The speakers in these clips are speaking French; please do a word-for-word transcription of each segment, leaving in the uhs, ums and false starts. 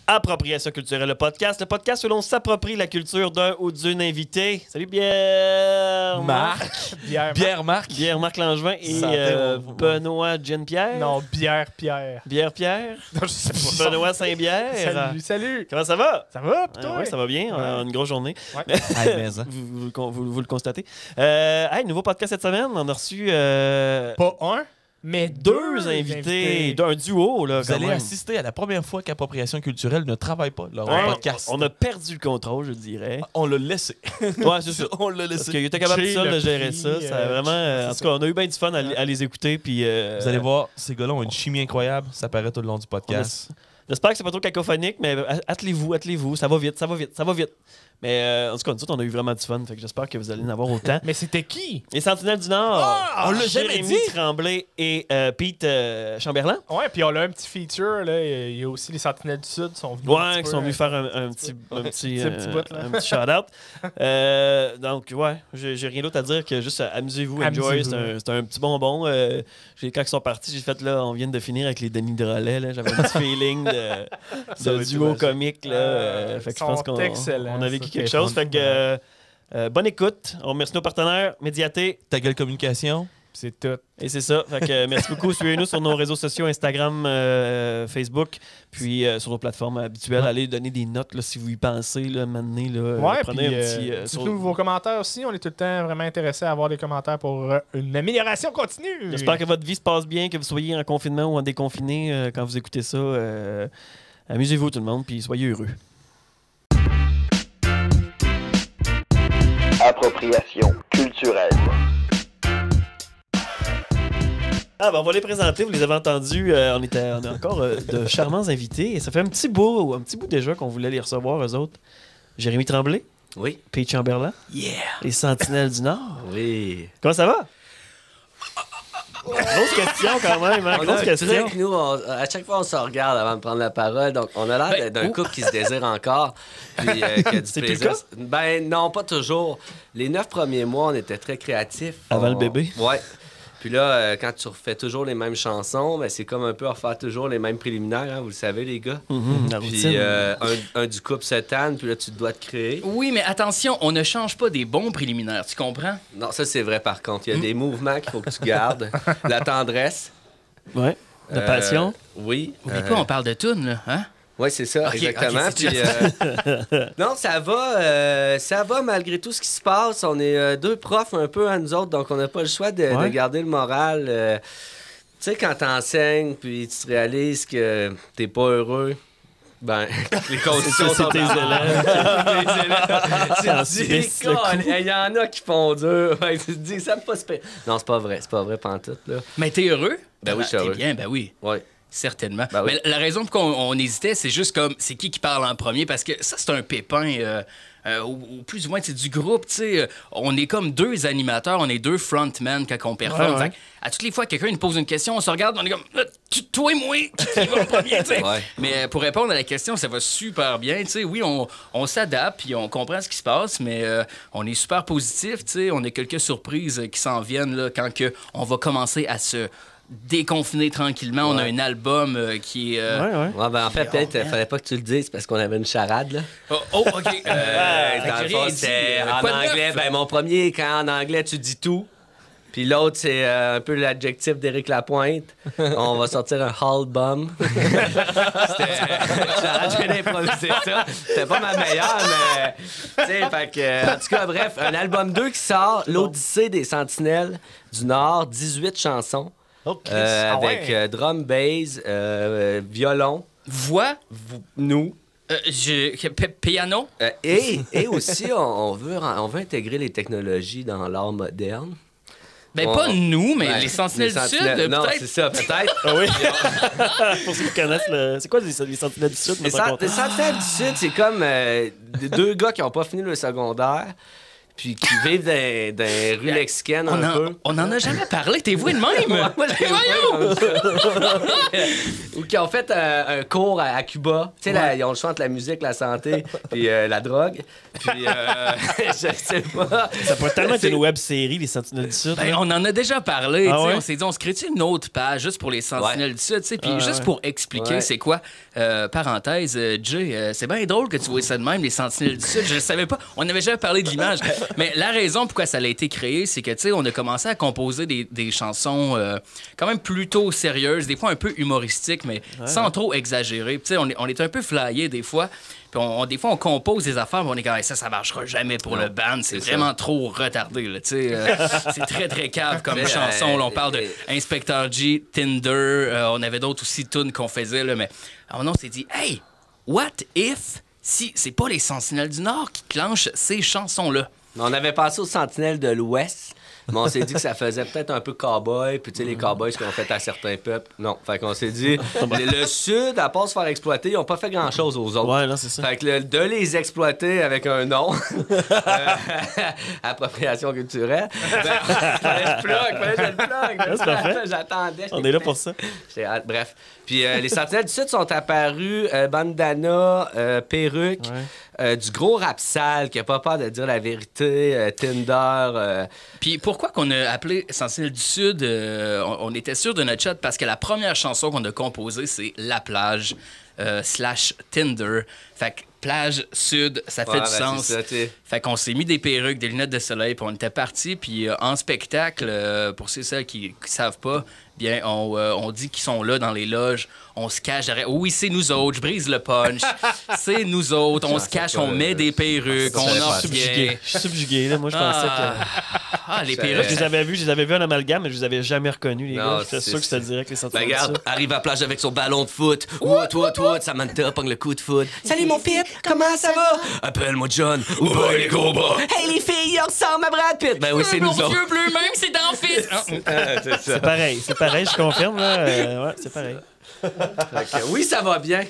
Appropriation culturelle, le podcast. Le podcast où l'on s'approprie la culture d'un ou d'une invitée. Salut Pierre Marc. Bière Pierre Marc. Pierre Marc Langevin et euh, Benoît Jean-Pierre. Non, Bière Pierre. Bière Pierre. Non, je sais pas. Benoît Saint-Bière. Salut, salut. Comment ça va? Ça va, putain? Ah, oui, ça va bien. On a une grosse journée. Ouais. Hey, mais, hein. vous, vous, vous, vous le constatez. Euh, hey, nouveau podcast cette semaine. On a reçu... Euh, Pas un, mais deux, deux invités. invités. D'un duo, là, Vous quand allez même. assister à la première fois qu'Appropriation culturelle ne travaille pas leur Ouais, podcast. on a perdu le contrôle, je dirais. On l'a laissé. Ouais, c'est ça. On l'a Parce laissé. qu'il était capable J'ai seul le de gérer prix, ça. Ça a euh, vraiment, euh, en c'est tout cas, on a eu bien du fun à, à les écouter. Puis, euh, Vous allez voir, ces gars-là ont une chimie incroyable. Ça paraît tout le long du podcast. J'espère que c'est pas trop cacophonique, mais attelez-vous, attelez-vous. Ça va vite, ça va vite, ça va vite. Mais euh, en tout cas, nous autres, on a eu vraiment du fun. Fait que j'espère que vous allez en avoir autant. Mais c'était qui? Les Sentinelles du Nord. Ah, on l'a jamais jamais dit. Tremblay et euh, Pete euh, Chamberlain. Ouais, puis on a un petit feature, là. Il y a aussi les Sentinelles du Sud qui sont venus. Ouais, qui sont venus faire un, un petit, un petit, un petit euh, bout, là. un petit shout-out. euh, donc, ouais, j'ai j'ai rien d'autre à dire que juste euh, amusez-vous, enjoy. Amusez-vous. C'est un, c'est un petit bonbon. Euh, j'ai- quand ils sont partis, j'ai fait là, on vient de finir avec les Denis Drolet. là. J'avais un petit feeling de, Ça de va être duo magique. comique. Là. Euh, fait que je Ils pense sont qu'on excellents, on a vécu ça, quelque c'est chose. fun. Fait que euh, euh, bonne écoute. On remercie nos partenaires, Médiaté. Ta gueule communication. C'est tout. Et c'est ça. Fait que, euh, merci beaucoup. Suivez-nous sur nos réseaux sociaux, Instagram, euh, Facebook, puis euh, sur nos plateformes habituelles. Allez donner des notes là, si vous y pensez. Là, maintenant, là, euh, Ouais, prenez puis un petit. euh, euh, sur- dites-nous vos commentaires aussi. On est tout le temps vraiment intéressés à avoir des commentaires pour euh, une amélioration continue. J'espère que votre vie se passe bien, que vous soyez en confinement ou en déconfiné euh, quand vous écoutez ça. Euh, amusez-vous tout le monde, puis soyez heureux. Appropriation culturelle. Ah, ben on va les présenter, vous les avez entendus. euh, on, était, on a encore euh, de charmants invités. Et ça fait un petit bout, un petit bout déjà qu'on voulait les recevoir, eux autres. Jérémy Tremblay, Oui. Pete Chamberlain, Yeah. les Sentinelles du Nord. Oui. Comment ça va? Grosse question quand même, hein? On a Grosse un question. truc, nous, on- à chaque fois, on se regarde avant de prendre la parole. Donc, on a l'air Ben, de- d'un oh. couple qui se désire encore. Puis, euh, qui a du C'est plus le plaisir. cas? Ben, non, pas toujours. Les neuf premiers mois, on était très créatifs. Avant On- le bébé? Ouais. Puis là, euh, quand tu refais toujours les mêmes chansons, ben, c'est comme un peu refaire toujours les mêmes préliminaires, hein, vous le savez, les gars. Mhm, la Puis routine. euh, un, un du couple se tanne, puis là, tu dois te créer. Oui, mais attention, on ne change pas des bons préliminaires, tu comprends? Non, ça, c'est vrai, par contre. Il y a des mouvements qu'il faut que tu gardes. La tendresse. Ouais. De Euh, passion. Oui. Oublie Euh, pas, on parle de tunes, là, hein? Oui, c'est ça, Ok, exactement. ok, c'est Puis, euh, non, ça va, euh, ça va malgré tout ce qui se passe. On est euh, deux profs un peu à nous autres, donc on n'a pas le choix de, Ouais. de garder le moral. euh, tu sais, quand t'enseignes, puis tu te réalises que t'es pas heureux, ben, les conditions C'est sont tes dans- élèves. Les élèves. Tu En te dis, Suisse, le Colin, coup. il y en a qui font dur. Ouais, tu te dis, ça me passe pas. Non, c'est pas vrai, c'est pas vrai pantoute, là. Mais t'es heureux? Ben oui, je suis t'es heureux. bien, ben oui. Ouais. Certainement. Ben oui. Mais la raison pour qu'on on hésitait, c'est juste comme, c'est qui qui parle en premier? Parce que ça, c'est un pépin, euh, euh, ou, ou plus ou moins, c'est du groupe, tu sais. euh, On est comme deux animateurs, on est deux frontmen quand on performe. Ouais, ouais. Fait que à toutes les fois que quelqu'un nous pose une question, on se regarde, on est comme, Ah, tu- toi et moi, qui va en premier, tu sais. Ouais. Mais euh, pour répondre à la question, ça va super bien, tu sais. Oui, on, on s'adapte, puis on comprend ce qui se passe, mais euh, on est super positif, tu sais. On a quelques surprises euh, qui s'en viennent, là, quand que on va commencer à se déconfiner tranquillement. On a Ouais. un album euh, qui est... euh, Ouais, ouais. Ouais, ben en fait, peut-être, oh, il fallait pas que tu le dises parce qu'on avait une charade, là. Oh, oh, OK. Euh, Euh, fait dans que le j'ai fond, rien dit. c'était Euh, en quoi de neuf? anglais. Ben, mon premier, quand en anglais, tu dis tout. Puis l'autre, c'est euh, un peu l'adjectif d'Éric Lapointe. On va sortir un Hall Bum. C'était. J'ai d'improviser ça. C'était pas ma meilleure, mais. Tu sais, fait que. En tout cas, bref, un album deux qui sort, L'Odyssée des Sentinelles du Nord, dix-huit chansons. Ok. euh, Ah ouais. avec euh, drum, bass, euh, violon, Voix, vous- nous. euh, je, que- p- piano. Euh, et, et aussi, on, on veut, on veut intégrer les technologies dans l'art moderne. Ben, On- pas nous, mais Ouais, les Sentinelles les du Sud, Sentinelles- Non, peut-être. c'est ça, peut-être. Ah oui. Pour ceux qui connaissent, le... c'est quoi les, les Sentinelles du Sud? Les, me Cent- raconte? les Sentinelles du Sud, c'est comme euh, des deux gars qui n'ont pas fini le secondaire. puis qui vivent dans, dans les rues mexicaines On un en, peu. on en a jamais parlé, t'es voué de même? Moi, j'ai Voyons! Ou qui ont fait un, un cours à, à Cuba. Tu sais, là, ils ont le choix entre la musique, la santé, puis euh, la drogue. Puis, euh, je sais pas. Ça pourrait tellement être C'est- une web-série, Les Sentinelles du Sud. Ben, on en a déjà parlé. Ah tu sais, ouais? On s'est dit, on se crée une autre page juste pour les Sentinelles du Sud. tu sais, Puis Ah juste ouais. pour expliquer Ouais. c'est quoi. Euh, parenthèse, euh, Jay, euh, c'est bien drôle que tu vois ça de même, les Sentinelles du Sud. Je ne savais pas. On n'avait jamais parlé de l'image. Mais la raison pourquoi ça a été créé, c'est que, tu sais, on a commencé à composer des, des chansons euh, quand même plutôt sérieuses, des fois un peu humoristiques, mais sans trop exagérer. Puis, tu sais, on, est- on est un peu flyé des fois. Puis on, on- des fois, on compose des affaires, mais on est comme, Hey, ça, ça marchera jamais pour le band. C'est c'est vraiment trop retardé. Là, tu sais, euh, c'est très, très cave comme Mais, chanson. euh, Là, on parle de euh, Inspector G, Tinder. euh, on avait d'autres aussi tunes qu'on faisait. Là, mais alors, on s'est dit, hey, what if si c'est pas les Sentinelles du Nord qui clenchent ces chansons-là? On avait pensé aux Sentinelles de l'Ouest, mais on s'est dit que ça faisait peut-être un peu cowboy, puis tu sais, les cowboys, ce qu'on fait à certains peuples. Non, fait qu'on s'est dit, le Sud, à part se faire exploiter, ils n'ont pas fait grand-chose aux autres. Ouais, non, c'est ça. Fait que le- de les exploiter avec un nom, euh, appropriation culturelle, ben, fallait que je plug, fallait que je le plug. c'est parfait. J'attendais. On est là pour ça. J'étais hâte. Bref. Puis euh, les Sentinelles du Sud sont apparus, euh, bandana, euh, perruque, Ouais. euh, du gros rap sale qui a pas peur de dire la vérité, euh, Tinder. euh, Puis pourquoi qu'on a appelé Sentinelle du Sud, euh, on, on était sûr de notre shot parce que la première chanson qu'on a composée, c'est La plage euh, slash Tinder. Fait que plage sud, ça fait ouais, du ben, sens. c'est ça, tu sais. Fait qu'on s'est mis des perruques, des lunettes de soleil, puis on était partis. Puis euh, en spectacle, euh, pour ceux celles qui ne savent pas, bien, on, euh, on dit qu'ils sont là dans les loges. On se cache derrière. Oui, c'est nous autres. Je brise le punch. C'est nous autres. On se cache, on met des perruques, on Je suis en subjugué. vient. Je suis subjugué, là. Moi, je pensais Ah, que. ah, les Ça- Je perruques. les avais vus, je les avais vus en amalgame, mais je les avais jamais reconnus, les Non, gars. J'étais c'est- sûr que c'était direct les Ben, Sentinelles du regarde, Sud. arrive à la plage avec son ballon de foot. Wout, wout, wout, Samantha pogne le coup de foot. Salut mon Pete, comment ça va? Appelle-moi John. Ou boy les gros bras. Hey les filles, ils ressemblent à Brad Pitt. Ben oui, c'est nous Mon autres. Dieu bleu, même, c'est dans Fils. c'est ça. C'est pareil, c'est pareil, je confirme, là. Euh, ouais, c'est pareil. Fait que, oui, ça va bien.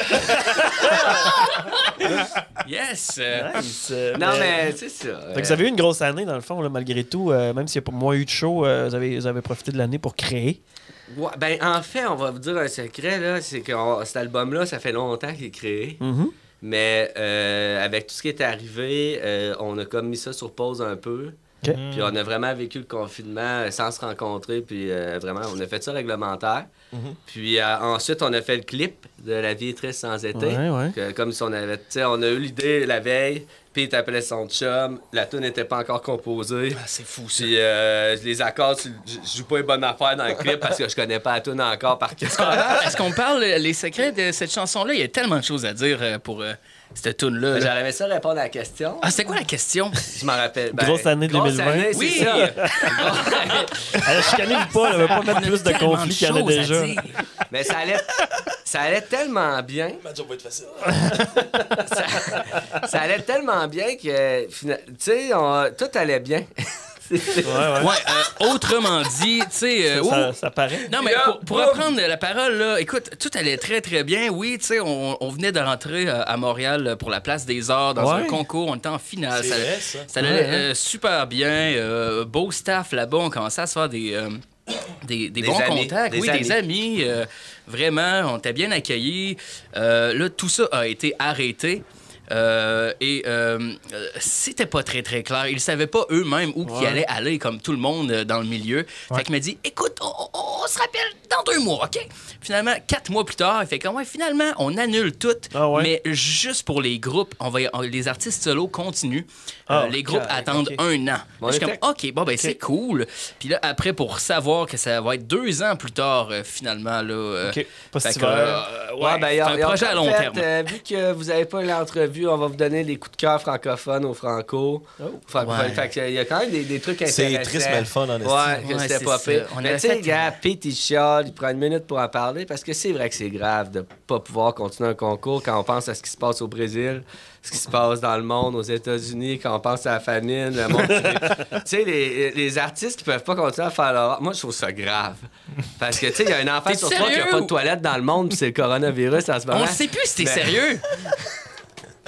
Yes. euh, Nice, euh, Non, mais c'est ça. Fait que vous avez eu une grosse année, dans le fond, là, malgré tout. euh, même s'il n'y a pas moins eu de show, euh, vous, avez, vous avez profité de l'année pour créer. Ouais, ben, en fait, on va vous dire un secret, là, c'est que on- cet album-là, ça fait longtemps qu'il est créé. Mhm. Mais euh, avec tout ce qui est arrivé, euh, on a comme mis ça sur pause un peu. OK. Puis on a vraiment vécu le confinement euh, sans se rencontrer. Puis euh, vraiment, on a fait ça réglementaire. Puis euh, ensuite, on a fait le clip de La vie est triste sans été. Ouais, ouais. Que- comme si on avait. Tu sais, on a eu l'idée la veille. Puis il t'appelait son chum. La tune n'était pas encore composée. Ah, c'est fou, ça. Puis euh, les accords, je je joue pas une bonne affaire dans le clip parce que je connais pas la tune encore par cœur. Est-ce qu'on parle euh, les secrets de cette chanson-là? Il y a tellement de choses à dire euh, pour euh, cette tune-là. là. J'aurais ça répondre à la question. Ah, c'était quoi la question? Je m'en rappelle. Ben, Grosse année grosse deux mille vingt. année, c'est Oui. ça. Alors, chicanez-vous pas, ne veut pas mettre plus de Tellement conflits qu'il y en a choses à déjà. dire. Mais ça allait, ça allait tellement bien. ça, ça allait tellement bien que, fina- tu sais, on- tout allait bien. Ouais, ouais. Ouais, euh, autrement dit, tu sais... euh, Ça, ouh, ça paraît. non, mais Là, pour, pour boum. reprendre la parole, là, écoute, tout allait très, très bien. Oui, tu sais, on, on venait de rentrer euh, à Montréal euh, pour la Place des Arts dans Ouais. un concours. On était en finale. C'est Ça, vrai, ça. ça allait Ouais, euh, super bien. euh, beau staff là-bas. On commençait à se faire des... euh, Des, des Des bons amis, contacts, des oui, des amis. euh, vraiment, on était bien accueillis. Euh, là, tout ça a été arrêté. Euh, et euh, euh, c'était pas très très clair. Ils savaient pas eux-mêmes où Ouais. qu'ils allaient aller, comme tout le monde euh, dans le milieu. Fait qu'il m'a dit, écoute, on, on- on se rappelle dans deux mois, OK? Finalement, quatre mois plus tard, il fait comme, ouais, finalement, on annule tout, Ah ouais? mais juste pour les groupes, on va, y- on- les artistes solos continuent. Ah, Euh, les groupes correct, attendent ok. un an. Bon, Je suis on comme, était- OK, bon, ben c'est cool. Puis là, après, pour savoir que ça va être deux ans plus tard, euh, finalement, là. euh, OK. Pas fait cet que, hiver. euh, ouais, Ouais, ben, ils ont- c'est un ils ont projet à long fait, terme. euh, vu que vous n'avez pas l'entrevue, on va vous donner les coups de cœur francophones aux franco. Francophones. Ouais. Fait que, il y a quand même des, des trucs intéressants. C'est triste, mais le fun, en esti. Ouais, que Ouais, c'était c'est pas ça. pire. On Mais avait tu sais, fait- gars, Pete, il chiale, il prend une minute pour en parler parce que c'est vrai que c'est grave de pas pouvoir continuer un concours quand on pense à ce qui se passe au Brésil, ce qui se passe dans le monde, aux États-Unis, quand on pense à la famine, le monde. Tu sais, les, les artistes qui peuvent pas continuer à faire leur art, moi, je trouve ça grave. Parce que, tu sais, il y a un enfant T'es sur trois qui a sérieux? pas de toilette dans le monde, puis c'est le coronavirus en ce moment. On ne sait plus si t'es Ben- sérieux.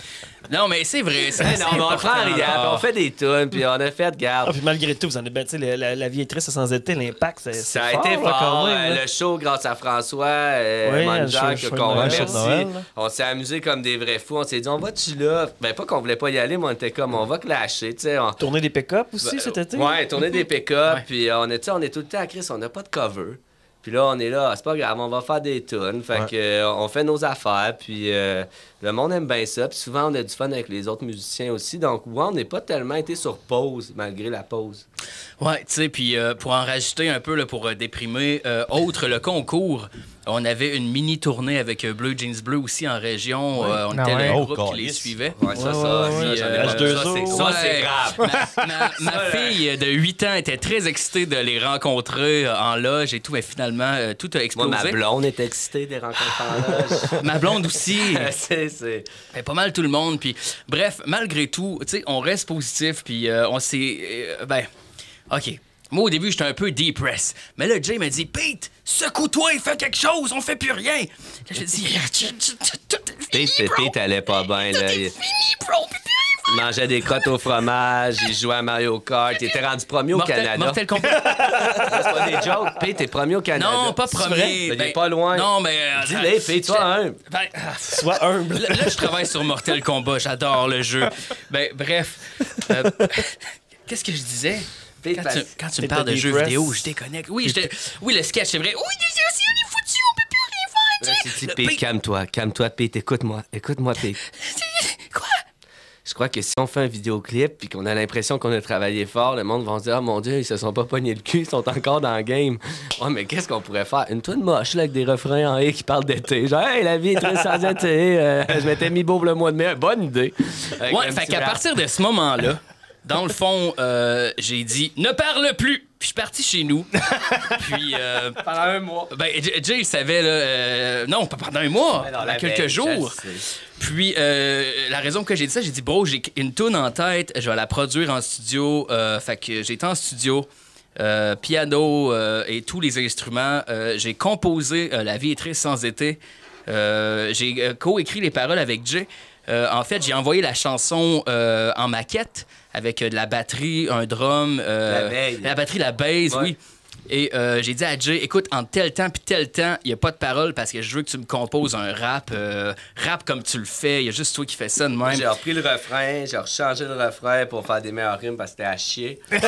Non, mais c'est vrai. C'est Mais c'est non, mais on le important, prend en riant, là. puis on fait des tunes, puis on a fait, Ah, garde. puis malgré tout, vous en êtes ben, tu sais, la, la, la vie est triste sans été, l'impact, c'est Ça c'est a été là, fort. quand même, euh, là. le show, grâce à François, euh, Oui, manager, le show- que- show qu'on de Noël, remercie. show de Noël, là. On s'est amusés comme des vrais fous. On s'est dit, on va-tu là? Ben, pas qu'on voulait pas y aller, mais on était comme, on va clasher, tu sais. on- Tourner des pick-up aussi Ben, cet été? Ouais, tourner des pick-up, Ouais. puis on est, tu sais, on est tout le temps à Chris, on n'a pas de cover. Puis là, on est là, ah, c'est pas grave, on va faire des tunes. Fait Ouais. que, euh, on fait nos affaires, puis euh, le monde aime bien ça. Puis souvent, on a du fun avec les autres musiciens aussi. Donc, ouais, on n'est pas tellement été sur pause, malgré la pause. Ouais, tu sais, puis euh, pour en rajouter un peu, là, pour euh, déprimer, euh, autre le concours, on avait une mini-tournée avec euh, Bleu Jeans Bleu aussi en région. Euh, on Ah était ouais. le Oh, groupe qui les câlisse. suivait. Ouais, ça, Ouais, ça, ouais, ça, ouais. j'en ai Puis, pas- H deux ça, O. c'est- ça, c'est Ouais. grave. Ma, ma- ma fille de huit ans était très excitée de les rencontrer euh, en loge et tout, mais finalement, euh, tout a Moi, explosé. ma blonde est excitée des rencontres en loge. Ma blonde aussi. c'est, c'est... Ben, pas mal tout le monde. Puis, bref, malgré tout, tu sais, on reste positif. Puis, euh, on s'est. euh, ben, OK. Moi, au début, j'étais un peu depressed. Mais là, Jay m'a dit, Pete, secoue-toi et fais quelque chose, on fait plus rien. Là, j'ai dit, Pete, Pete allait pas bien, là. Il fini, bro, plus rien. il mangeait des crottes au fromage, il jouait à Mario Kart, il était rendu premier au Mortel, Canada. Mortel Kombat. C'est pas des jokes. Pete, t'es premier au Canada. Non, pas C'est premier. vrai? Mais il Ben, est pas loin. Non, mais. euh, Dis-le, Pete, toi, un. Ben, ah, Sois humble. Là, là, je travaille sur Mortel Kombat. J'adore le jeu. Ben, bref. Euh, Qu'est-ce que je disais? Pete, Quand parce- tu, quand tu me T'étais parles de jeux depressed. vidéo, je déconnecte. Oui, j'étais- oui, le sketch, c'est vrai. Oui, c'est aussi, on est foutu, on peut plus rien faire. Là, tu tu sais. dis, Le Pete, Pete- calme-toi, calme-toi, Pete, écoute-moi, écoute-moi, Pete. Quoi? Je crois que si on fait un vidéoclip puis qu'on a l'impression qu'on a travaillé fort, le monde va se dire, ah mon Dieu, ils se sont pas pognés le cul, ils sont encore dans le game. Ouais, mais qu'est-ce qu'on pourrait faire? Une toune moche, là, avec des refrains en et qui parlent d'été. Genre, hey, la vie est très sans été, euh, je m'étais mis beau pour le mois de mai. Bonne idée. Avec Ouais, un fait petit qu'à rap. partir de ce moment-là, dans le fond, euh, j'ai dit ne parle plus. Puis je suis parti chez nous. Puis euh, Pendant un mois. ben J- Jay il savait là, euh, non pas pendant un mois, Mais non, pendant la quelques veille, jours. je le sais. Puis euh, la raison que j'ai dit ça, j'ai dit bro, j'ai une tune en tête, je vais la produire en studio. Euh, fait que j'ai été en studio. Euh, piano euh, et tous les instruments. Euh, j'ai composé euh, La vie est triste sans été. Euh, j'ai euh, co-écrit les paroles avec Jay. Euh, en fait, j'ai envoyé la chanson euh, en maquette avec euh, de la batterie, un drum. euh, La bass. La batterie, la bass, Ouais. oui. Et euh, j'ai dit à Jay, écoute, en tel temps puis tel temps, il n'y a pas de paroles parce que je veux que tu me composes un rap. euh, rap comme tu le fais, il y a juste toi qui fais ça de même. J'ai repris le refrain, j'ai rechangé le refrain pour faire des meilleurs rimes parce que c'était à chier. Euh,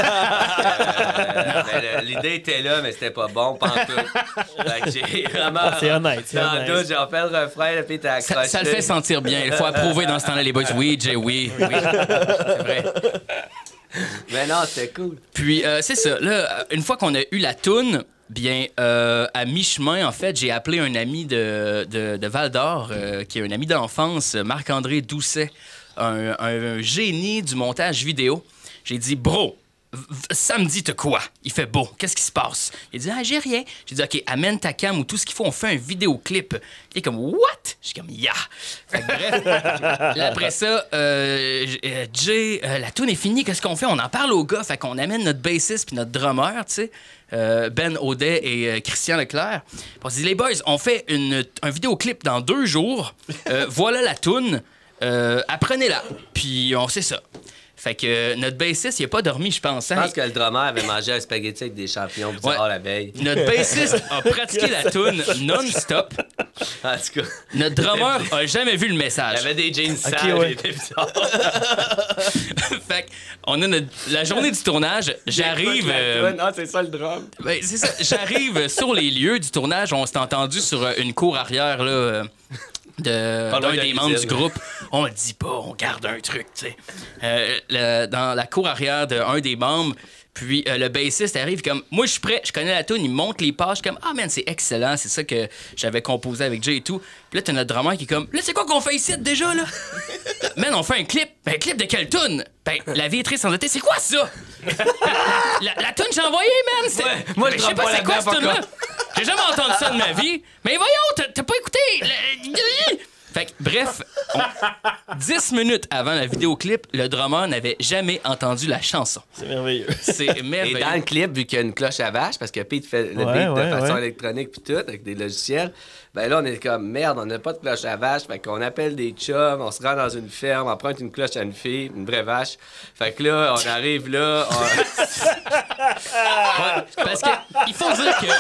ben, le- L'idée était là, mais c'était pas bon, pas en tout. Fait que j'ai vraiment. C'est honnête, c'est Dans le honnête. doute, j'ai refait le refrain, puis t'es accroché. Ça, ça le fait sentir bien. Il faut approuver dans ce temps-là, les boys. Oui, Jay, oui, oui. C'est vrai. Mais non, c'était cool. Puis, euh, c'est ça. Là, une fois qu'on a eu la toune, bien, euh, à mi-chemin, en fait, j'ai appelé un ami de, de, de Val-d'Or, euh, qui est un ami d'enfance, Marc-André Doucet, un, un- un génie du montage vidéo. J'ai dit, bro, v- v- samedi, t'as quoi? Il fait beau. Qu'est-ce qui se passe? Il dit, ah, j'ai rien. J'ai dit, OK, amène ta cam ou tout ce qu'il faut, on fait un vidéoclip. Il est comme, what? J'ai comme, yeah. Fait que bref, là, après ça, euh, j- euh, Jay, euh, la tune est finie, qu'est-ce qu'on fait? On en parle aux gars, fait qu'on amène notre bassiste puis notre drummer, tu sais, euh, Ben Audet et euh, Christian Leclerc. Puis on se dit, les boys, on fait une, un vidéoclip dans deux jours. Euh, voilà la tune. Euh, apprenez-la. Puis on sait ça. Fait que euh, notre bassiste, il a pas dormi, je pense. Je hein? pense que le drummer avait mangé un spaghetti avec des champignons bizarres Ouais. la veille. Notre bassiste a pratiqué la tune non-stop. En tout cas, Notre drummer a jamais vu le il y message. avait des jeans sales, ouais. il était bizarre. Fait on a notre- la journée du tournage, j'arrive. euh, Ah, c'est ça le drum. ben, c'est ça, j'arrive sur les lieux du tournage. On s'est entendu sur euh, une cour arrière là, euh, de, Pas loin d'un de des la membres du cuisine. groupe. On le dit pas, on garde un truc, tu sais. Euh, le- dans la cour arrière d'un des membres. Puis euh, le bassiste arrive comme moi je suis prêt, je connais la tune, il me montre les pages comme ah man c'est excellent, c'est ça que j'avais composé avec Jay et tout. Puis là t'as notre drummer qui est comme là c'est quoi qu'on fait ici déjà là? Man on fait un clip, ben un clip de quelle tune? Ben la vie est triste sans été, c'est quoi ça? la, la tune que j'ai envoyée man, c'est Ouais, moi, je Ben, je sais drop pas pas c'est quoi là-dedans, cette tune là. J'ai jamais entendu ça de ma vie. Mais voyons, t'as t'as pas écouté. Le- Fait que, bref, on- dix minutes avant le vidéoclip, le drummer n'avait jamais entendu la chanson. C'est merveilleux. C'est Et merveilleux. dans le clip, vu qu'il y a une cloche à vache, parce que Pete fait le Ouais, beat de ouais, façon ouais. électronique puis tout, avec des logiciels, ben là, on est comme, merde, on n'a pas de cloche à vache, fait qu'on appelle des chums, on se rend dans une ferme, on emprunte une cloche à une fille, une vraie vache. Fait que là, on arrive là, on... Parce que il faut dire que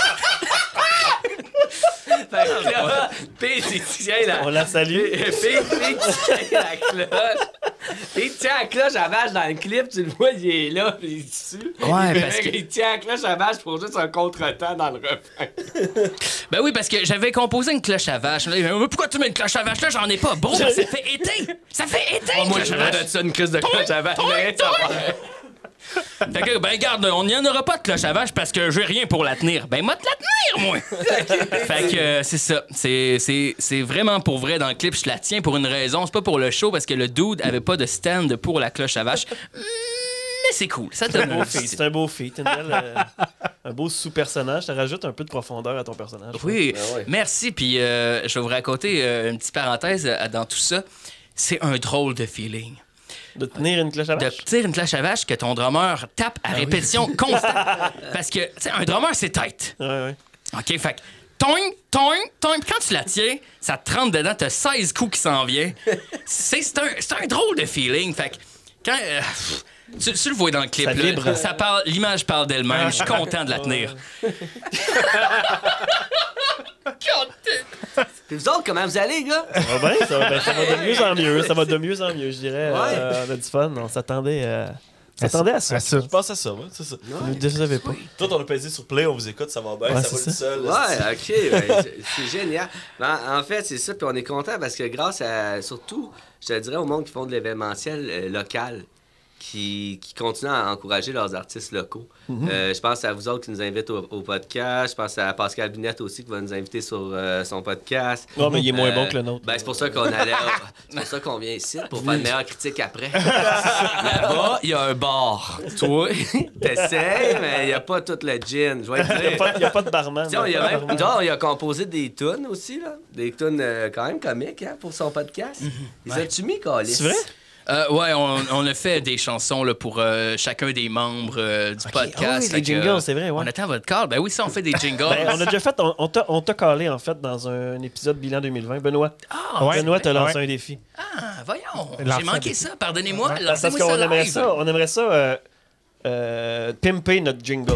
fait que là, Pete, il tient la... On la salue. Pete, Pete tient la cloche. Pete tient la cloche à vache dans le clip, tu le vois, il est là, puis il est dessus. Ouais, Fait parce que- Il tient la cloche à vache pour juste un contretemps dans le refrain. ben oui, parce que j'avais composé une cloche à vache. Mais pourquoi tu mets une cloche à vache là? J'en ai pas. Bro, ça fait été. Ça fait été. Oh, moi, cloche je à voudrais vache. de ça une crise de cloche à vache. toi, Arrête, toi. ça va. Fait que, ben garde, on n'y en aura pas de cloche à vache parce que j'ai rien pour la tenir. Ben, moi, te la tenir, moi! Fait que euh, c'est ça. C'est, c'est, c'est vraiment pour vrai dans le clip. Je la tiens pour une raison. C'est pas pour le show parce que le dude avait pas de stand pour la cloche à vache. Mais c'est cool. Ça C'est un donne beau un feat. C'est un beau feat. Une belle, euh, un beau sous-personnage. Ça rajoute un peu de profondeur à ton personnage. Oui, Ben ouais. merci. Puis euh, je vais vous raconter euh, une petite parenthèse euh, dans tout ça. C'est un drôle de feeling. De tenir une cloche à De vache. tirer une cloche à vache que ton drummer tape à répétition constante. Parce que, tu sais, un drummer, c'est tête. Ouais, ouais. OK, fait que toing, toing, toing. Puis quand tu la tiens, ça te rentre dedans, t'as seize coups qui s'en viennent. C'est, c'est, un, c'est un drôle de feeling. Fait que quand. euh, pff, tu, tu le vois dans le clip, Ça là, vibre. ça parle, l'image parle d'elle-même. Je suis content de la tenir. Puis vous autres, comment vous allez, gars? Ça va bien, ça va, ben, ça va de mieux en mieux. Ça va de mieux en mieux, je dirais. Ouais. Euh, on a du fun. On s'attendait, euh, on s'attendait à ça. À ça. Je pense à ça, ouais, c'est ça. Vous ne décevez pas. Toi, on a pesé sur Play, on vous écoute, ça va bien, Ouais, ça va c'est tout ça. seul. Ouais, ok, ben, c'est- c'est génial. Ben, en fait, c'est ça, puis on est content parce que grâce à, surtout, je te dirais au monde qui font de l'événementiel euh, local, qui, qui continuent à encourager leurs artistes locaux. Euh, je pense à vous autres qui nous invitent au, au podcast. Je pense à Pascal Binette aussi qui va nous inviter sur euh, son podcast. Non, mais il est moins Euh, bon que le nôtre. Ben, c'est pour ça qu'on allait. C'est pour ça qu'on vient ici, pour faire une meilleure critique après. Là-bas, il y a un bar. Toi, t'essayes, mais il n'y a pas tout le gin. Je vais te Il n'y a, dire. pas- il y a pas de barman. Tiens, il, y a pas de même, barman. genre, il a composé des tunes aussi, là. Des tunes euh, quand même comiques, hein, pour son podcast. Les as-tu mis, Calis? C'est vrai? Euh, ouais, on, on a fait des chansons là, pour euh, chacun des membres euh, du Ok. podcast. Ah oui, Fait les que, jingles, euh, c'est vrai, ouais. On attend votre call. Ben oui, ça, on fait des jingles. Ben, on a déjà fait, on, on t'a- on t'a callé en fait dans un épisode bilan deux mille vingt. Benoît, Ah, Ouais. Benoît t'a lancé Ouais. un défi. ah, voyons. L'enfant J'ai manqué des- ça. Pardonnez-moi. Parce Lancez-moi qu'on ça aimerait live. ça, on aimerait ça euh, euh, pimper notre jingle.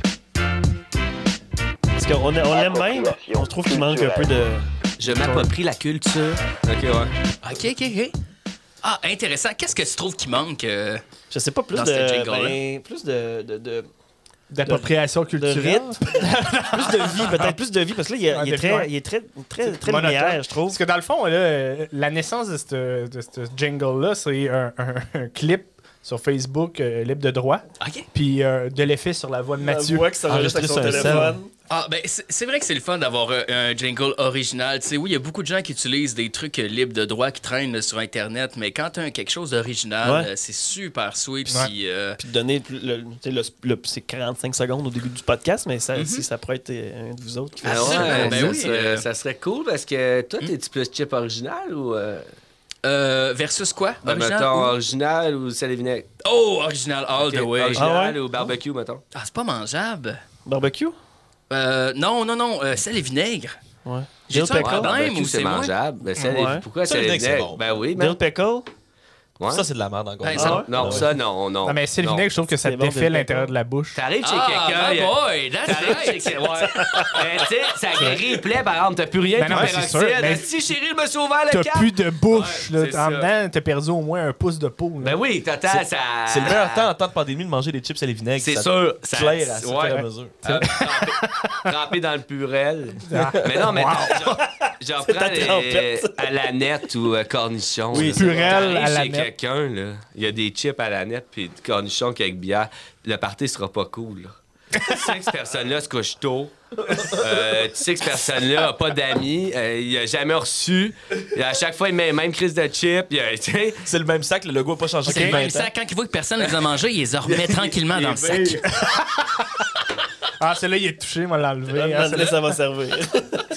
Parce qu'on a- on l'aime même, on trouve qu'il manque un peu de. Je m'approprie la culture. Ok, ouais. OK, OK, OK. Ah, intéressant. Qu'est-ce que tu trouves qui manque? euh? Je sais pas, plus Dans de. ce jingle-là. Ben, plus de. de, de D'appropriation de culturelle. rythme, plus de vie, peut-être plus de vie, parce que là, il, y a- Ouais, il est, de- très, ouais. il est très, très, très Monotone. linéaire, je trouve. Parce que dans le fond, là, euh, la naissance de ce de ce jingle-là, c'est un, un- un clip sur Facebook euh, libre de droit, OK. puis euh, de l'effet sur la voix de La Mathieu. voix qui s'enregistre avec son Enregistré sur un téléphone. Ah, ben, c'est c'est vrai que c'est le fun d'avoir euh, un jingle original. Tu sais, oui, il y a beaucoup de gens qui utilisent des trucs euh, libres de droit qui traînent là, sur Internet, mais quand tu as quelque chose d'original, Ouais. euh, c'est super sweet. Ouais. Puis, euh, Puis de donner, le, le- tu sais, le- le- c'est quarante-cinq secondes au début du podcast, mais ça, Mhm. si ça pourrait être euh, un de vous autres qui fait Ah ça. ouais, ben ça, oui, serait, euh. ça serait cool parce que toi, t'es-tu plus chip original ou. Euh, euh, versus quoi? ben, Original mettons, ou- original ou sel et vinaigre? Oh, original all the Ok, way. Original Ah ou barbecue, mettons? Ah, c'est pas mangeable. Barbecue? Euh, non, non, non, euh, sel et vinaigre. Ouais. J'ai-tu Dill un pickle? problème? barbecue, ou c'est c'est moi? mangeable. Ben, sel et- Ouais. Pourquoi Sel et sel et vinaigre, c'est vinaigre? bon. Ben oui, Dill mais. pickle? Ouais. Ça, c'est de la merde encore. Ben, Ah ça- ouais? Non, Ouais. ça, non, non. Non, mais c'est le Non. vinaigre, je trouve que ça C'est bon, défait Dill l'intérieur pickle. de la bouche. T'arrives chez Ah, quelqu'un. my il y a- boy, that's T'arrives chez right. quelqu'un. Ouais. Mais tu sais, ça guérit les plaies, par exemple. T'as plus rien Ben puis non, le mais c'est sûr, peroxyde. mais- Si chérie, je me suis ouvert le T'as cap. plus de bouche, Ouais, là. c'est En ça. dedans, t'as perdu au moins un pouce de peau. là. Ben oui, total, ça. C'est le meilleur temps en temps de pandémie de manger des chips et les vinaigres. C'est ça sûr. Ça claire à ouais. faire à mesure. Euh, trempé, trempé dans le purel. Ah. Mais non, mais Wow. genre, genre prends ta les, trempette. à la nette ou euh, cornichon. Oui, là. c'est Purel T'arrives à la chez nette. quelqu'un, là, il y a des chips à la nette puis du cornichon avec bière. Le party sera pas cool, là. Tu sais que cette personne-là se couche tôt. Euh, tu sais que cette personne-là a pas d'amis. Euh, il a jamais reçu. Et à chaque fois, il met la même crise de chips. Il a- tu sais, C'est le même sac, le logo n'a pas changé C'est depuis le même vingt ans. sac. Quand il voit que personne ne les a mangés, il les a remet tranquillement dans le sac. Ah, celui-là, il est touché, moi, l'enlever. À un Ah, moment donné, celui-là- ça va servir. Tu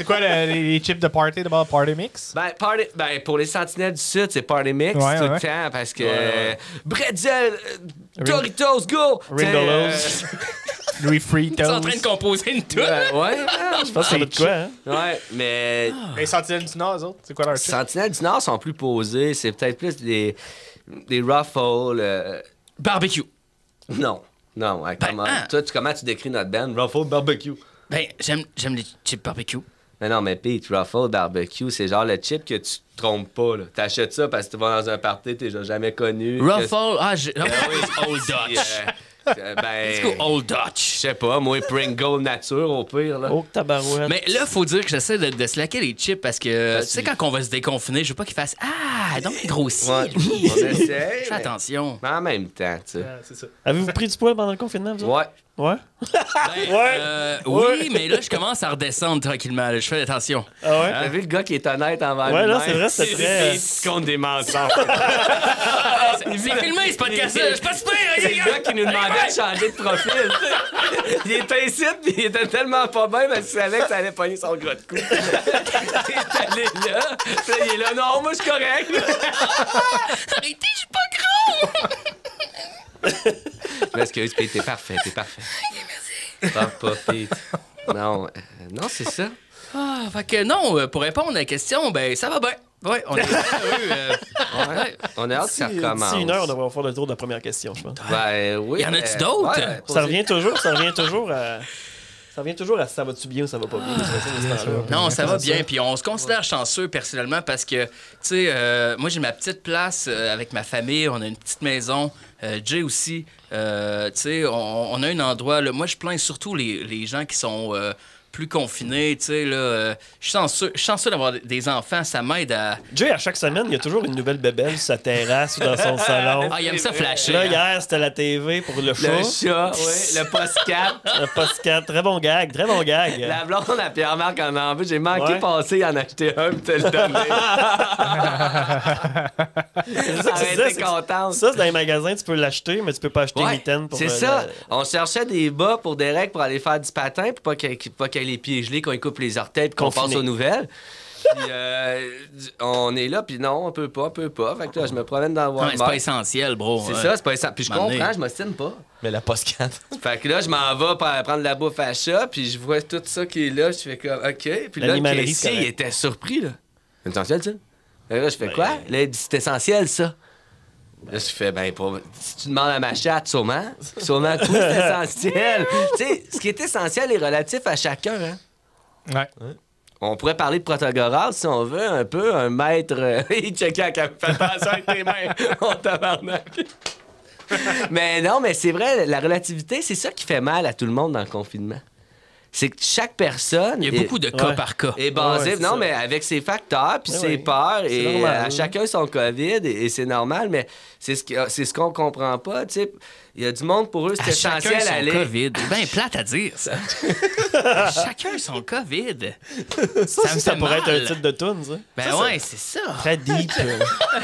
C'est quoi le- les chips de party d'abord? Party Mix? Ben, party, ben, pour les Sentinelles du Sud, c'est Party Mix Ouais, tout ouais. le temps parce que Ouais, ouais. Bretzel, euh, Doritos, go! Ringolos. T'sais, Louis Tu Fritos. es en train de composer une tune? euh, ouais, ouais, Je pense que ça va de quoi, hein? ouais, mais Les Sentinelles du Nord, eux autres, c'est quoi leur chip? Sentinelles du Nord sont plus posés. C'est peut-être plus des, des Ruffles. euh, Barbecue. Non, non, ouais, Ben, comment, hein. toi, tu, comment tu décris notre band? Ruffle Barbecue. Ben, j'aime j'aime les chips barbecue. Mais non, mais Pete, Ruffle Barbecue, c'est genre le chip que tu te trompes pas. Là. T'achètes ça parce que tu vas dans un party que t'as jamais connu. que- Ruffle, ah, je... Ah oui, Old Puis, Dutch. euh, euh, Let's go ben, Old je Dutch. sais pas, moi, Pringle nature au pire. Là. Oh, tabarouette. Mais là, faut dire que j'essaie de, de slacker les chips parce que, Ah, tu sais, tu- quand on va se déconfiner, je veux pas qu'il fasse Ah, donc il grossit, Ouais, lui. on essaie. Fais mais- attention. Mais en même temps, tu sais. Ah, c'est ça. Avez-vous pris du poids pendant le confinement, vous autres? Ouais. Ouais? Ben, Ouais. euh, Ouais. Oui, mais là, je commence à redescendre tranquillement. là. Je fais attention. Ah ouais? T'as vu le gars qui est honnête envers Ouais, là, lui-même? c'est vrai, c'était très- Il se compte des mensonges. C'est filmé, ce podcast-là. Je suis pas super. C'est le gars qui nous demandait de changer de profil. Il était ici, puis il était tellement pas bien parce qu'il savait que ça allait pogner son gros de cou. Il est allé là. Puis là, il est là, non, moi, je suis correct. Arrêtez, je suis pas gros. Je m'excuse, Pete, t'es parfait, t'es parfait. Pas, pas, Pete. Non, euh, non, c'est ça. Ah, fait que non, euh, pour répondre à la question, ben, ça va bien. Ouais, on est heureux. euh, ouais. On a hâte que ça D'ici recommence. d'ici une heure, on devrait faire le tour de la première question, je pense. Ben, oui. Y en a-tu euh, d'autres? ouais, Ça posez- revient toujours, ça revient toujours à... Ça revient toujours à ça va-tu bien ou ça va pas bien. C'est ça, ce temps-là. Non, ça va bien. Puis on se considère chanceux personnellement parce que, tu sais, euh, moi j'ai ma petite place euh, avec ma famille. On a une petite maison. Euh, Jay aussi. Euh, tu sais, on, on a un endroit. Là, moi, je plains surtout les, les gens qui sont euh, plus confinés. Tu sais, là, euh, je suis chanceux, je suis chanceux d'avoir des enfants. Ça m'aide à. Jay, à chaque semaine, il y a toujours une nouvelle bébelle sur sa terrasse ou dans son salon. Ah, il aime ça flasher. Là, hein. hier, c'était la T V pour le chat. Le chat, oui, le post-cat. Le podcast. Très bon gag, très bon gag. La blonde à Pierre-Marc en a envie. J'ai manqué Ouais. passer, il en a acheté un, puis te le donner. C'est ça que Elle tu était disais, c'est- contente. Ça, c'est dans les magasins, tu peux l'acheter, mais tu peux pas acheter Ouais, une mitaine pour c'est euh, ça. la- On cherchait des bas pour Derek pour aller faire du patin, pour pas qu'il pas qu'il ait les pieds gelés, qu'on lui coupe les orteils, puis qu'on Confiné. passe aux nouvelles. Puis euh, on est là, puis non, on peut pas, on peut pas. Fait que là, je me promène dans le Ouais, c'est Walmart. pas essentiel, bro. C'est Ouais. ça, c'est pas ça. Puis je M'amener. comprends, je m'ostine pas. Mais la postcard. Fait que là, je m'en vais pour prendre de la bouffe à chat, puis je vois tout ça qui est là, je fais comme, OK. Puis là, le L'animalerie, c'est caissier, il correct. était surpris, là. C'est essentiel, ça? Fait que là, je fais Ben, quoi? Là, il dit, c'est essentiel, ça. Là, je fais, ben, pour... si tu demandes à ma chatte, sûrement. Sûrement, tout c'est essentiel. Tu sais, ce qui est essentiel est relatif à chacun, hein. Ouais. On pourrait parler de Protagoras, si on veut, un peu, un maître... euh, il checkait à cap- fais attention avec tes mains, on tabarnak. Mais non, mais c'est vrai, la relativité, c'est ça qui fait mal à tout le monde dans le confinement. C'est que chaque personne... Il y a est- beaucoup de cas Ouais. par cas. est basé, Ouais, c'est non, ça. mais avec ses facteurs, puis Ouais, ses ouais. peurs, C'est et normal, à hein. chacun son COVID, et, et c'est normal, mais c'est ce, qui- c'est ce qu'on comprend pas, tu sais. Il y a du monde, pour eux, c'est À chacun essentiel son aller... COVID. Ben plate à dire, ça. À chacun son COVID. Ça, Ça aussi, me ça fait pourrait mal. être un titre de tune, ça. Ben ouais, c'est ça. Très deep. euh.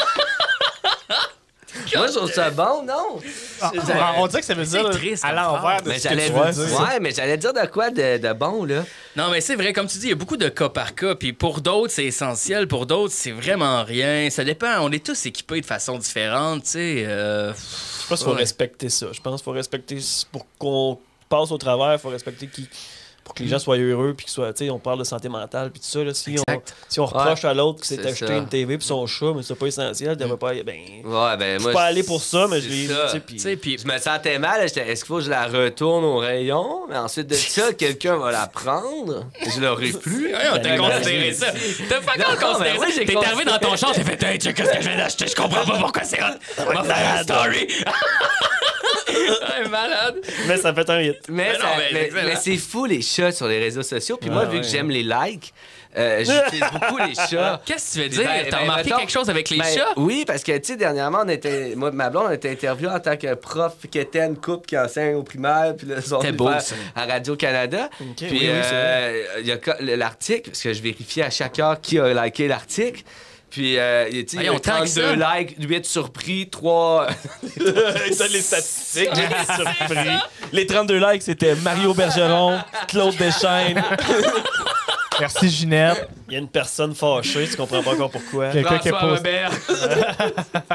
Moi, je trouve ça bon, non? Ah, ah, on dirait que ça veut C'est dire triste à comme l'envers phrase. de Mais ce que j'allais tu dire, veux dire. ouais, mais j'allais dire de quoi de, de bon, là? Non, mais c'est vrai, comme tu dis, il y a beaucoup de cas par cas. Puis pour d'autres, c'est essentiel. Pour d'autres, c'est vraiment rien. Ça dépend. On est tous équipés de façon différente, tu sais. euh, Je pense qu'il faut Ouais. respecter ça. Je pense qu'il faut respecter... Pour qu'on passe au travers, il faut respecter qui... Pour que les gens soient heureux, puis qu'ils soient... Tu sais, on parle de santé mentale, puis tout ça, là. Si on, Exact. si on reproche à l'autre qui s'est c'est acheté ça. une T V puis son chat, mais c'est pas essentiel, il devrait pas... Ben... Ouais, ben, Je suis moi... pas allé pour ça, mais je c'est l'ai... ça. tu sais, puis- Tu sais, puis Je me sentais mal, j'étais, est-ce qu'il faut que je la retourne au rayon? Mais ensuite de ça, quelqu'un va la prendre. Je l'aurai plus. Ouais, on t'a Ben, considéré ben, ça. T'as pas Non, encore non, mais considéré oui, ça. j'ai T'es arrivé dans ton considéré. champ, t'as fait hey, check qu'est-ce que je viens d'acheter, je comprends pas pourquoi c'est hot. On va faire un story. Ouais, malade. Mais ça fait un hit. Mais, Mais ça- non, mais mais- excellent. mais c'est fou les chats sur les réseaux sociaux. Puis moi, Ouais, vu que ouais. j'aime les likes, euh, j'utilise beaucoup les chats. Qu'est-ce que tu veux dire? Ben, T'as ben, remarqué mettons- quelque chose avec les Ben, chats? Oui, parce que, tu sais, dernièrement, on était, moi et ma blonde, on était interviewés en tant que prof quétaine couple qui enseigne au primaire, puis là, ils ont C'était dû beau, faire ça. à Radio-Canada. Ok, Puis, oui, oui, c'est euh, il y a co- l'article, parce que je vérifiais à chaque heure qui a liké l'article. Puis, euh, il y a, tu sais, il y Hey, a on tag trente-deux likes, huit surpris, trois... Il donne les statistiques. j'ai surpris. Les trente-deux likes, c'était Mario Bergeron, Claude Deschaines. Merci, Ginette. Il y a une personne fâchée, tu comprends pas encore pourquoi. Quelqu'un qui a François posté. Robert.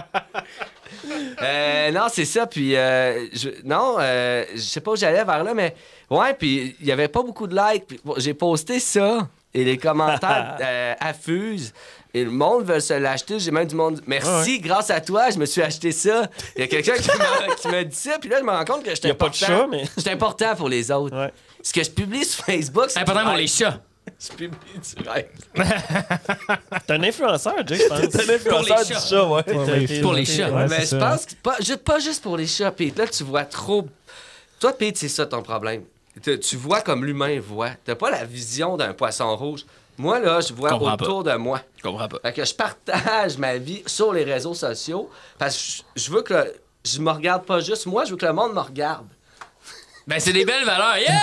Euh, non, c'est ça. Puis, euh, je, non, euh, je sais pas où j'allais vers là, mais ouais, puis il y avait pas beaucoup de likes. Puis, bon, j'ai posté ça et les commentaires euh, affusent. Et le monde veut se l'acheter. J'ai même du monde. Merci, grâce à toi, je me suis acheté ça. Il y a quelqu'un qui m'a, qui m'a dit ça. Puis là, je me rends compte que j'étais Il y a pas de important. chat, mais- J'étais important pour les autres. Ouais. Ce que je publie sur Facebook, C'est c'est important du pour hype. les chats. Je publie du hype. T'es un influenceur, Jay, je pense. T'es un influenceur les du chats. chat, ouais. Ouais, T'es- pour les t'es- chats. ouais. Ouais, Mais c'est je ça. pense que pas, ju- pas juste pour les chats, Pete. Là, tu vois trop. Toi, Pete, c'est ça ton problème. Tu, tu vois comme l'humain voit. T'as pas la vision d'un poisson rouge. Moi, là, je vois Comprends autour de moi. Je comprends pas. Fait que je partage ma vie sur les réseaux sociaux parce que je- je veux que le- je me regarde pas juste moi, je veux que le monde me regarde. Ben, c'est des belles valeurs. Yeah!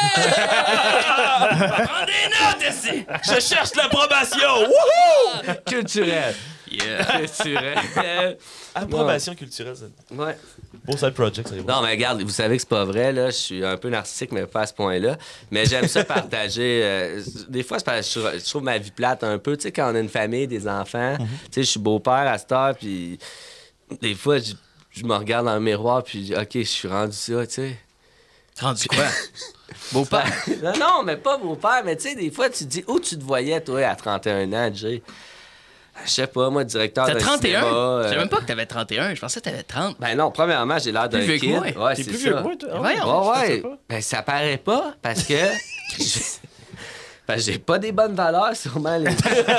Prends des notes ici! Je cherche l'approbation! Wouhou! Culturel. Yeah! Culturel. Approbation culturelle, c'est Ouais. beau side project, ça y va. Non, mais regarde, vous savez que c'est pas vrai, là. Je suis un peu narcissique, mais pas à ce point-là. Mais j'aime ça partager. euh, des fois, c'est parce que je trouve- je trouve ma vie plate un peu. Tu sais, quand on a une famille, des enfants, tu sais, je suis beau-père à cette heure, puis des fois, je, je me regarde dans le miroir, puis OK, je suis rendu ça, tu sais. Rendu quoi? Beau-père. Non, non, mais pas beau-père, mais tu sais, des fois, tu te dis où tu te voyais, toi, à trente et un ans, Jay? Je sais pas, moi, directeur T'as d'un trente et un? cinéma, euh, Je savais même pas que t'avais trente et un. Je pensais que t'avais trente. Ben non, premièrement, j'ai l'air d'un Plus vieux que kid. moi. Ouais, T'es c'est plus ça. vieux que moi, toi. Ah, Voyons. je Ouais, sais ouais. pas. Ben, ça paraît pas parce que. Parce que j'ai pas des bonnes valeurs, sûrement. Les...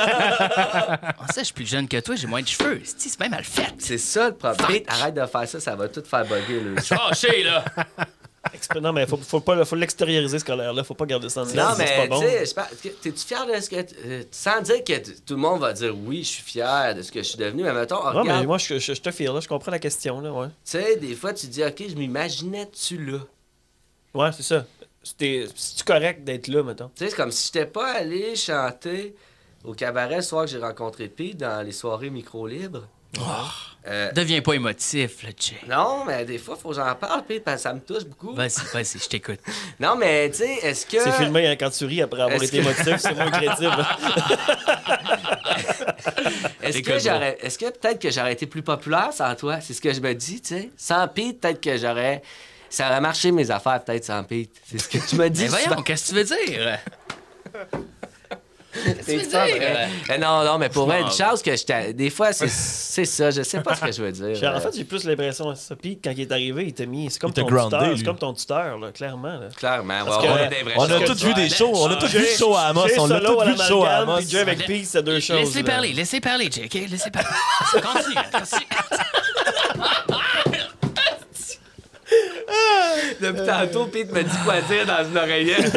En ça, je suis plus jeune que toi, j'ai moins de cheveux. C'est c'est bien mal fait. C'est ça le problème. Pete, arrête de faire ça, ça va tout faire bugger. Là. Fâché, là! Exp- Non, mais faut, faut, pas, faut l'extérioriser, ce colère-là. Faut pas garder ça en dedans, Non, c'est mais pas tu bon. sais, je pense que- t'es-tu fier de ce que. t- euh, sans dire que t- tout le monde va dire oui, je suis fier de ce que je suis devenu, mais mettons, Non, regarde, mais moi, je, je, je te file, là. Je comprends la question, là, ouais. tu sais, des fois, tu dis, OK, je m'imaginais-tu là. Ouais, c'est ça. C'était- C'est-tu correct d'être là, mettons? Tu sais, c'est comme si j'étais pas allé chanter au cabaret le soir que j'ai rencontré Pete dans les soirées micro-libres. Euh, Deviens pas émotif, là, Jay. non, mais des fois, faut que j'en parle, Pete, parce que ça me touche beaucoup. Vas-y, vas-y, je t'écoute. Non, mais tu sais, est-ce que. C'est filmé hein, quand tu ris après avoir Est-ce été que- émotif, c'est moins crédible. Est-ce Écoute, que j'aurais. Est-ce que peut-être que j'aurais été plus populaire sans toi? C'est ce que je me dis, tu sais. Sans Pete, peut-être que j'aurais. Ça aurait marché mes affaires, peut-être, sans Pete. C'est ce que tu me dis. Mais voyons, souvent. qu'est-ce que tu veux dire? C'est veux pas dire? vrai. Mais non, non, mais pour Je vrai, m'en une chance que je t'ai. Des fois, c'est c'est ça. Je sais pas ce que je veux dire. J'ai- En fait, j'ai plus l'impression, ça. Puis quand il est arrivé, il t'a mis. C'est comme Il t'a ton groundé, tuteur. lui. C'est comme ton tuteur, là, clairement. Là. Clairement, Parce ouais, que- on a des vraies On a choses. tous vu des shows, on a tous vu le show à Amos, Jay on l'a solo tous à vu le show à l'amalgame, Amos. puis Jay avec Peace, c'est deux choses. Laissez là. parler, laissez parler, Jay, OK? Laissez parler. Continue, continue. Depuis tantôt, Pete me dit quoi dire dans une oreillette.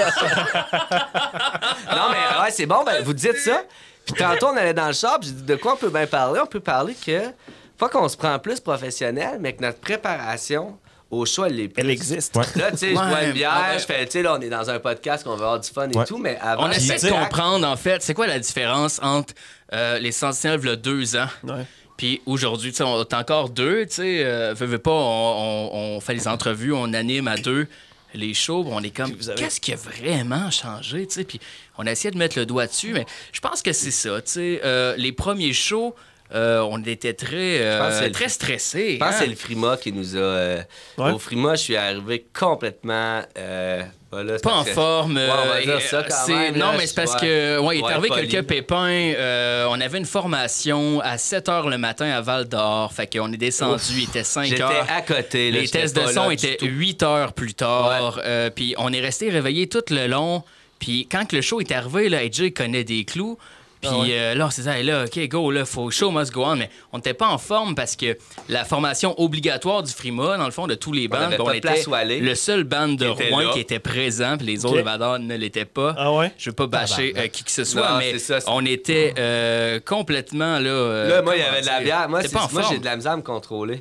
Non, mais ouais, c'est bon, ben, vous dites ça. Puis tantôt, on allait dans le shop, j'ai dit de quoi on peut bien parler? On peut parler que, pas qu'on se prend plus professionnel, mais que notre préparation au show, elle est plus. Elle existe. Ouais. Là, tu sais, je Ouais, bois une bière, ah ben- je fais, tu sais, là, on est dans un podcast, qu'on va avoir du fun et Ouais. tout, mais avant. On le essaie de spectacle- comprendre, en fait, c'est quoi la différence entre euh, les Sentinelles, il y a deux ans, Ouais. puis aujourd'hui, tu sais, on est encore deux, tu sais, euh, veux, veux pas, on, on- on fait les entrevues, on anime à deux les shows, on est comme, Puis vous avez- qu'est-ce qui a vraiment changé, tu sais, puis on a essayé de mettre le doigt dessus, mais je pense que c'est ça, tu sais, euh, les premiers shows, euh, on était très, euh, pense que c'est le- très stressés. Je pense hein. que c'est le Frima qui nous a. euh, Ouais. Au Frima, je suis arrivé complètement. euh, voilà, c'est Pas en parce que- forme. Ouais, on va euh, dire ça quand c'est- même, Non, là, mais c'est parce ouais. que ouais, il est Ouais, arrivé poli. quelques pépins. euh, on avait une formation à sept heures le matin à Val d'Or. Fait qu'on est descendu, il était cinq J'étais heures. à côté. Là, Les j'étais tests de pas son là du étaient tout. huit heures plus tard. Euh, puis on est resté réveillé tout le long. Puis quand que le show est arrivé, là, A J connaît des clous. Puis Ah ouais. euh, là, on s'est dit, hey, là, OK, go, là, faut show must go on. Mais on n'était pas en forme parce que la formation obligatoire du Frima, dans le fond, de tous les bands, avait ben, pas de place était où aller. le seul band de Qui était Rouen là. qui était présent, puis les OK. autres de Vador ne l'étaient pas. Ah ouais? Je veux pas bâcher euh, qui que ce soit, Non, mais c'est ça, c'est- on était euh, complètement là. euh, Là, moi, il y comment avait de la dire, bière. Moi, t'es c'est- pas en moi forme. j'ai de la misère à me contrôler.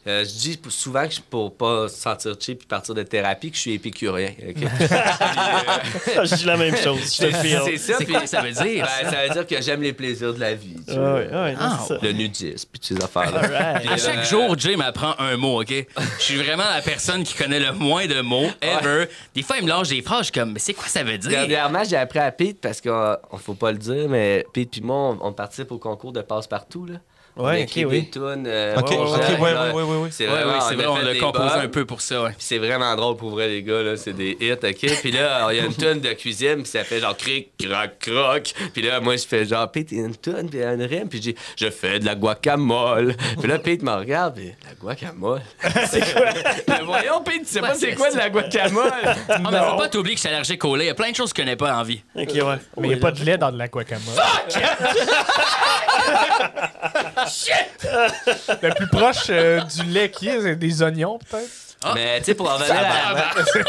Euh, je dis souvent que je, pour pas se sentir cheap et partir de thérapie, que je suis épicurien. Okay? Je dis la même chose. Je te file. C'est ça, C'est puis quoi que ça veut dire? ben, ça veut dire que j'aime les plaisirs de la vie. Tu Ouais, vois. ouais, ouais, non, Ah, c'est ça. Le nudisme, puis ces affaires-là. Alright. Puis, À chaque euh, jour, Jay m'apprend un mot, OK? Je suis vraiment la personne qui connaît le moins de mots ever. Des fois, il me lâche des phrases, je suis comme, mais c'est quoi ça veut dire? Dernièrement, j'ai appris à Pete parce qu'on on faut pas le dire, mais Pete puis moi, on, on participe au concours de passe-partout. Là. On Ouais, écrit ok, oui. des tunes. euh, Ok, ouais, pour ok, Jacques, ouais, là. ouais, ouais, ouais. C'est Ouais, vraiment, oui, c'est on vrai, a on fait l'a des composé bonnes. un peu pour ça, ouais. Puis c'est vraiment drôle pour vrai, les gars, là, c'est des hits, OK? Puis là, il y a une tune de cuisine, puis ça fait genre cric, croc, croc. Puis là, moi, je fais genre, Pete, il y a une tune, puis il y a une rime, puis je dis, je fais de la guacamole. Puis là, Pete me regarde, puis la guacamole. C'est quoi? Mais voyons, Pete, tu sais pas c'est quoi de la guacamole? Ah, mais faut pas t'oublier que je suis allergique au lait. Il y a plein de choses que je connais pas en vie. Ok, ouais. Mais il n'y a pas de lait dans de la guacamole. Le plus proche euh, du lait qui est, c'est des oignons, peut-être. Mais tu sais, pour en revenir à...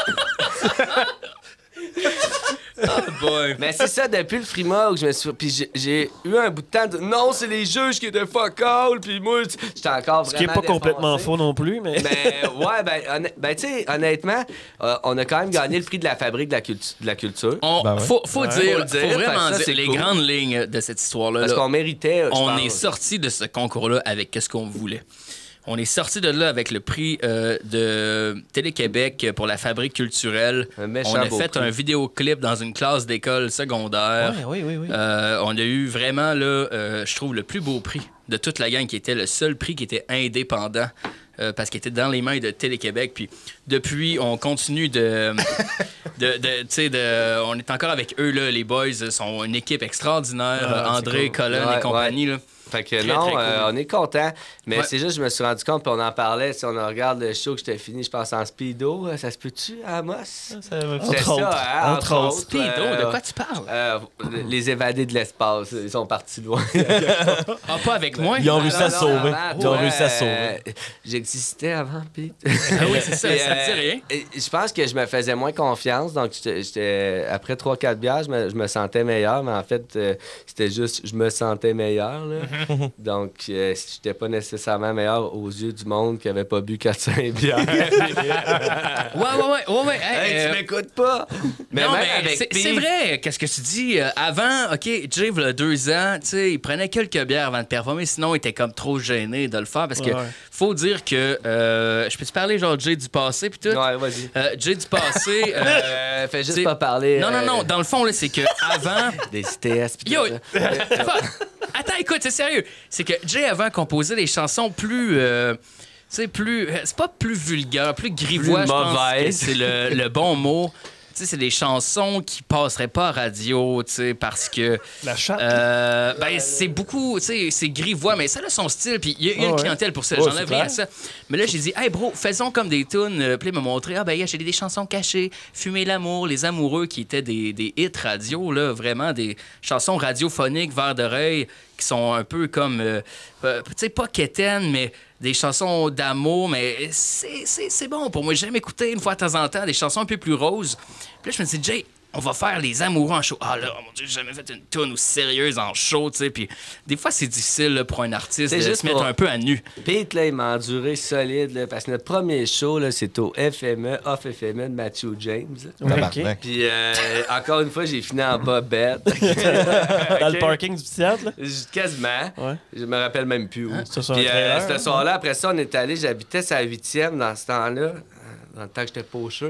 Oh boy. Mais c'est ça, depuis le Frima où je me suis. Puis j'ai- j'ai eu un bout de temps de. Non, c'est les juges qui étaient fuck all. Puis moi, j'étais encore vraiment. Ce qui est pas complètement défoncé. faux non plus, mais. Mais ouais, ben, honn- ben tu sais, honnêtement, euh, on a quand même gagné le prix de la fabrique de la, cultu- de la culture. On, Ben ouais. faut, faut Ouais. dire, Faut le dire, faut vraiment fait que ça, dire c'est les cool. grandes lignes de cette histoire-là. Parce là. qu'on méritait. je On pense. est sorti de ce concours-là avec ce qu'on voulait. On est sorti de là avec le prix euh, de Télé-Québec pour la fabrique culturelle. Un méchant On a beau fait prix. un vidéoclip dans une classe d'école secondaire. Ouais, oui, oui, oui. Euh, on a eu vraiment, là, euh, je trouve, le plus beau prix de toute la gang, qui était le seul prix qui était indépendant. euh, parce qu'il était dans les mains de Télé-Québec. Puis depuis, on continue de... de, de tu sais, de, on est encore avec eux, là. Les boys sont une équipe extraordinaire. Ah, c'est André, cool. Colin Ouais, et compagnie, là. Fait que Très, non, très cool. euh, on est content. Mais Ouais. c'est juste, je me suis rendu compte, puis on en parlait. Si on regarde le show que j'étais fini, je pense en speedo, euh, ça se peut-tu, Amos? Ça, C'est entre ça, autres. hein, Entre entre autres. autres. Speedo, Euh, de quoi tu parles? Euh, les évadés de l'espace, ils sont partis loin. Ah, pas avec moi? Ils ont réussi à Non, non, sauver. avant, Ils ont toi, réussi à euh, sauver. J'existais avant, Pete. Ah oui, c'est ça, Et, ça me dit euh, rien. et Je pense que je me faisais moins confiance, donc j'étais- j'étais après trois quatre bières, je me, je me sentais meilleur, mais en fait, euh, c'était juste je me sentais meilleur. Là. Donc, euh, j'étais pas nécessairement meilleur aux yeux du monde qui avait pas bu quatre cinq bières. Ouais, ouais, ouais, ouais, ouais. Hey, Hey, euh, tu m'écoutes pas? Mais non, même mais avec c'est Pete- c'est vrai, qu'est-ce que tu dis? Euh, avant, OK, Jay, il y a deux ans, tu sais, il prenait quelques bières avant de performer, sinon il était comme trop gêné de le faire parce que Ouais, ouais. faut dire que. euh, je peux te parler, genre, Jay du passé puis tout? Ouais, vas-y. Euh, Jay du passé. euh, Euh, fais juste t'sais- pas parler. non, non, euh, non, dans le fond, là, c'est que avant. Des C T S. pis Yo! tout ça. Fuck! Attends, écoute, c'est sérieux. C'est que Jay avant composait des chansons plus. euh, tu sais, plus. euh, C'est pas plus vulgaire, plus grivois, Plus je pense que mauvaise. c'est le, le bon mot. Tu sais, c'est des chansons qui passeraient pas à radio, tu sais, parce que. La chatte. Euh, ben, c'est beaucoup, tu sais, c'est grivois, mais ça a son style, puis il y a, il y a Ah une ouais. clientèle pour ça, Ouais, j'enlève c'est rien à clair. ça. Mais là, j'ai dit, hey bro, faisons comme des tunes. Euh, Puis là, il m'a montré, ah ben, yeah, j'ai des chansons cachées, Fumer l'amour, Les Amoureux, qui étaient des, des hits radio, là, vraiment des chansons radiophoniques, vers d'oreille, qui sont un peu comme, euh, euh, tu sais, pas quétaines, mais des chansons d'amour, mais c'est c'est- c'est bon pour moi. J'aime écouter une fois de temps en temps des chansons un peu plus roses. Puis là, je me dis, Jay, on va faire Les Amoureux en show. Ah là, oh mon Dieu, j'ai jamais fait une tune aussi sérieuse en show, tu sais. Puis des fois, c'est difficile là, pour un artiste C'est de juste se mettre pour- un peu à nu. Pete, là, il m'a enduré solide, là, parce que notre premier show, là, c'est au F M E, Off F M E de Matthew James. Ouais, ok. Tabarnak. Puis, euh, encore une fois, j'ai fini en bobette. Dans le Ok. parking du théâtre, là. J- Quasiment. Ouais. Je me rappelle même plus où. C'est sur un Puis, euh, trailer, ce hein? soir-là, après ça, on est allé, j'habitais sa huitième dans ce temps-là, euh, dans le temps que j'étais pocheux.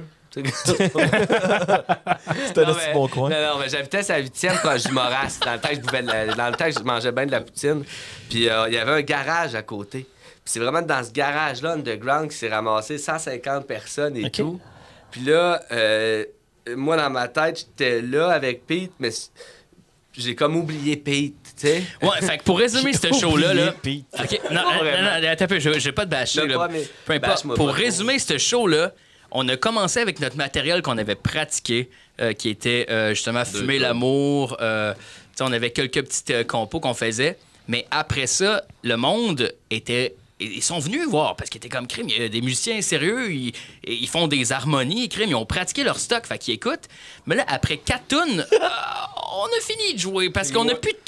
C'était Non, un mais- bon coin. Non, non, mais j'habitais sa huitième quand je morasse. Dans le temps que je buvais de la- dans le temps que je mangeais bien de la poutine. Puis euh, il y avait un garage à côté. Puis c'est vraiment dans ce garage-là, underground, qui s'est ramassé cent cinquante personnes et Ok. tout. Puis là, euh, moi, dans ma tête, j'étais là avec Pete, mais c- j'ai comme oublié Pete, tu sais. Ouais, fait que pour résumer ce show-là, là. Oublié, Pete. OK, non, Pas non, vraiment. non, attends un peu, je, je vais pas te bâcher, Là, là. pas, mais Peu importe. bâche-moi Pour pas trop. résumer ce show-là, on a commencé avec notre matériel qu'on avait pratiqué, euh, qui était euh, justement Fumer gars. l'amour. euh, tu sais, on avait quelques petites euh, compos qu'on faisait. Mais après ça, le monde était. Ils sont venus voir parce qu'ils étaient comme crime. Il y a des musiciens sérieux, ils, ils font des harmonies, crime. Ils ont pratiqué leur stock, fait qu'ils écoutent. Mais là, après quatre tunes, euh, on a fini de jouer parce qu'on n'a plus de tunes.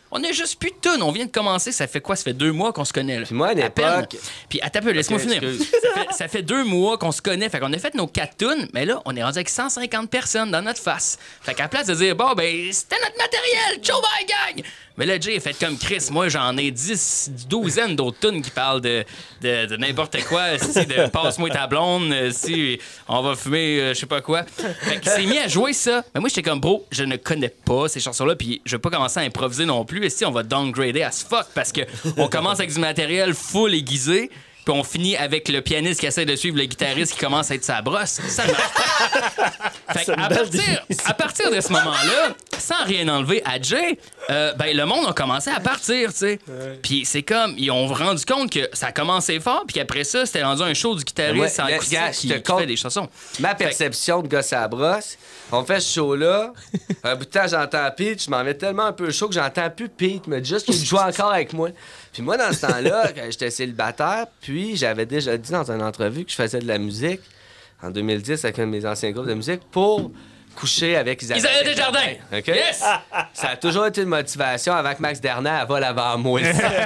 On a juste plus de tunes. On vient de commencer. Ça fait quoi? Ça fait deux mois qu'on se connaît. Là. Puis moi, à À peine. l'époque... Puis attends un peu, laisse-moi Ok, finir. excuse. Ça fait, ça fait deux mois qu'on se connaît. Fait qu'on a fait nos quatre tunes, mais là, on est rendu avec cent cinquante personnes dans notre face. Fait qu'à la place de dire, bon, ben, c'était notre matériel, ciao, bye, gang! Mais là, Jay a fait comme Chris. Moi, j'en ai dix, douzaine d'autres tunes qui parlent de, de, de n'importe quoi. Si, de passe-moi ta blonde, si on va fumer, euh, je sais pas quoi. Fait qu'il s'est mis à jouer ça. Mais moi, j'étais comme, bro, je ne connais pas ces chansons-là, puis je vais pas commencer à improviser non plus. Et si on va downgrader as fuck, parce que on commence avec du matériel full aiguisé, puis on finit avec le pianiste qui essaie de suivre le guitariste qui commence à être sa brosse. Ça ne marche pas. Fait qu'à partir, à partir de ce moment-là, sans rien enlever à Jay, euh, ben, le monde a commencé à partir, tu sais. Puis c'est comme, ils ont rendu compte que ça a commencé fort, puis qu'après ça, c'était rendu un show du guitariste Ouais, en le- acoustique gars, qui, je te qui compte- fait des chansons. Ma perception de gosse à la brosse, on fait ce show-là. Un bout de temps, j'entends Pete. Je m'en vais tellement un peu chaud que j'entends plus Pete, mais juste qu'il joue encore avec moi. Puis moi, dans ce temps-là, quand j'étais célibataire, puis j'avais déjà dit dans une entrevue que je faisais de la musique en deux mille dix avec un de mes anciens groupes de musique pour coucher avec Isabelle, Isabelle Desjardins! OK? Yes! Ça a toujours été une motivation avant que Max Derner vole avant moi.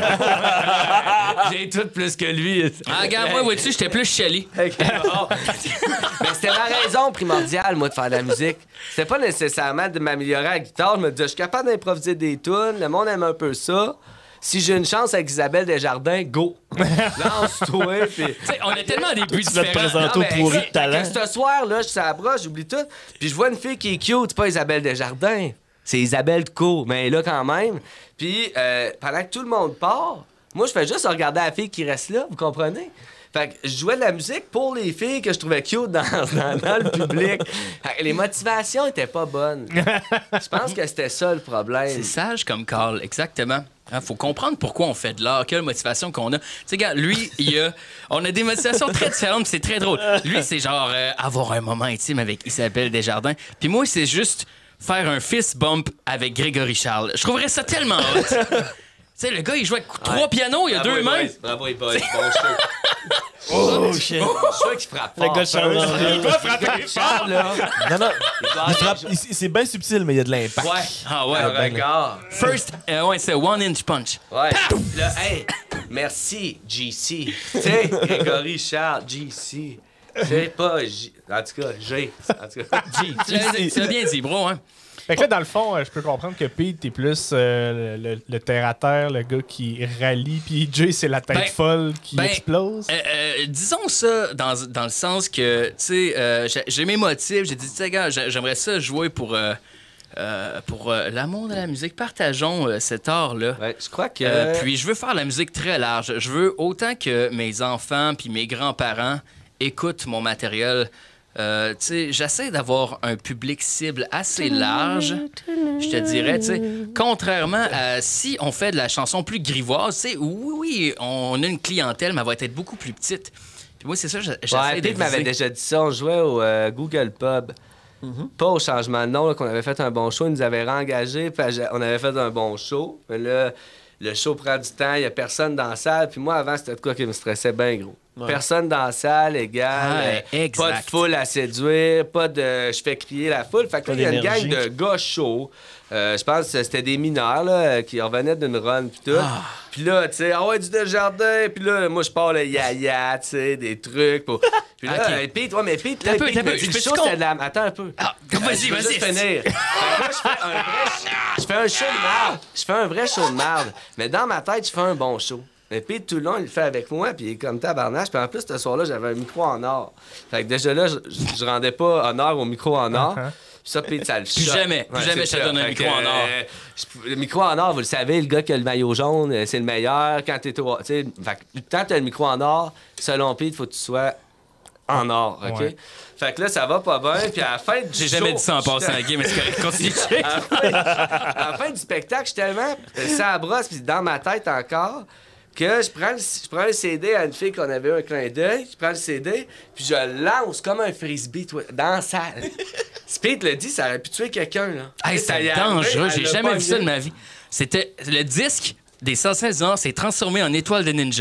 J'ai tout plus que lui. Ah, regarde, moi, vois-tu, j'étais plus chali. Ok, bon. Mais c'était ma raison primordiale, moi, de faire de la musique. C'était pas nécessairement de m'améliorer à la guitare. Je me disais, je suis capable d'improviser des tunes. Le monde aime un peu ça. Si j'ai une chance avec Isabelle Desjardins, go! Lance-toi, puis... Tu sais, on a tellement des buts Tu vas te différents. présenter au mais pourri fait de talent. que Ce soir, là, je suis à la broche, j'oublie tout. Puis je vois une fille qui est cute, c'est pas Isabelle Desjardins. C'est Isabelle Co. Mais elle est là quand même. Puis euh, pendant que tout le monde part, moi, je fais juste regarder la fille qui reste là, vous comprenez? Fait que je jouais de la musique pour les filles que je trouvais cute dans, dans, dans le public. Fait que les motivations étaient pas bonnes. Je pense que c'était ça le problème. C'est sage comme Carl, exactement. Il faut comprendre pourquoi on fait de l'art, quelle motivation qu'on a. Tu sais, gars, lui, il a, on a des motivations très différentes, puis c'est très drôle. Lui, c'est genre euh, avoir un moment intime avec Isabelle Desjardins. Puis moi, c'est juste faire un fist bump avec Grégory Charles. Je trouverais ça tellement hot. Tu sais, le gars, il joue avec trois pianos, il a Bravo, deux les mains. boys. Bravo, les boys. Bon show. Oh, shit. Je suis sûr qu'il frappe Le fort. gars de Charles Landry. Il va frapper fort, là. Non, non, Il doit il avoir- frappe- il- c'est bien subtil, mais il y a de l'impact. Ouais. Ah ouais. Un regard. First, euh, ouais, c'est one inch punch. Ouais. Là, hey, merci, G C. Tu sais, Grégory Charles, G C. Tu sais, pas J. En tout cas, G. En tout cas, G. Tu l'as- tu l'as bien dit, bro, hein. Fait que là, dans le fond, euh, je peux comprendre que Pete, t'es plus euh, le, le terre-à-terre, le gars qui rallie, puis Jay, c'est la tête Ben, folle qui ben, explose. Euh, euh, disons ça dans, dans le sens que, tu sais, euh, j'ai- j'ai mes motifs. J'ai dit, tu sais, gars, j'ai- j'aimerais ça jouer pour, euh, euh, pour euh, l'amour de la musique. Partageons euh, cet art-là. Ouais, je crois que. Euh, puis je veux faire la musique très large. Je veux autant que mes enfants puis mes grands-parents écoutent mon matériel. Euh, tu sais, j'essaie d'avoir un public cible assez large, je te dirais, tu sais. Contrairement à si on fait de la chanson plus grivoise, tu sais, oui, oui, on a une clientèle, mais elle va être beaucoup plus petite. Puis moi, c'est ça, j'essaie Ouais, de Pete m'avait viser. déjà dit ça. On jouait au euh, Google Pub. Pas au changement de nom, là, qu'on avait fait un bon show. Ils nous avaient réengagés, puis on avait fait un bon show. Mais là, le show prend du temps, il n'y a personne dans la salle. Puis moi, avant, c'était de quoi qui me stressait bien gros. Ouais. Personne dans la salle, égal. Ouais, euh, exact. pas de foule à séduire, pas de je fais crier la foule. Fait que Pas là, il y a une gang d'énergie. de gars chauds. Euh, je pense que c'était des mineurs là, qui revenaient d'une run puis tout. Puis là, tu sais, ah ouais, du Desjardins. Puis là, moi, je parle le yaya, tu sais, des trucs. Pour... Puis là, Ok. euh, Pete, ouais, mais Pete, là, T'as peu, Pete t'as me peu, dit, je le peux-tu show, con- c'était de la... Attends un peu. Ah, vas-y, Je veux vas-y. juste finir. Fait que là, je fais un vrai... Je fais un show de merde. Je fais un vrai show de merde. Mais dans ma tête, je fais un bon show. Mais Pete, tout le long, il le fait avec moi, puis il est comme tabarnache. Puis en plus, ce soir-là, j'avais un micro en or. Fait que déjà là, je, je rendais pas honneur au micro en or. Puis ça, Pete, ça le Plus choque. jamais, plus jamais c'est je te ça. donne un Fait micro que, en or. euh, je- le micro en or, vous le savez, le gars qui a le maillot jaune, euh, c'est le meilleur. Quand t'es au... tu sais, fait que tant que t'as le micro en or, selon Pete, il faut que tu sois en or, OK? Ouais. Fait que là, ça va pas bien. Puis à la fin du J'ai show, jamais dit ça en j'étais- passant à game, mais c'est correct, continue. à la fin, à la fin du spectacle, je suis tellement euh, ça brosse, puis dans ma tête encore, que je prends, le, je prends le C D à une fille qu'on avait eu un clin d'œil, je prends le C D, puis je le lance comme un frisbee toi, dans la salle. Speed le dit, ça aurait pu tuer quelqu'un, là. Hey, Ça y c'est est dangereux, arrivé, j'ai elle l'a jamais vu pogné. ça de ma vie. C'était le disque des cent seize ans s'est transformé en étoile de ninja.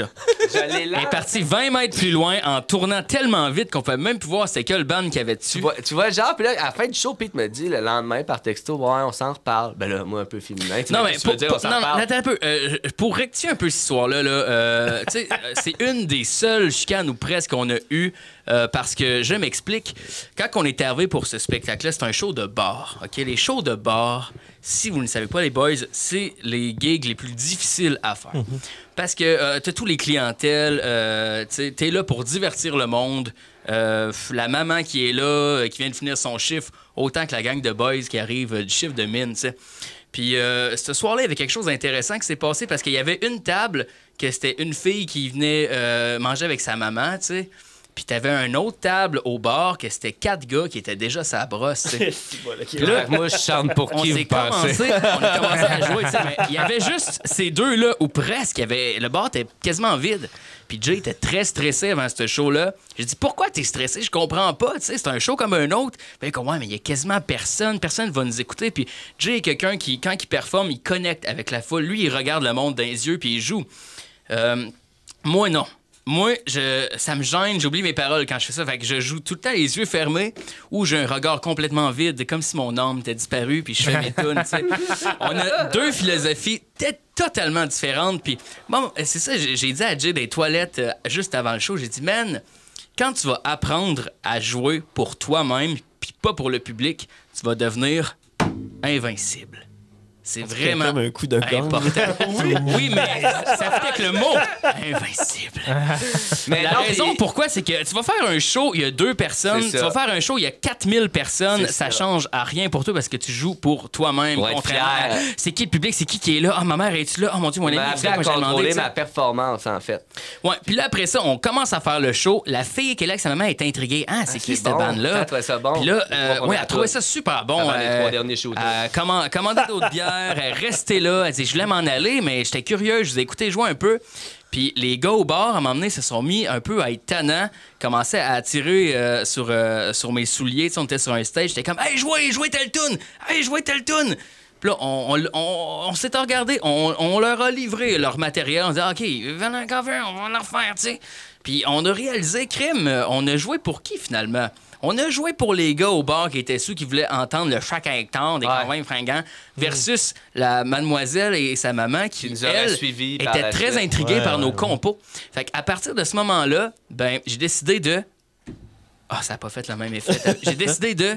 je l'ai là. Elle est partie vingt mètres plus loin en tournant tellement vite qu'on pouvait même plus voir c'était quel band qu'il y avait dessus. Tu vois, tu vois, genre, puis là, à la fin du show, Pete me dit le lendemain par texto, ouais, on s'en reparle. Ben là, moi, un peu féminin. Tu Non, sais, mais tu pour, veux dire, pour- on s'en non, non, reparle. attends un peu. Euh, pour rectifier un peu cette histoire-là, là, euh, tu sais, euh, c'est une des seules chicanes ou presque qu'on a eues euh, parce que, je m'explique, quand on est arrivé pour ce spectacle-là, c'est un show de bar. OK? Les shows de bar, si vous ne savez pas, les boys, c'est les gigs les plus difficiles à faire. Parce que euh, t'as tous les clientèles, euh, tu sais, t'es là pour divertir le monde. Euh, la maman qui est là, euh, qui vient de finir son chiffre, autant que la gang de boys qui arrive euh, du chiffre de mine, tu sais. Puis euh, ce soir-là, il y avait quelque chose d'intéressant qui s'est passé parce qu'il y avait une table que c'était une fille qui venait euh, manger avec sa maman, tu sais. Puis t'avais une autre table au bar que c'était quatre gars qui étaient déjà sa brosse, tu sais. Puis là, moi, je chante pour On qui s'est vous pensez? commencé, on a commencé à jouer, tu sais, mais il y avait juste ces deux-là, ou presque, il y avait, le bar était quasiment vide. Puis Jay était très stressé avant ce show-là. J'ai dit, pourquoi t'es stressé? Je comprends pas, tu sais, c'est un show comme un autre. Puis comme, ouais, mais il y a quasiment personne, personne va nous écouter. Puis Jay est quelqu'un qui, quand il performe, il connecte avec la foule. Lui, il regarde le monde dans les yeux, puis il joue. Euh, moi, non. Moi, je, ça me gêne, j'oublie mes paroles quand je fais ça. Fait que je joue tout le temps les yeux fermés ou j'ai un regard complètement vide, comme si mon âme était disparue, puis je fais mes tunes, tu sais. On a deux philosophies peut-être totalement différentes. Puis, bon, c'est ça, j'ai j'ai dit à Jay des toilettes euh, juste avant le show, j'ai dit, man, quand tu vas apprendre à jouer pour toi-même, puis pas pour le public, tu vas devenir invincible. C'est vraiment Comme un coup de gong. important. oui, oui, mais ça fait avec le mot invincible. Mais La non, raison puis- pourquoi, c'est que tu vas faire un show, il y a deux personnes. C'est Tu ça. vas faire un show, il y a quatre mille personnes. C'est Ça, ça. change à rien pour toi parce que tu joues pour toi-même. Pour être contrairement fier. à, c'est qui le public, c'est qui qui est là? Ah, ma mère est-tu là? Oh mon Dieu, mon ami, m'a tu appris sais, à moi, j'ai demandé. contrôler tu sais. ma performance, en fait. Ouais, puis là, après ça, on commence à faire le show. La fille qui est là avec sa maman est intriguée. Ah, c'est qui c'est cette bon. bande-là? Elle trouvait ça bon. Puis là, Les euh, trois ouais, elle trouvait premières ça super bon. Avant les euh, trois derniers shows. euh, comment, commandé d'autres bières, elle restait là. Elle dit, je voulais m'en aller, mais j'étais curieux. Je vous ai écouté jouer un peu. Puis les gars au bar, à un moment donné, se sont mis un peu à être tannants, commençaient à tirer euh, sur, euh, sur mes souliers. Tu sais, on était sur un stage, j'étais comme « Hey, jouez, jouez telle toune! Hey, jouez telle toune! » Puis là, on, on, on, on s'est regardé, on, on leur a livré leur matériel. On dit « OK, venez un cover, on va leur faire, tu sais. » Puis on a réalisé, crime, on a joué pour qui finalement? On a joué pour les gars au bar qui étaient sous, qui voulaient entendre le chaque hectare des Ouais. convaincants fringants, versus la mademoiselle et sa maman qui, Qui nous auraient elle, suivis par était la très suite. intriguée Ouais, par ouais, nos ouais. compos. Fait qu'à partir de ce moment-là, ben, j'ai décidé de... Ah, ça n'a pas fait le même effet. J'ai décidé de...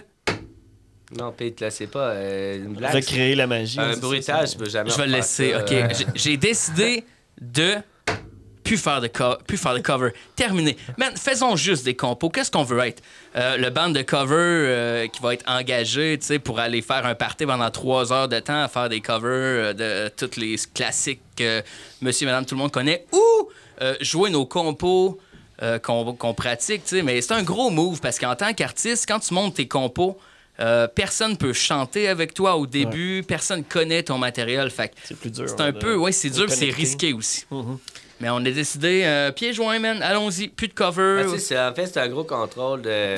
Non, Pete, là, c'est pas euh, une blague. Recréer la magie. Un c'est ça, bruitage, c'est je peux jamais Je vais le refaire laisser, ça, OK. euh. J'ai- J'ai décidé de... Plus faire, de co- plus faire de cover. Terminé. Man, faisons juste des compos. Qu'est-ce qu'on veut être? Euh, le band de cover euh, qui va être engagé, tu sais, pour aller faire un party pendant trois heures de temps à faire des covers euh, de tous les classiques que monsieur et madame tout le monde connaît. Ou euh, jouer nos compos euh, qu'on qu'on pratique, tu sais. Mais c'est un gros move parce qu'en tant qu'artiste, quand tu montes tes compos, euh, personne peut chanter avec toi au début, personne connaît ton matériel. Fait que C'est plus dur. c'est un de- peu, ouais, c'est de dur, puis c'est connecter. risqué aussi. Mhm. Mais on a décidé, euh, pieds joints, man, allons-y, plus de cover. Ben, tu sais, c'est- en fait, c'est un gros contrôle de,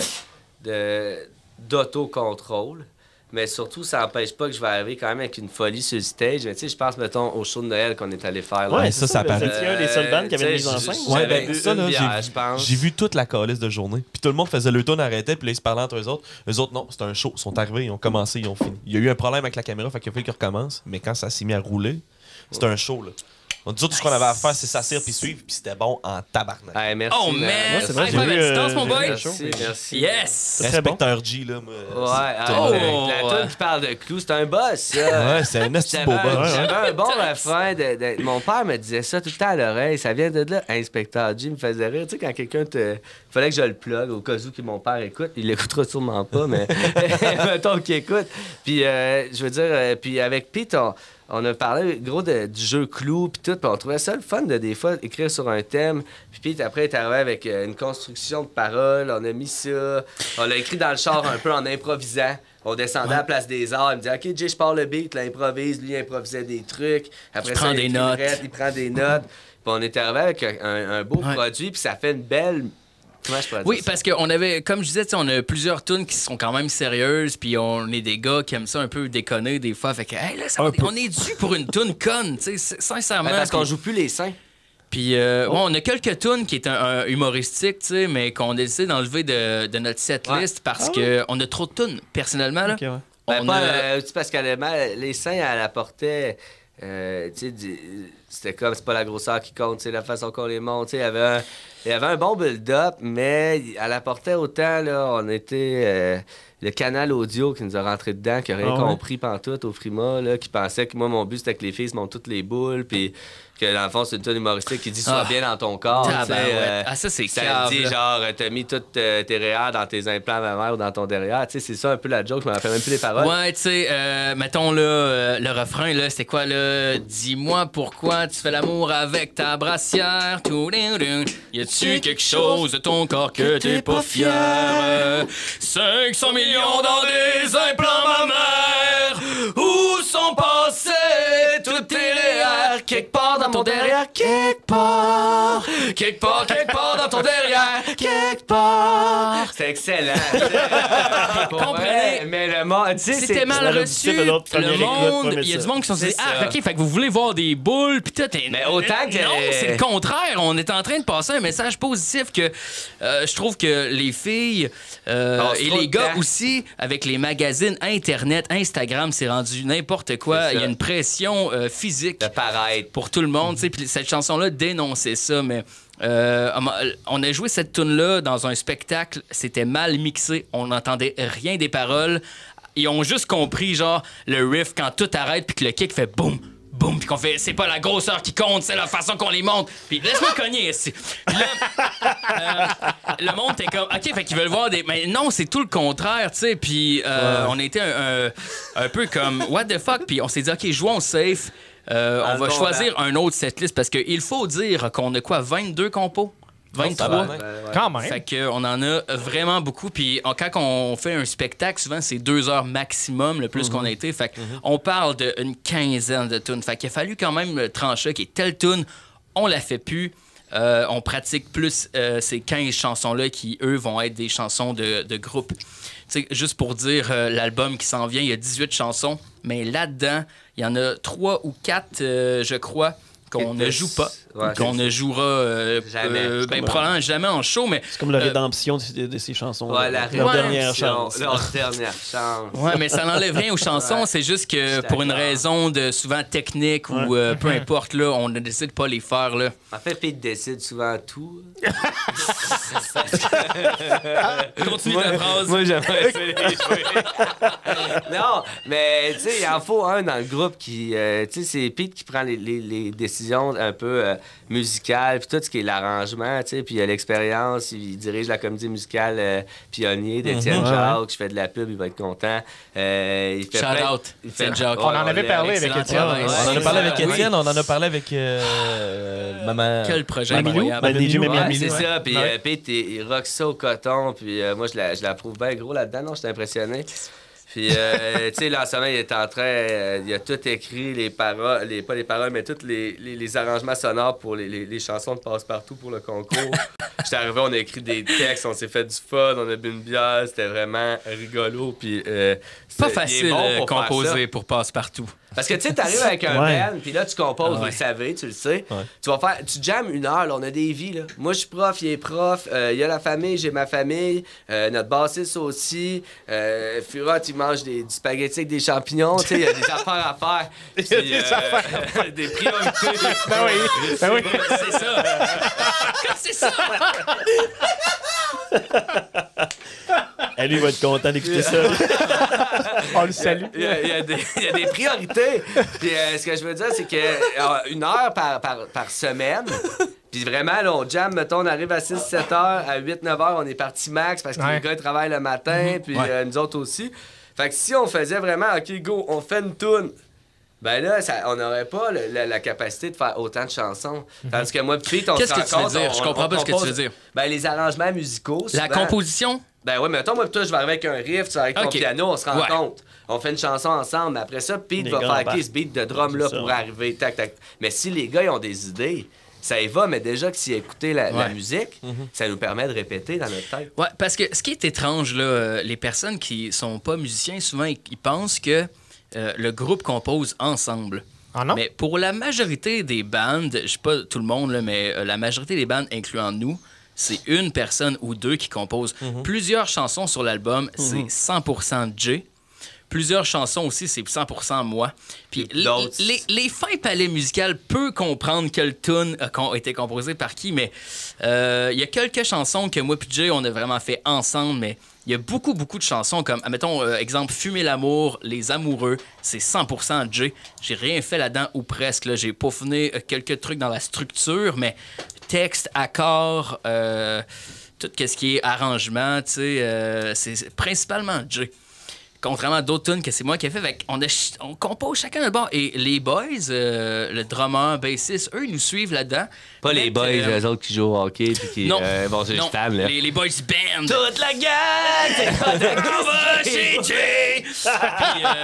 de, d'autocontrôle. Mais surtout, ça n'empêche pas que je vais arriver quand même avec une folie sur le stage. Mais tu sais, je pense, mettons, au show de Noël qu'on est allé faire. Là. Ouais, ça, c'est ça ça. paraît. C'est un des seuls bands qui avait Euh, une mise en tu sais, scène. j'avais Ouais, ben, bu ça, une là, bière, j'ai- je pense. J'ai vu toute la calice de journée. Puis tout le monde faisait le tourne, arrêtait, puis là, ils se parlaient entre eux autres. Eux autres, non, c'était un show. Ils sont arrivés, ils ont commencé, ils ont fini. Il y a eu un problème avec la caméra, fait qu'il a fallu qu'ils recommencent. Mais quand ça s'est mis à rouler, c'était un show, là. On dit tout ce qu'on avait à faire, c'est s'asseoir puis suivre, puis c'était bon en tabarnak. Ouais, merci. Oh, man! Ouais, c'est vrai, High j'ai five vu, à distance, euh, mon j'ai boy! vu le show. Merci, merci. Yes! très bon. Inspecteur G, là, moi. Ouais, c'est- ah, Oh, la ouais. tune qui parle de clous, c'est un boss, ça. Ouais, c'est un esti beau J'avais un, boss. j'avais un bon refrain. De, de- mon père me disait ça tout le temps à l'oreille. Ça vient de là. Inspecteur G me faisait rire. Tu sais, quand quelqu'un te. Il fallait que je le plug au cas où que mon père écoute. Il l'écoutera sûrement pas, mais mettons qu'il écoute. Puis, euh, je veux dire, euh, puis avec Pete, on, on a parlé gros de- du jeu clou, puis tout. Puis on trouvait ça le fun de des fois écrire sur un thème. Puis Pete, après, est arrivé avec euh, une construction de paroles. On a mis ça. On l'a écrit dans le char un peu en improvisant. On descendait à la place des arts. Il me disait, OK, Jay, je pars le beat, là, improvise. Lui, il improvisait des trucs. Après Il ça, prend il des écrivait, notes. Il prend des notes. Puis on est arrivé avec un, un beau Ouais. produit, puis ça fait une belle. Comment je pourrais dire Oui, ça? parce qu'on avait, comme je disais, tu sais, on a plusieurs tunes qui sont quand même sérieuses, puis on est des gars qui aiment ça un peu déconner des fois. Fait que, hey, là, ça- on, on est dû pour une tune conne, tu sais, sincèrement. Ben, parce qu'on puis- joue plus les seins. Puis, euh, bon, on a quelques tunes qui est un, un humoristique, tu sais, mais qu'on a décidé d'enlever de, de notre setlist Ouais. parce Ah qu'on a trop de tunes, personnellement. Là. Ok, ouais. Ben, On pas, a- euh, tu sais, parce qu'elle aimait- les seins, elle apportait. Euh, tu sais, du- c'était comme, c'est pas la grosseur qui compte, c'est la façon qu'on les monte. Tu sais, il y avait un, il y avait un bon build-up, mais elle apportait autant, là, on était. euh, le canal audio qui nous a rentré dedans, qui a rien Ah ouais? compris pantoute au Frima, là, qui pensait que moi, mon but, c'était que les filles se montent toutes les boules, puis que dans le fond, c'est une tonne humoristique qui dit sois Ah. bien dans ton corps. tu sais, Tabarouette. euh, Ah, ça, c'est ça cave, dit là. genre, euh, t'as mis toutes euh, tes réels dans tes implants mammaires ou dans ton derrière. Tu sais, c'est ça un peu la joke, je me rappelle même plus les paroles. Ouais, tu sais, euh, mettons là, euh, le refrain, là, c'était quoi, là? Dis-moi pourquoi tu fais l'amour avec ta brassière. Tout-ding-ding. Y a-tu quelque chose de ton corps que t'es pas fier? Euh, cinq cents millions dans des implants mammaires. Où sont passés tous tes réels? Quelque part dans ton derrière, quelque part. Quelque part, quelque part dans ton derrière, quelque part. C'est excellent. Pour comprenez? vrai, mais le monde, tu sais, C'était c'est mal ça aurait reçu. dû faire notre première Le écoute, monde, ouais, mais il y a ça- du monde qui sont dit c'est ah ça. ok, fait que vous voulez voir des boules puis tout. Et- Mais autant que- non, c'est le contraire. On est en train de passer un message positif que euh, je trouve que les filles euh, Passe et trop les de gars temps. aussi avec les magazines internet, Instagram, c'est rendu n'importe quoi. C'est ça. Il y a une pression euh, physique de paraître. pour tout le monde. tu sais. Puis cette chanson-là dénonçait ça, mais euh, on a joué cette tune-là dans un spectacle. C'était mal mixé. On n'entendait rien des paroles. Ils ont juste compris, genre, le riff quand tout arrête puis que le kick fait boum, boum, puis qu'on fait c'est pas la grosseur qui compte, c'est la façon qu'on les monte. Puis laisse-moi cogner ici. Puis là, euh, le monde était comme OK, fait qu'ils veulent voir des mais non, c'est tout le contraire, tu sais. Puis euh, on était un, un, un peu comme what the fuck, puis on s'est dit OK, jouons safe. Euh, Dans on le va bon choisir un autre setlist parce qu'il faut dire qu'on a quoi, vingt-deux compos? vingt-trois? tabarnak. Ouais, ouais. Quand même. Fait qu'on en a vraiment beaucoup. Puis on- quand on fait un spectacle, souvent c'est deux heures maximum, le plus qu'on a été. Fait qu'on parle d'une quinzaine de tunes. Fait qu'il a fallu quand même trancher qui est telle tune, on la fait plus. Euh, on pratique plus euh, ces quinze chansons-là qui, eux, vont être des chansons de, de groupe. Tu sais, juste pour dire, euh, l'album qui s'en vient, il y a dix-huit chansons, mais là-dedans, il y en a trois ou quatre, euh, je crois, qu'on Qui ne était- joue pas, Ouais, qu'on c'est- ne jouera euh, Jamais. euh, C'est ben, comme- probablement jamais en show, mais C'est comme la Euh, rédemption de, de ces chansons. Ouais, la leur Ouais, dernière rédemption, chance. Leur dernière chance. ouais, mais ça n'enlève rien aux chansons. Ouais. C'est juste que suis pour une d'accord. raison de souvent technique ou Ouais. euh, peu importe, là, on a décidé de pas les faire. Là. En fait, Pete décide souvent tout. Continue ta phrase. Moi, j'aimerais essayer de les jouer. Non, mais tu sais, il en faut un dans le groupe qui. euh, tu sais, c'est Pete qui prend les, les- les décisions un peu euh, musicales, puis tout ce qui est l'arrangement, tu sais, puis il a l'expérience, il dirige la comédie musicale euh, Pionnier d'Étienne Mhm. Jacques. Je fais de la pub, il va être content. Euh, il fait Shout plein- out, il fait- Étienne Jacques. On en avait l'a- parlé avec excellent Étienne. travail. Ouais. On en a parlé avec Oui. Étienne, on en a parlé avec euh, maman. Quel projet Mamie Lou? incroyable. Ben, D J Ouais, Mamie c'est Lou, ouais. ça. Puis Ouais. euh, Pete, il, il rock ça au coton. Puis euh, moi, je la, je la trouve bien gros là-dedans. Non, j'étais impressionné. Puis, euh, tu sais, là, en ce moment, il est en train... euh, il a tout écrit, les paroles... Les, pas les paroles, mais tous les, les, les arrangements sonores pour les, les, les chansons de Passe-Partout pour le concours. J'étais arrivé, on a écrit des textes, on s'est fait du fun, on a bu une bière. C'était vraiment rigolo. Puis... euh, Pas c'est- il est facile bon euh, pour faire ça. composer pour Passe-Partout. Parce que tu sais, t'arrives avec un Ouais. band, puis là, tu composes, Ah vous ouais. le savez, tu le sais. Ouais. Tu vas faire, tu jammes une heure, là, on a des vies, là. Moi, je suis prof, il est prof, euh, il y a la famille, j'ai ma famille, euh, notre bassiste aussi, euh, Furat, il mange des, du spaghetti avec des champignons, tu sais, il y a des affaires à faire. Il y a des affaires des priorités. Ben oui, ben oui. C'est ça. C'est ça. Eh, lui, il va être content d'écouter ça. On le salue. Il y, a, il y a des, il y a des priorités. Puis euh, ce que je veux dire, c'est que euh, une heure par, par, par semaine. Puis vraiment, là, on jam, mettons, on arrive à six sept heures, à huit neuf heures, on est parti max parce que Ouais. les gars ils travaillent le matin, puis Ouais. euh, nous autres aussi. Fait que si on faisait vraiment, OK, go, on fait une toune. Ben là, ça, on n'aurait pas le- la, la capacité de faire autant de chansons. Tandis que moi, Pete, on Qu'est-ce se que tu veux rencontre, dire? on- Je on- comprends on pas ce que tu compose- veux dire. Ben, les arrangements musicaux. La souvent- composition? Ben ouais, mais mettons, moi, toi, je vais arriver avec un riff, tu vas avec ton Ok. piano, on se Ouais. rencontre. On fait une chanson ensemble, mais après ça, Pete Les va gars faire embarquent. qui ce beat de drum-là C'est ça. pour arriver, tac, tac. Mais si les gars, ils ont des idées, ça y va, mais déjà que s'ils écoutaient la, la Ouais. musique, ça nous permet de répéter dans notre tête. Ouais, parce que ce qui est étrange, là, euh, les personnes qui sont pas musiciens, souvent, ils, ils pensent que euh, le groupe compose ensemble. Ah non? Mais pour la majorité des bandes, je sais pas tout le monde, là, mais euh, la majorité des bandes, incluant nous, c'est une personne ou deux qui composent Mm-hmm. plusieurs chansons sur l'album. C'est cent pour cent Jay. Plusieurs chansons aussi, c'est cent pour cent moi. Puis les, d'autres. les, les fins palais musicales peuvent comprendre quelle tune a con- été composée par qui, mais euh, il y a quelques chansons que moi et Jay, on a vraiment fait ensemble, mais il y a beaucoup, beaucoup de chansons comme, admettons, euh, exemple, Fumer l'amour, Les amoureux, c'est cent pour cent Jay. J'ai rien fait là-dedans, ou presque. Là. J'ai peaufiné euh, quelques trucs dans la structure, mais texte, accord, euh, tout ce qui est arrangement, tu sais, euh, c'est c'est principalement Jay. Contrairement à d'autres tunes que c'est moi qui ai fait, fait on, a ch- on compose chacun de bord. Et les boys, euh, le drummer, bassiste, eux, ils nous suivent là-dedans. Pas les Mais, boys, euh, eux autres qui jouent au hockey puis qui Non, euh, vont sur les non, femmes. Là. les, les boys band. Toute la gang! On va chez Jay! Puis, euh,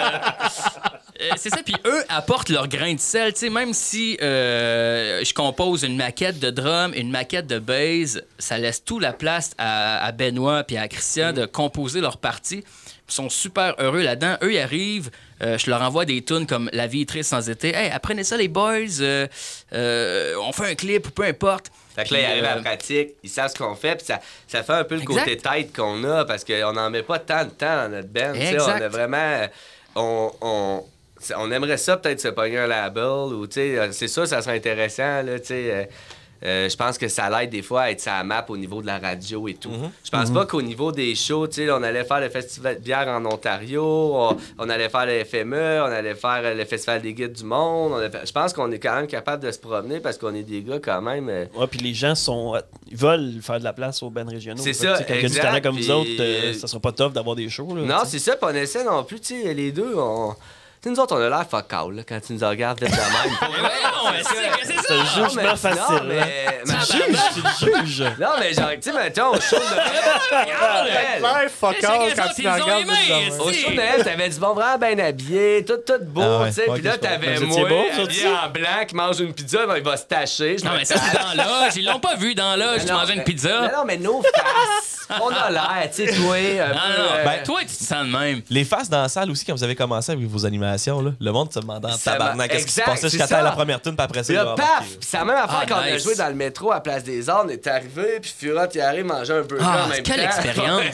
euh, c'est ça, puis eux apportent leur grain de sel. Tu sais, même si euh, je compose une maquette de drum, une maquette de bass, ça laisse tout la place à, à Benoît puis à Christian de composer leur partie. Ils sont super heureux là-dedans. Eux, ils arrivent, euh, je leur envoie des tunes comme La vie est triste sans été. Hey, apprenez ça, les boys. Euh, euh, on fait un clip ou peu importe. Fait que là, ils Puis, arrivent à euh, la pratique, ils savent ce qu'on fait, puis ça, ça fait un peu le Exact. côté tête qu'on a, parce qu'on n'en met pas tant de temps dans notre band. tu sais, On Exact. a vraiment... On, on, on aimerait ça peut-être se pogner un label, ou tu sais, c'est sûr, ça serait intéressant, là, tu sais... euh, Euh, je pense que ça l'aide des fois à être sur la map au niveau de la radio et tout. Je pense pas qu'au niveau des shows, tu sais, on allait faire le festival de bière en Ontario, on, on allait faire le F M E, on allait faire le festival des guides du monde. on allait faire- Je pense qu'on est quand même capable de se promener parce qu'on est des gars quand même. euh, Ouais, puis les gens sont, ils veulent faire de la place aux bands régionaux. C'est Fait que, ça, tu sais, Quand il y a du exact, talent comme puis- vous autres, euh, ça sera pas tough d'avoir des shows. Là, Non, tu sais. c'est ça, puis on essaie non plus, tu sais, les deux, on... Tu sais, nous autres, on a l'air fuck all, là, quand tu nous regardes vite de même. Ouais, non, mais c'est c'est ça. C'est un Non, jugement mais- facile. Non, mais... Tu juges, tu le juges. Non, mais genre, tu sais, mettons, au show de Noël... Ouais, fuck Chacun all ça, quand puis tu me ils ont regardes. aimé, de même. esti. Au show de Noël, t'avais du bon vraiment bien habillé, tout, tout beau, Ah ouais, tu sais. ouais, Puis là, ok, je t'avais comprends. moi, Vous étiez beau, vous habillé en blanc, qui mange une pizza, ben, il va se tacher. Je Non, me mais ça, c'est dans l'âge. Ils l'ont pas vu dans l'âge. Tu Non, mangeais une mais- pizza. Mais non, mais nos faces, on a l'air, tu sais, toi, un Non, peu, non, euh, ben, toi, tu te sens de même. Les faces dans la salle aussi, quand vous avez commencé avec vos animations, là, le monde se demandait en Ça tabarnak m'a- qu'est-ce qui se exact, passait jusqu'à c'est temps ça. la première tune, puis après ça, Puis il là, va paf! embarquer. Puis c'est la même affaire Ah, quand on a nice. joué dans le métro à Place des Arts. On est arrivé, puis Furat, il arrive manger un burger Ah, en même quelle temps. expérience.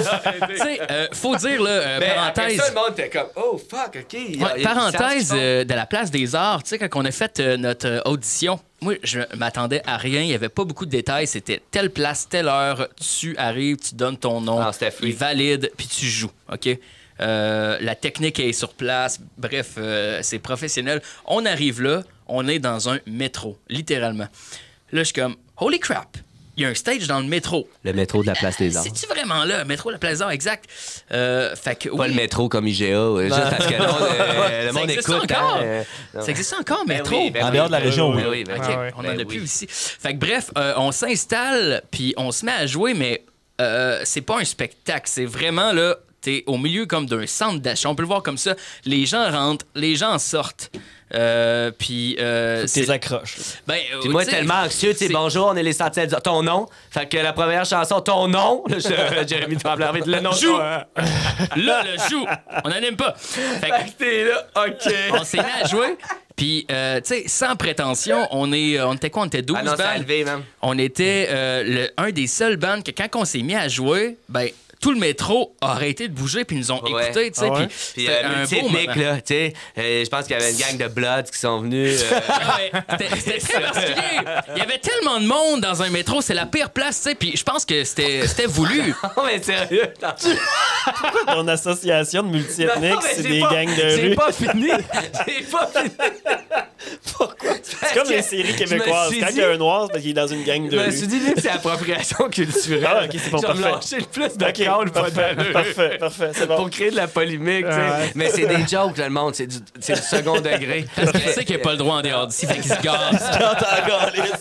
Tu sais, euh, faut dire, là, euh, Mais après parenthèse. ça, le monde était comme, oh fuck, ok. il y a- Ouais, il y a- parenthèse ils savent ce qu'ils euh, de la place des arts, tu sais, quand on a fait euh, notre euh, audition, moi, je m'attendais à rien. Il n'y avait pas beaucoup de détails. C'était telle place, telle heure. Tu arrives, tu donnes ton nom. Ah, c'était free. Il valide, puis tu joues. OK? Euh, la technique est sur place. Bref, euh, c'est professionnel. On arrive là, on est dans un métro, littéralement. Là, je suis comme, holy crap! Il y a un stage dans le métro. font. Le métro de la Place des Arts. C'est-tu vraiment là? Métro La Place des Arts, exact. Euh, fait que, Pas oui. le métro comme I G A, euh, juste parce que le monde, euh, le Ça monde existe écoute. encore? hein, euh, non. Ça existe encore, Ben métro? oui, ben En oui, dehors de la ben région, oui. oui. oui, ben OK, oui. Ah ouais. on Ben en a oui. plus ici. Fait que bref, euh, on s'installe, puis on se met à jouer, mais euh, c'est pas un spectacle. C'est vraiment, là, t'es au milieu comme d'un centre d'achat. On peut le voir comme ça. Les gens rentrent, les gens sortent. Euh, puis... Euh, Tes c'est- accroches. ben, Puis euh, moi, tu sais, tellement anxieux, tu sais, c'est- bonjour, on est les Sentinelles du... Ton nom. Fait que la première chanson, ton nom. Là, je- Jérémy Tremblay, avec le nom. Joue. Là, Là, le joue. On n'en aime pas. Fait que t'es là, OK. on s'est mis à jouer. Puis, euh, tu sais, sans prétention, on, est, on était quoi? On était douze Ah non, ça a bandes. levé, même. On était euh, le- un des seuls bands que quand on s'est mis à jouer, ben tout le métro a arrêté de bouger puis ils nous ont Ouais. écoutés, tu sais. Ah ouais? Puis Puis c'était euh, un beau multi-ethnique, moment. là, tu sais. Euh, je pense qu'il y avait une gang de Bloods qui sont venus. euh, Ah ouais, C'était c'était très particulier. Il y avait tellement de monde dans un métro, c'est la pire place, tu sais. Puis je pense que c'était c'était voulu. Non, mais sérieux. Non. Ton association de Non, non, multiethniques, mais c'est j'ai des pas- gangs de J'ai rue. pas fini. J'ai pas fini. Pourquoi? C'est comme les séries québécoises. suis Quand dit- il y a un noir, c'est parce qu'il est dans une gang Je de me rue. suis dit, vu que c'est appropriation culturelle. Ah, ok, c'est bon, je vais me parfait. lâcher le plus de Ok, calme pas parfait, d'allure. parfait, parfait, c'est bon. Pour créer de la polémique, tu sais. Ouais. Mais c'est des jokes, là, le monde. C'est du, c'est du second degré. Parce qu'il sait qu'il n'y a pas le droit en dehors d'ici, fait qu'il se gaze. Quand t'as encore les-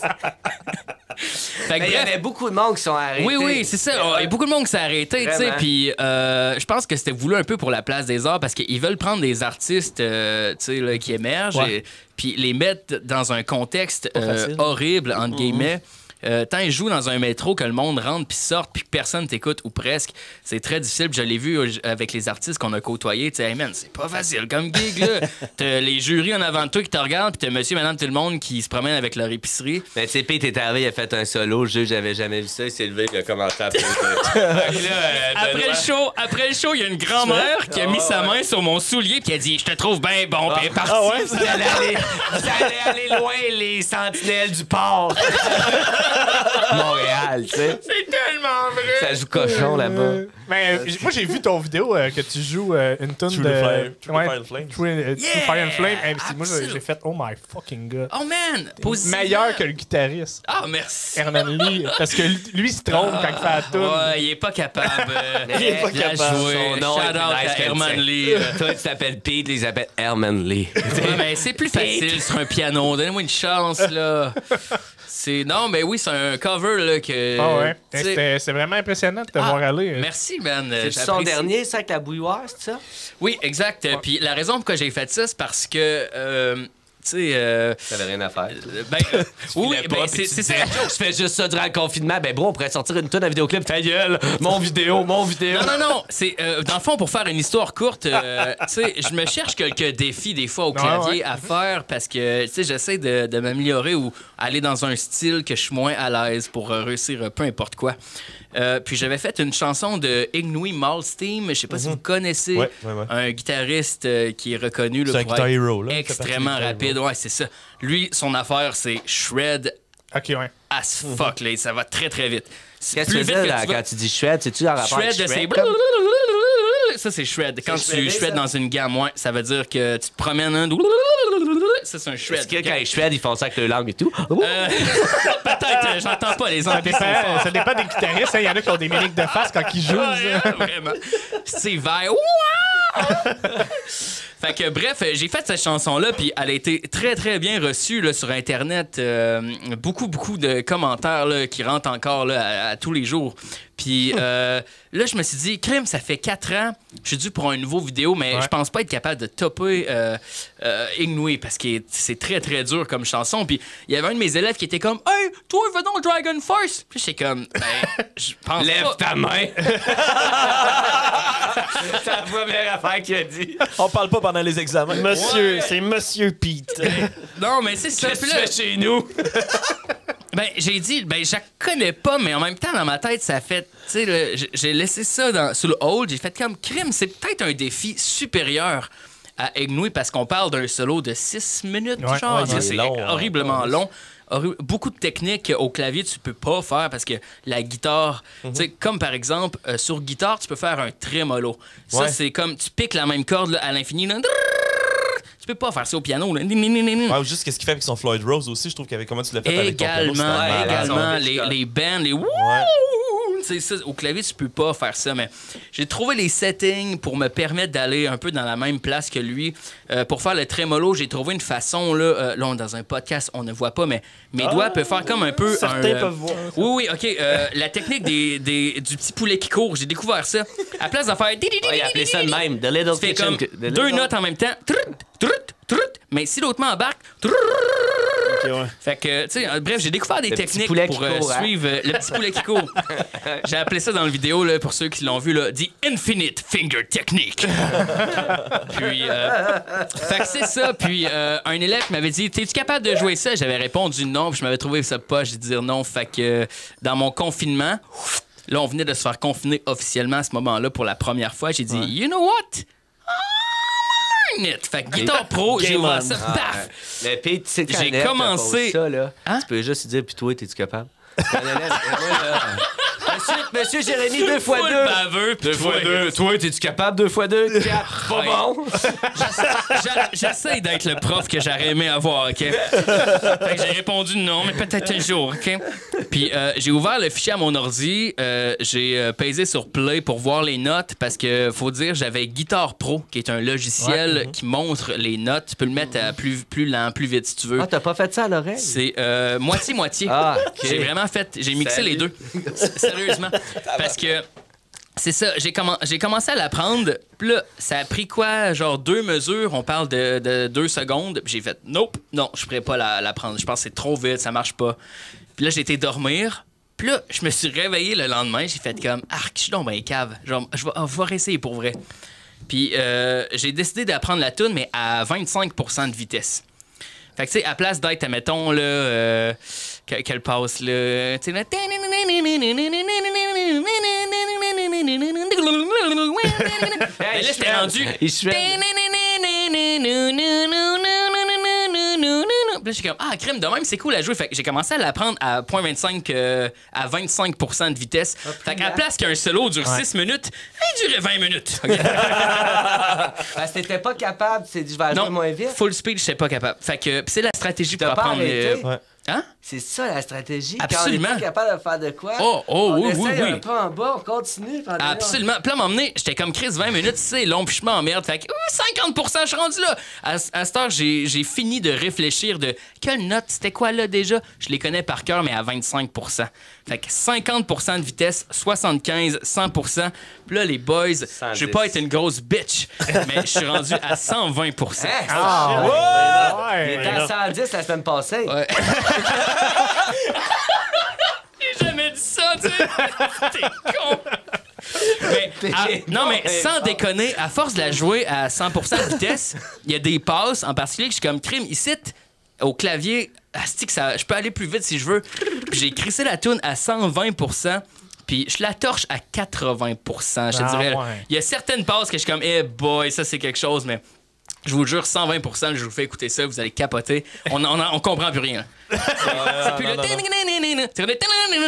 Fait que Mais il y bref, avait beaucoup de monde qui sont arrêtés. oui, oui, c'est ça. Il y a beaucoup de monde qui s'est arrêté, tu sais. Vraiment. Puis euh, je pense que c'était voulu un peu pour la place des arts parce qu'ils veulent prendre des artistes, euh, tu sais, là, qui émergent Ouais. et puis les mettre dans un contexte Pas euh, facile. horrible, entre guillemets. Euh, tant ils jouent dans un métro que le monde rentre puis sorte puis que personne t'écoute ou presque, c'est très difficile. Puis je l'ai vu euh, avec les artistes qu'on a côtoyés. Tu sais, hey man, c'est pas facile comme gig, là. T'as les jurys en avant de toi qui te regardent puis t'as monsieur, madame, tout le monde qui se promène avec leur épicerie. Mais tu sais, Pete est arrivé, il a fait un solo. Le juge, j'avais jamais vu ça. Il s'est levé, il a commencé à pleurer. Après le show, après le show, il y a une grand-mère qui a mis sa main sur mon soulier puis qui a dit « Je te trouve bien bon. » Puis elle est partie. Ah ouais? Vous allez aller, vous allez aller loin, les sentinelles du port. Montréal, tu sais. C'est tellement vrai! Ça joue cochon là-bas. Mais euh, j- moi, j'ai vu ton vidéo euh, que tu joues euh, une tune True de. the Fire- True the Ouais, Fire and Flame. True, euh, True Yeah! Fire and Flame. Hey, c'est- moi, j'ai- Absolument. j'ai fait Oh my fucking god. Oh man! Positivement. Meilleur que le guitariste, Ah, merci! Herman Lee. Parce que lui, lui, il se trompe quand il fait la tune. Ouais, il est pas capable. euh, Il est pas de la capable. jouer. Son nom Shout est plus out nice à que le Herman tien. Lee. euh. Toi, tu t'appelles Pete, lui, il s'appelle Herman Lee. Ouais, mais c'est plus facile sur un piano. Donnez-moi une chance, là. C'est... Non, mais oui, c'est un cover, là, que... Ah ouais. tu sais- C'était c'est vraiment impressionnant de te Ah, voir aller. Merci, man. C'est J'apprécie. son dernier, ça, avec la bouilloire, c'est ça? Oui, exact. Puis la raison pourquoi j'ai fait ça, c'est parce que... euh, tu sais... euh, T'avais rien à faire. euh, ben, euh, oui, ben, c'est c'est ça. Je fais juste ça durant le confinement. Ben, bro, on pourrait sortir une tonne de vidéoclip. Ta gueule! Mon vidéo, mon vidéo! Non, non, non. C'est, euh, dans le fond, pour faire une histoire courte, euh, tu sais, je me cherche quelques défis des fois au Ah, clavier ouais. à faire parce que, tu sais, j'essaie de, de m'améliorer ou aller dans un style que je suis moins à l'aise pour euh, réussir euh, peu importe quoi. Euh, puis j'avais fait une chanson de Ignui Malmsteen, je sais pas si vous connaissez, Ouais, ouais, ouais. un guitariste euh, qui est reconnu là, C'est un pour guitar être hero, là. Il fait partie extrêmement du guitar rapide. Ouais, c'est ça. Lui, son affaire, c'est shred Ok, ouais. as fuck, là, ça va très très vite. Qu'est-ce que tu Plus veux vite dire que là, tu vas- quand tu dis shred? C'est-tu en rapport avec Shred, c'est... Shrek, comme? Ça, c'est shred. Quand C'est tu shredé, shred ça? dans une gamme, ouais, ça veut dire que tu te promènes un... Ça, c'est un shred. Est-ce que quand ils shred, ils font ça avec leur langue et tout? Euh, Peut-être, euh, j'entends pas les Ça amplis sont dépend, forts. ça dépend des guitaristes. Il y en a qui ont des mimiques de face quand ils jouent. Ouais, ça. vraiment. C'est vert. Ouah! Fait que bref, j'ai fait cette chanson-là, puis elle a été très très bien reçue là, sur Internet. Euh, beaucoup beaucoup de commentaires là, qui rentrent encore là, à, à tous les jours. Puis euh, là, je me suis dit, crème, ça fait quatre ans, je suis dû pour un nouveau vidéo, mais Ouais. je pense pas être capable de topper euh, euh, Ignui parce que c'est très très dur comme chanson. Puis il y avait un de mes élèves qui était comme, hey, toi, va donc Dragon Force. Puis j'étais comme, ben, je pense Lève pas. ta main! C'est la première affaire qu'il a dit. On parle pas pendant les examens. Monsieur, Ouais. c'est Monsieur Pete. Non, mais c'est ça. Qu'est-ce que Puis tu là, fais chez nous? ben, j'ai dit, ben, je la connais pas, mais en même temps, dans ma tête, ça fait, tu sais, le- j'ai- j'ai laissé ça dans, sur le hold, j'ai fait comme crime, c'est peut-être un défi supérieur à Ignui parce qu'on parle d'un solo de six minutes, Ouais, genre, ouais, Ça, il est c'est long, hein. horriblement long. Horri- Beaucoup de techniques au clavier, tu peux pas faire parce que la guitare, tu sais, comme par exemple, euh, sur guitare, tu peux faire un trémolo. Ça, Ouais. c'est comme, tu piques la même corde là, à l'infini, là. Tu peux pas faire ça au piano, là. Ouais, ou juste qu'est-ce qu'il fait avec son Floyd Rose aussi, je trouve qu'avec comment tu l'as fait avec ton piano, Également, c'était malade. également, Ouais, les, ouais. les bands, les wouh! C'est ça, au clavier, tu peux pas faire ça, mais j'ai trouvé les settings pour me permettre d'aller un peu dans la même place que lui. Euh, pour faire le trémolo, j'ai trouvé une façon, là, euh, là, on- dans un podcast, on ne voit pas, mais mes doigts peuvent faire comme un peu Certains un, euh, peuvent voir. Oui, oui, OK. euh, la technique des, des- du petit poulet qui court, j'ai découvert ça. À place de faire... Ouais, il a appelé ça de même. The Little Tu fais Kitchen. comme The Little- deux notes en même temps. Trut, trut, trut. Mais si l'autre main embarque... trut. Ok, ouais. Fait que, tu sais, euh, bref, j'ai découvert des Le petit techniques poulet pour qui euh, court, hein? suivre euh, le petit poulet qui court. J'ai appelé ça dans le vidéo, là, pour ceux qui l'ont vu, là, The Infinite Finger Technique. Puis, euh, fait que c'est ça. Puis, euh, un élève m'avait dit, t'es-tu capable de jouer ça? J'avais répondu non, puis je m'avais trouvé ça poche de dire non. Fait que, euh, dans mon confinement, là, on venait de se faire confiner officiellement à ce moment-là pour la première fois. J'ai dit, you know what? Net. Fait que Guitar Pro, j'ai Game ouvert on. ça, Ah, paf! ouais. Mais Pete, tu sais que J'ai quand un élève te commencé- pose ça, là, Hein? tu peux juste lui dire, puis toi, t'es-tu capable? Quand un élève, moi, là, Monsieur, monsieur Jérémy, deux fois Full deux. baveux, puis Deux fois toi, deux. Toi, t'es-tu capable? Deux fois deux. Quatre. Pas Ouais. bon. J'a- J'essaie d'être le prof que j'aurais aimé avoir, OK? Fait que j'ai répondu non, mais peut-être un jour, OK? Puis euh, j'ai ouvert le fichier à mon ordi, euh, j'ai euh, pesé sur Play pour voir les notes parce que, faut dire, j'avais Guitar Pro, qui est un logiciel qui montre les notes. Tu peux le mettre à plus, plus lent, plus vite si tu veux. Ah, t'as pas fait ça à l'oreille? C'est euh, moitié-moitié. Ah, OK. J'ai vraiment fait, j'ai mixé Salut. les deux. S- Sérieusement. Parce que c'est ça, j'ai commen- j'ai commencé à l'apprendre. Puis là, ça a pris quoi? Genre deux mesures, on parle de, de deux secondes. Puis j'ai fait, nope, non, je pourrais pas la, la prendre. Je pense que c'est trop vite, ça marche pas. Puis là, j'ai été dormir. Puis là, je me suis réveillé le lendemain. J'ai fait comme, arc, je suis donc ben cave. Genre, je vais, je vais réessayer pour vrai. Puis euh, j'ai décidé d'apprendre la tune, mais à vingt-cinq pour cent de vitesse. Fait que, tu sais, à place d'être, admettons, là, euh, qu'elle passe, là, tu sais, là... Mais là, c'était rendu... Il shred. Puis là, j'ai comme, ah, crème de même, c'est cool à jouer. Fait que j'ai commencé à l'apprendre à point vingt-cinq, euh, à vingt-cinq pour cent de vitesse. Fait qu'à la place qu'un solo dure Ouais. six minutes, il durait vingt minutes. OK? Parce que t'étais pas capable, tu t'es dit, je vais jouer Non, moins vite. full speed, je sais pas capable. Fait que pis c'est la stratégie pour T'as pas apprendre. arrêté? euh, Ouais. Hein? C'est ça la stratégie. Absolument. Quand on est pas capable de faire de quoi, Oh, oh, on oui, oui, essaye oui. un peu en bas, on continue. pendant- Absolument. Puis là, à un moment donné, j'étais comme Chris, vingt minutes, c'est long, puis je m'emmerde. Fait que euh, cinquante pour cent, je suis rendu là. À, à cette heure, j'ai, j'ai fini de réfléchir de quelle note, c'était quoi là déjà? Je les connais par cœur, mais à vingt-cinq pour cent. Fait que cinquante pour cent de vitesse, soixante-quinze, cent pour cent. Puis là, les boys, je vais pas être une grosse bitch, mais je suis rendu à cent vingt pour cent. Hein? Ah, Il ouais. était à cent dix la semaine passée. Ouais. J'ai jamais dit ça, tu sais. T'es con. Mais, à- non, mais sans déconner, à force de la jouer à cent pour cent de vitesse, il y a des passes en particulier que je suis comme crime. Ici, au clavier, asti que ça, je peux aller plus vite si je veux. Puis j'ai crissé la toune à cent vingt pour cent. Puis je la torche à quatre-vingts pour cent, je te Ah, dirais. ouais. Il y a certaines passes que je suis comme, eh boy, ça c'est quelque chose, mais je vous jure, cent vingt pour cent, je vous fais écouter ça, vous allez capoter. On, on, on comprend plus rien. C'est plus le... C'est le...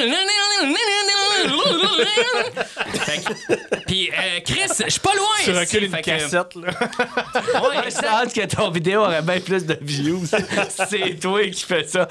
Fait que- Puis, euh, Chris, je suis pas loin. Tu recules une Fait que- cassette, là. Ouais, J'ai exact. hâte que ton vidéo aurait bien plus de views. C'est toi qui fais ça.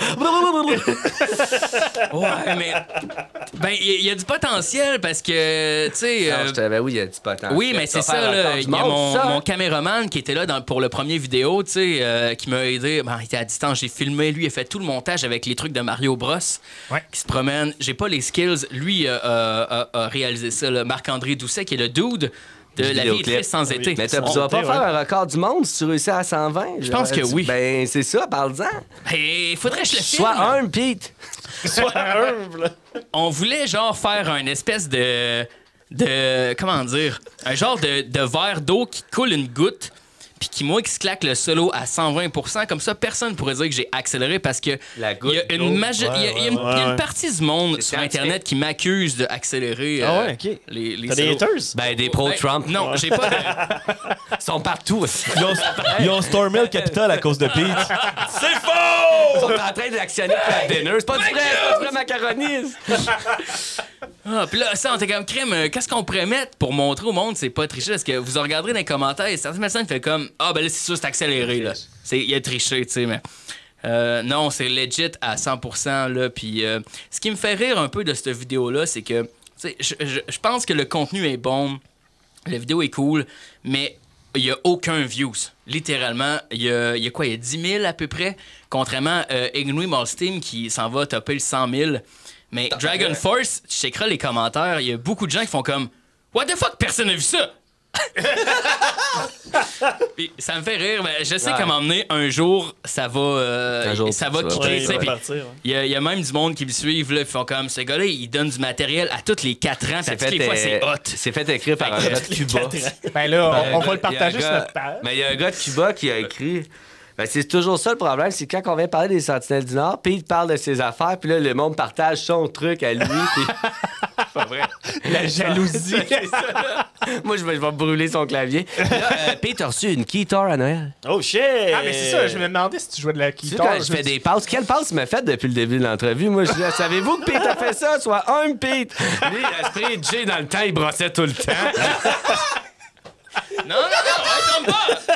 Ouais, mais. Ben, il y, y a du potentiel parce que, tu sais. Ah, euh, je te- ben oui, il y a du potentiel. Oui, mais Tu vas c'est faire ça, un là. record du Il y a monde, mon, ça. mon caméraman qui était là dans- pour le premier vidéo, tu sais, euh, qui m'a aidé. Ben, il était à distance, j'ai filmé. Lui, il a fait tout le montage avec les trucs de Mario Bros. Ouais. Qui se promène. J'ai pas les skills. Lui euh, euh, a, a réalisé ça, là. Marc-André Doucet, qui est le dude de La vie est vidéoclip. triste sans été. Mais tu Son vas pas thé, faire ouais. un record du monde si tu réussis à cent vingt? Je pense que Tu- oui. Ben, c'est ça, parle-en. Il faudrait que je le filme. Sois un, Pete. Sois humble. On voulait genre faire un espèce de de comment dire un genre de, de verre d'eau qui coule une goutte puis qui moi qui se claque le solo à cent vingt pour cent comme ça personne pourrait dire que j'ai accéléré parce que La il goutte y a d'eau. une maje- il y a- il y a une- ouais, il y a une ouais. partie du monde C'est sur quand internet qui m'accuse d'accélérer Ah euh, ouais, ok. les, les T'as des solos. haters? Ben, des Ben, pro-Trump. non, j'ai pas de... Ils sont partout. Ils ont, ils ont stormé le Capitole à cause de Pete. C'est Ils faux! sont en train d'actionner le dinner. C'est pas du vrai, c'est pas du vrai macaroni. Ah, puis là, ça, on était comme crème. euh, Qu'est-ce qu'on pourrait mettre pour montrer au monde c'est pas triché? Parce que vous en regarderez dans les commentaires, et certaines personnes font comme ah, ben là, c'est sûr, c'est accéléré. Là. C'est, il a triché, tu sais, mais. Euh, non, c'est legit à cent pour cent. Là, puis euh, ce qui me fait rire un peu de cette vidéo-là, c'est que tu sais, je, je, je pense que le contenu est bon, la vidéo est cool, mais il n'y a aucun views. Littéralement, il y a, il y a quoi? Il y a dix mille à peu près, contrairement à euh, Ignui Malsteam qui s'en va topper le cent mille. Mais Dragon Force, tu checkeras les commentaires, il y a beaucoup de gens qui font comme What the fuck, personne n'a vu ça! Puis ça me fait rire, mais je sais Ouais. qu'à m'emmener un jour, ça va, euh, Un jour, ça va ça va. kicker. Ouais, tu sais, il va puis partir, ouais. il y, a- il y a même du monde qui me suivent, là, qui font comme ce gars-là, il donne du matériel à tous les quatre ans, puis à toutes les fois, c'est euh, hot. c'est fait écrire par un Fait que- gars de Cuba. Ben là, on, on va le Il y a un partager sur gars- notre page. Mais il y a un gars de Cuba qui a écrit. Ben, c'est toujours ça le problème, c'est que quand on vient parler des Sentinelles du Nord, puis il parle de ses affaires, puis là, le monde partage son truc à lui. Puis... pas vrai. La jalousie. C'est ça, là. Moi, je vais, je vais brûler son clavier. Là, euh, Pete, t'as reçu une guitare à Noël. Oh shit! Ah, mais c'est ça, je me demandais si tu jouais de la Tu sais, guitare. quand je fais des passes, quelle passe tu m'as faite depuis le début de l'entrevue? Moi, je dis, savez-vous que Pete a fait ça? Soit un Pete. Lui, l'esprit Jay, dans le temps, il brossait tout le temps. Non, non, non, on tombe pas!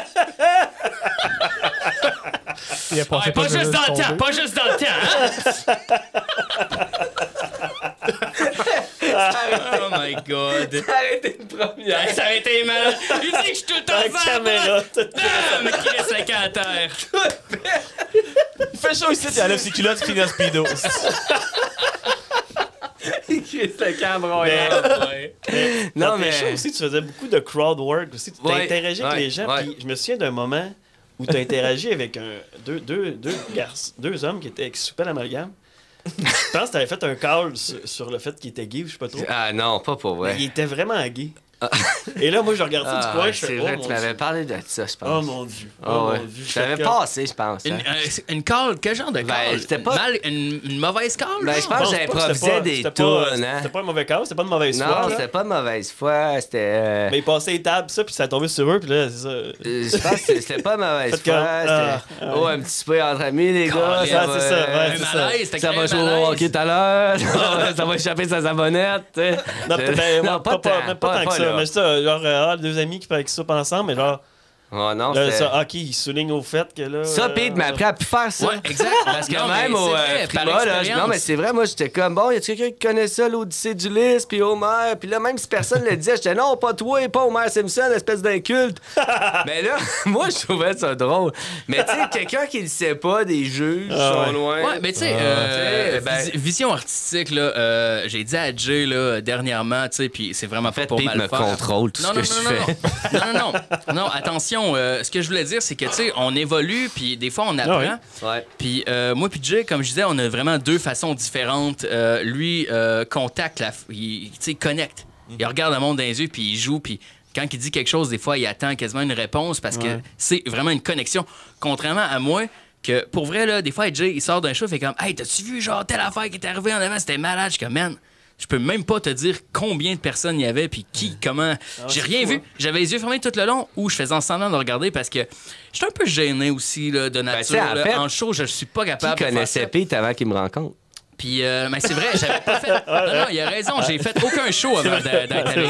Il a passé Ouais, pas de juste dans le tomber. temps, pas juste dans le temps, hein? Oh my god. Arrêtez une première. Hey, ça aurait été malade. Il dit que je suis tout le temps La vert, caméra. Ah, mais qui reste la à terre. Il fait chaud ici, il enlève ses culottes, il finit en speedo. Il crie le caméra. Ouais. Non, Dans tes mais. shows aussi, tu faisais beaucoup de crowd work aussi. Tu t'as Ouais, interagi avec ouais, les gens. ouais. Puis je me souviens d'un moment où tu as interagi avec un, deux, deux, deux garçons, deux hommes qui, étaient, qui soupaient l'amalgame. Je pense que t'avais fait un call sur, sur le fait qu'il était gay, ou je sais pas trop. Ah non, pas pour vrai. Mais il était vraiment gay. Et là, moi, je regarde ça du Ah, coin, ouais, je fais c'est oh, vrai, mon tu Dieu. m'avais parlé de ça, je Oh pense. mon Dieu. Oh, Ah ouais. mon Dieu. Je t'avais J'étais passé, je pense. Une, hein. euh, une call, quel genre de call? Ben, c'était pas- Mal, une, une mauvaise call? Ben, genre? je pense que pas j'improvisais c'était pas- des c'était pas- tunes, hein. C'était pas un mauvais cas, c'était pas de mauvaise foi. Non, là. c'était pas de mauvaise foi, c'était... euh, Mais ils passaient les tables, ça, puis ça tombait sur eux, puis là, c'est ça. euh, Je pense que c'était pas de mauvaise Faites foi, comme, ah, c'était... ah, Oh, ouais. un petit souper entre amis, les gars. Ah, c'est ça, ouais, Un c'est ça. malaise, t'as Ça créé va un jouer au malaise. hockey tout à l'heure. ça va échapper sa savonnette. tu sais. Non, peut-être ben, Non, moi, pas, pas pas, tant, même pas, pas- tant pas que ça. là. Mais c'est ça, genre, euh, ah, deux amis qui font avec ça ensemble, mais genre, Oh non, là, c'était... ça, ok, ils soulignent au fait que là. Ça, euh, Pete m'a appris à plus faire ça. Ouais, exact. Parce que Non, même mais au c'est euh, vrai, par Prima, là, je- expérience. non, mais c'est vrai, moi, j'étais comme, bon, y a-tu quelqu'un qui connaît ça, l'Odyssée d'Ulysse, puis Homer, puis là, même si personne le disait, j'étais, non, pas toi, et pas Homer Simpson, espèce d'inculte. Mais là, moi, je trouvais ça drôle. Mais tu sais, quelqu'un qui le sait pas, des juges Ah sont ouais. loin. Ouais, mais tu sais, euh, tu sais, ben- vis- vision artistique, là, euh, j'ai dit à Jay là, dernièrement, tu sais, puis c'est vraiment En fait, pas pour Pete mal me faire. contrôle tout Non, ce non, que non, je non, fais. non, non, non, non, non, attention, euh, ce que je voulais dire, c'est que, tu sais, on évolue, puis des fois, on apprend. ouais. Ouais. Puis euh, moi puis Jay, comme je disais, on a vraiment deux façons différentes. Euh, lui, euh, contacte, la f- il, tu sais, il connecte. Il regarde le monde dans les yeux, puis il joue, puis quand il dit quelque chose, des fois, il attend quasiment une réponse parce que Ouais. c'est vraiment une connexion. Contrairement à moi, que pour vrai, là, des fois, Jay, il sort d'un show, il fait comme « Hey, t'as-tu vu, genre, telle affaire qui est arrivée en avant, c'était malade. » Je suis comme « Man, je peux même pas te dire combien de personnes il y avait, puis qui, comment. J'ai c'est rien fou, vu. hein. J'avais les yeux fermés tout le long ou je faisais en semblant de regarder parce que j'étais un peu gêné aussi là, de nature. tu sais, en là. fait, en show, je suis pas Qui capable de faire connaissait ça. Pete avant qu'il me rencontre? Puis, euh, mais c'est vrai, j'avais pas fait. Non, non, il a raison, j'ai fait aucun show avant de- d'être allé.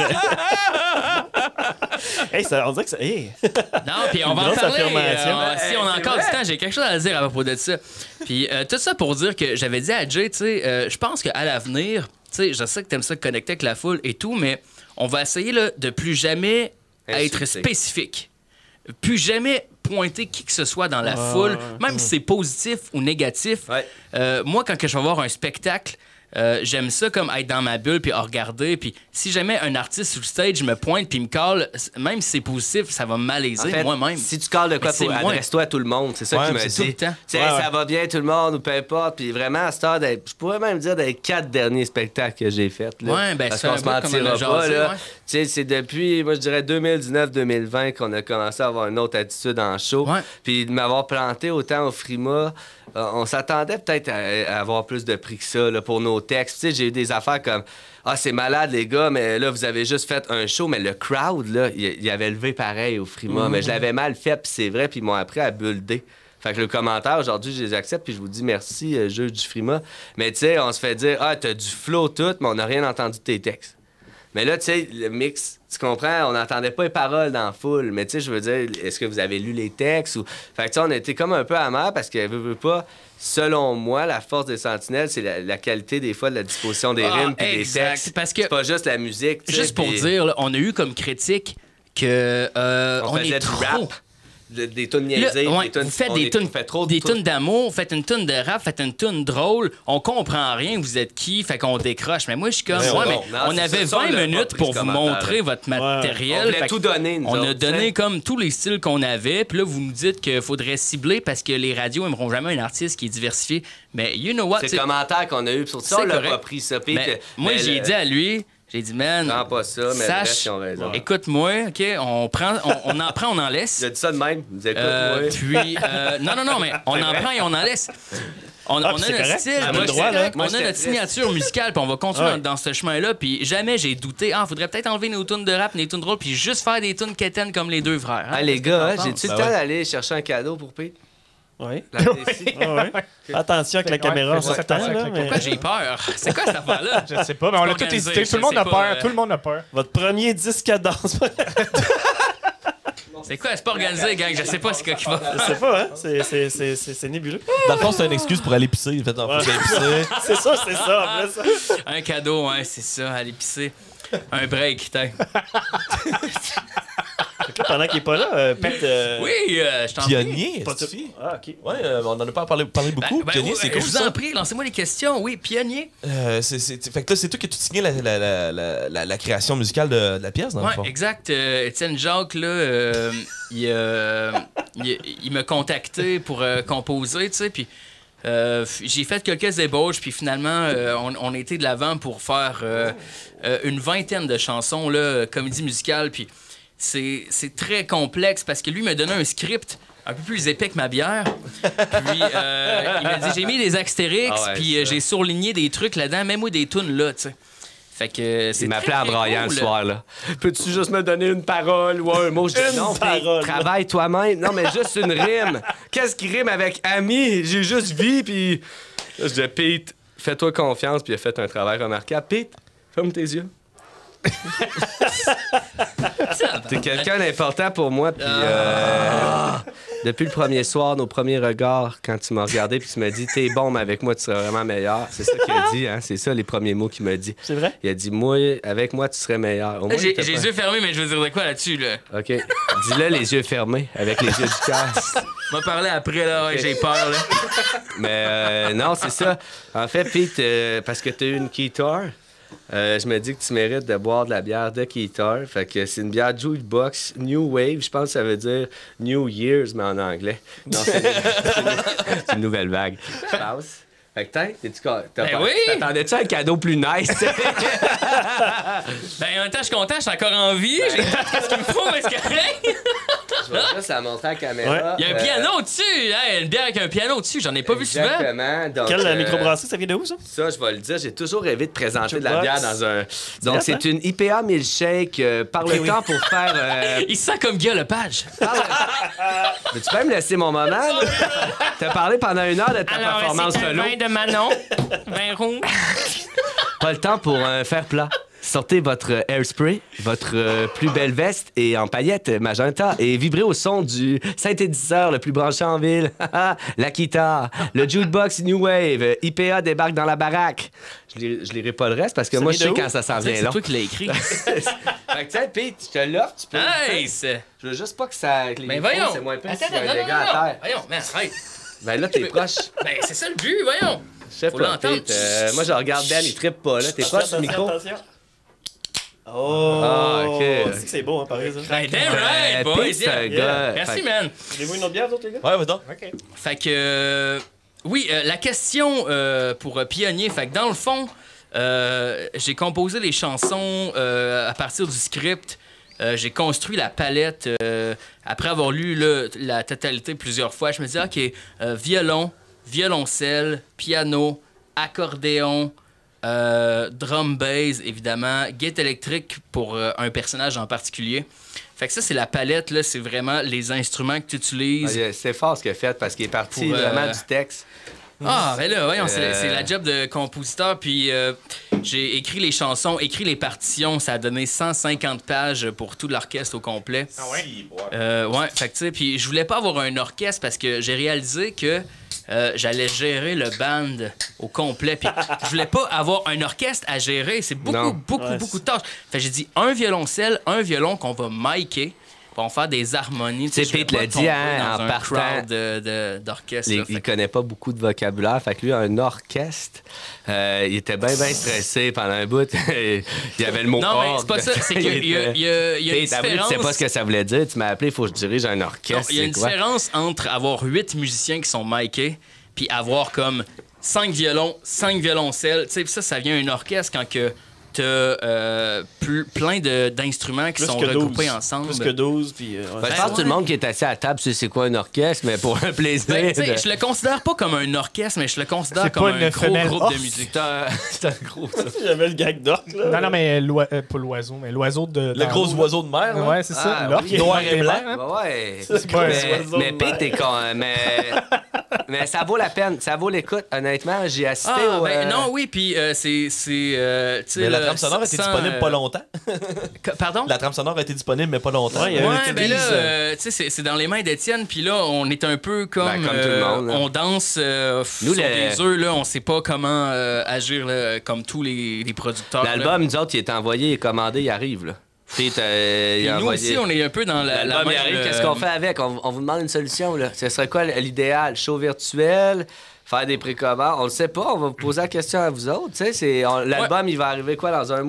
Hey, ça, on dirait que ça. Hey. Non, puis on va en Grosse parler. affirmation. euh, si on a encore du temps, j'ai quelque chose à dire à propos de ça. Puis euh, tout ça pour dire que j'avais dit à Jay, tu sais, euh, je pense qu'à l'avenir, tu sais, je sais que t'aimes ça connecter avec la foule et tout, mais on va essayer là, de plus jamais être Insulter. spécifique. Plus jamais pointer qui que ce soit dans la Ouais, foule, ouais, même si c'est positif ou négatif. Ouais. Euh, moi, quand que je vais voir un spectacle, euh, j'aime ça comme être dans ma bulle puis à regarder. Puis si jamais un artiste sur le stage me pointe puis me colle, même si c'est positif, ça va me malaiser En fait, moi-même. si tu calls de quoi, Mais c'est faut- moi. adresse-toi à tout le monde. C'est ça Ouais, qu'il mais m'a c'est dit. tout le temps. Tu sais, Ouais, ouais. ça va bien tout le monde ou peu importe. Puis vraiment, à cette heure, d'être- je pourrais même dire des quatre derniers spectacles que j'ai faits. là. Ouais, ben, Parce ça qu'on fait se un bout qu'on en a mentira pas. jasé, Là. ouais. Tu sais, c'est depuis, moi je dirais deux mille dix-neuf deux mille vingt qu'on a commencé à avoir une autre attitude en show. Ouais. Puis de m'avoir planté autant au Frima, euh, on s'attendait peut-être à, à avoir plus de prix que ça là, pour nos textes. Tu sais, j'ai eu des affaires comme ah, c'est malade, les gars, mais là, vous avez juste fait un show, mais le crowd, là, il il avait levé pareil au Frima. Mais je l'avais mal fait, puis c'est vrai, puis ils m'ont appris à builder. Fait que le commentaire, aujourd'hui, je les accepte, puis je vous dis merci, euh, juge du Frima. Mais tu sais, on se fait dire, ah, t'as du flow tout, mais on n'a rien entendu de tes textes. Mais là, tu sais, le mix, tu comprends, on n'entendait pas les paroles dans la foule. Mais tu sais, je veux dire, est-ce que vous avez lu les textes? Ou... Fait que tu sais, on était comme un peu amer parce que, veut, veut pas, selon moi, la force des Sentinelles, c'est la, la qualité des fois de la disposition des Ah, rimes puis des exact. textes. Parce que- C'est pas juste la musique. tu sais, Juste pour puis dire, là, on a eu comme critique que euh, on, on, faisait est du trop. rap, de- des tunes Là, niaisées. ouais, des tunes- vous faites on des est- tunes, on fait trop de des tunes. tunes d'amour, faites une tune de rap, faites une tune drôle, on comprend rien, vous êtes qui, fait qu'on décroche. Mais moi, je suis comme, Ouais, ouais, ouais, mais non, non, on c'est avait ça, ça, on vingt l'a pas minutes pris, pour ce vous commentaire-là. montrer votre matériel. On voulait Fait tout que donner, nous On a autres, donné tu sais. comme tous les styles qu'on avait, puis là, vous nous dites qu'il faudrait cibler parce que les radios aimeront jamais un artiste qui est diversifié. Mais you know what? C'est t'sais, le commentaire qu'on a eu. Sur ça, c'est on l'a correct. pas pris, ça. Puis mais que- moi, mais j'ai le- dit à lui, j'ai dit, man, Prends pas ça, mais le reste, ils ont raison. écoute-moi, OK, on, prend, on, on en prend, on en laisse. J'ai dit ça de même. Vous écoute, Euh, moi. puis, euh, non, non, non, mais on en prend et on en laisse. On, Ah, on puis a c'est notre correct. style, Ah, on moi, a le droit, là. correct, Moi, on a j'étais notre triste. signature musicale, puis on va continuer Ouais. dans, dans ce chemin-là. Puis jamais j'ai douté, ah, faudrait peut-être enlever nos tunes de rap, nos tunes drôles, puis juste faire des tunes quétaines comme les deux frères. hein. Ah, les Qu'est-ce que gars, t'en hein, penses? j'ai-tu le Ben temps ouais. d'aller chercher un cadeau pour Pete? Oui. La Messi? Ah ouais. Attention avec la Ouais, caméra en fais ça, sortant, attention là, avec la mais Pourquoi j'ai peur? C'est quoi cette affaire-là? Je sais pas, mais on l'a tout organisé, hésité. je Tout le monde sais a pas, peur. euh, Tout le monde a peur. votre premier disque à danse. C'est quoi? C'est pas organisé, gang. Je sais pas ce qui va. Je sais pas, hein? C'est- c'est- C'est c'est- c'est nébuleux. Dans le fond, c'est une excuse pour aller pisser. Faites en Ouais. faut aller pisser. C'est ça, c'est ça. En plus. Un cadeau, hein, c'est ça, aller pisser. Un break, t'as. Fait que là, pendant qu'il est pas là, euh, Pete. euh, Oui, euh, je t'en prie. Pionnier, pas tout- est-ce que- Ah, ok. Ouais, euh, on en a pas parlé, parlé beaucoup. Ben, ben, Pionnier, oui, c'est ben, cool je vous ça. en prie, lancez-moi les questions. Oui, pionnier. Euh, c'est- c'est- fait que là, c'est toi qui as tout signé la, la, la, la, la- la création musicale de, de la pièce, dans le Ouais, fond. exact. Euh, Étienne Jacques, là, euh, il, euh, il, il m'a contacté pour euh, composer, tu sais, puis euh, j'ai fait quelques ébauches, puis finalement, euh, on, on a été de l'avant pour faire euh, euh, une vingtaine de chansons, là, comédie musicale, puis c'est c'est très complexe parce que lui m'a donné un script un peu plus épais que ma bière. Puis euh, il m'a dit, j'ai mis des Astérix, Ah ouais, puis euh, j'ai surligné des trucs là-dedans, même moi des tunes là, tu sais. Fait que c'est Il m'appelait très, en très braillant cool. le soir, là. Peux-tu juste me donner une parole ou un mot? Je dis Une non, parole. Pete, travaille toi-même. Non, mais juste une rime. Qu'est-ce qui rime avec ami? J'ai juste vie, puis... Là, je dis, Pete, fais-toi confiance, puis il a fait un travail remarquable. Pete, ferme tes yeux. T'es quelqu'un d'important pour moi, puis euh, depuis le premier soir, nos premiers regards, quand tu m'as regardé puis tu m'as dit t'es bon, mais avec moi tu serais vraiment meilleur. C'est ça qu'il a dit, hein? C'est ça les premiers mots qu'il m'a dit. C'est vrai? Il a dit moi, avec moi tu serais meilleur. Au moins, il J'ai était j'ai pas- les yeux fermés, mais je veux dire de quoi là-dessus, là? Ok, dis-le les yeux fermés, avec les yeux du cœur. On va parler après, là, ouais, j'ai peur, là. Mais euh, non, c'est ça. En fait, Pete, euh, parce que t'as eu une Keytar, euh, je me dis que tu mérites de boire de la bière de Keytar. Fait que c'est une bière Jukebox New Wave. Je pense que ça veut dire New Year's, mais en anglais. Non, c'est c'est une, c'est une nouvelle vague. Je pense. Fait que t'as, t'es-tu co- t'as Ben pas- oui! T'attendais-tu un cadeau plus nice? tu sais? Ben, en même temps, je suis content, je suis encore en vie. J'ai tout ce qu'il me faut, mais c'est correct. Je vais juste la montrer à la caméra. Il y a un Euh, piano dessus. Hey, une bière avec un piano dessus, j'en ai pas vu souvent. Exactement. Donc, Quelle euh, microbrasserie, ça vient de où, ça? Ça, je vais le dire, j'ai toujours rêvé de présenter de la Jukebox. bière dans un. Donc, hot, c'est hein? une I P A milkshake euh, par le oui. temps pour faire. euh, Il se sent comme Guy Lepage. Veux-tu peux me laisser mon moment? là? T'as parlé pendant une heure de ta performance solo. de Manon, vin rouge. Pas le temps pour un faire plat. Sortez votre euh, Airspray, votre euh, plus belle veste et en paillettes euh, magenta et vibrez au son du synthétiseur le plus branché en ville. La guitare, le jukebox New Wave, euh, I P A débarque dans la baraque. Je lis- je lirai pas le reste parce que Ça moi je vient sais de où? quand ça s'en C'est vient long. toi qui l'as écrit. Fait que tiens, Pete, je te l'offre, tu peux. Nice! Je veux juste pas que ça. Que les Ben micros, voyons! c'est moins pire Attends, s'il y a non, un non, dégât non, à non. terre. Voyons, man, arrête. Ben là, t'es proche. Ben, c'est ça le but, voyons. Je sais Faut pas, l'entendre. Pete. Euh, moi, je regarde Ben, il trippe pas, là. T'es proche du micro? Attention. Oh! Ah, ok. C'est que c'est beau, hein, pareil, ça. Ben, damn Euh, right, boys. Pete, c'est un yeah. gars. Merci, Fait- man. Voulez-vous une autre bière, vous autres, les gars? Ouais, vas-y donc. Fait que, euh, oui, euh, la question euh, pour euh, Pionnier, fait que dans le fond, euh, j'ai composé les chansons euh, à partir du script. Euh, j'ai construit la palette euh, après avoir lu là, la totalité plusieurs fois. Je me disais, OK, euh, violon, violoncelle, piano, accordéon, euh, drum bass, évidemment, guitare électrique pour euh, un personnage en particulier. Fait que ça, c'est la palette, là, c'est vraiment les instruments que tu utilises. Ah, c'est fort ce qu'il a fait parce qu'il est parti Pour, euh, vraiment du texte. Ah, ben là, voyons, c'est Euh. c'est la job de compositeur. Puis euh, j'ai écrit les chansons, écrit les partitions. Ça a donné cent cinquante pages pour tout l'orchestre au complet. Ah ouais? Euh, ouais, fait que tu sais, puis je voulais pas avoir un orchestre parce que j'ai réalisé que euh, j'allais gérer le band au complet. Puis je voulais pas avoir un orchestre à gérer. C'est beaucoup, Non. beaucoup, Ouais, beaucoup de tâches. Fait que j'ai dit un violoncelle, un violon qu'on va micer. Puis on va faire des harmonies. Tu sais, je voulais Pete pas l'a dit, tomber hein, dans en un partant. crowd de- de- d'orchestre. Les- là. Fait il que- connaît pas beaucoup de vocabulaire. Fait que lui, un orchestre, euh, il était bien, bien stressé pendant un bout. il y avait le mot Non, mais orgue. c'est pas ça. C'est qu'il y a, il y a- il y a- il y a une Pete, t'avoues, différence. tu sais pas ce que ça voulait dire. Tu m'as appelé, il faut que je dirige un Non, orchestre. il y a une c'est quoi? différence entre avoir huit musiciens qui sont micés puis avoir comme cinq violons, cinq violoncelles. Tu sais, ça, ça vient un orchestre quand que t'as euh, plus- plein de- d'instruments qui Plus sont que regroupés douze. ensemble. Plus que douze, puis... euh, ouais. Ben, je Ben, pense que tout le ouais. monde qui est assis à la table sait c'est quoi un orchestre, mais pour un plaisir. Ben, tu sais, de- je le considère pas comme un orchestre, mais je le considère C'est comme pas un une gros femelle groupe orque. de musique. C'est un, c'est un gros. ça. J'avais le gag d'orque, là. Non, non, mais l'oi- euh, pas l'oiseau, mais l'oiseau de. Le dans gros l'eau, oiseau de mer, là. là. Ouais, c'est ça. Ah, L'orque, oui. Noir et est blanc. hein. Bah ouais. C'est pas un mais, oiseau mais de Pete, mer. t'es con. Mais, mais ça vaut la peine. Ça vaut l'écoute. Honnêtement, j'ai assisté Ah, au. ben euh, non, oui, puis euh, c'est. c'est, euh, tu sais, Mais la là, trame sonore était sans, disponible euh, pas longtemps. que- Pardon? La trame sonore a été disponible, mais pas longtemps. Ouais, il y a Ouais, eu ben là, Tease, euh, tu sais, c'est- c'est dans les mains d'Étienne, puis là, on est un peu comme, Ben, comme tout le euh, monde, là. on danse euh, f- Nous, sur le- des œufs, là, on sait pas comment euh, agir, là, comme tous les, les producteurs. là. L'album, nous autres, il est envoyé, il est commandé, il arrive, là. Pete, euh, il Puis a nous envoyé. aussi, on est un peu dans la, la L'album, il même, arrive, euh, qu'est-ce qu'on fait avec? On, on vous demande une solution, là. Ce serait quoi l'idéal? Show virtuel? Faire des précommandes? On le sait pas, on va vous poser la question à vous autres, tu sais. c'est- on- L'album, il va arriver quoi, dans un mois?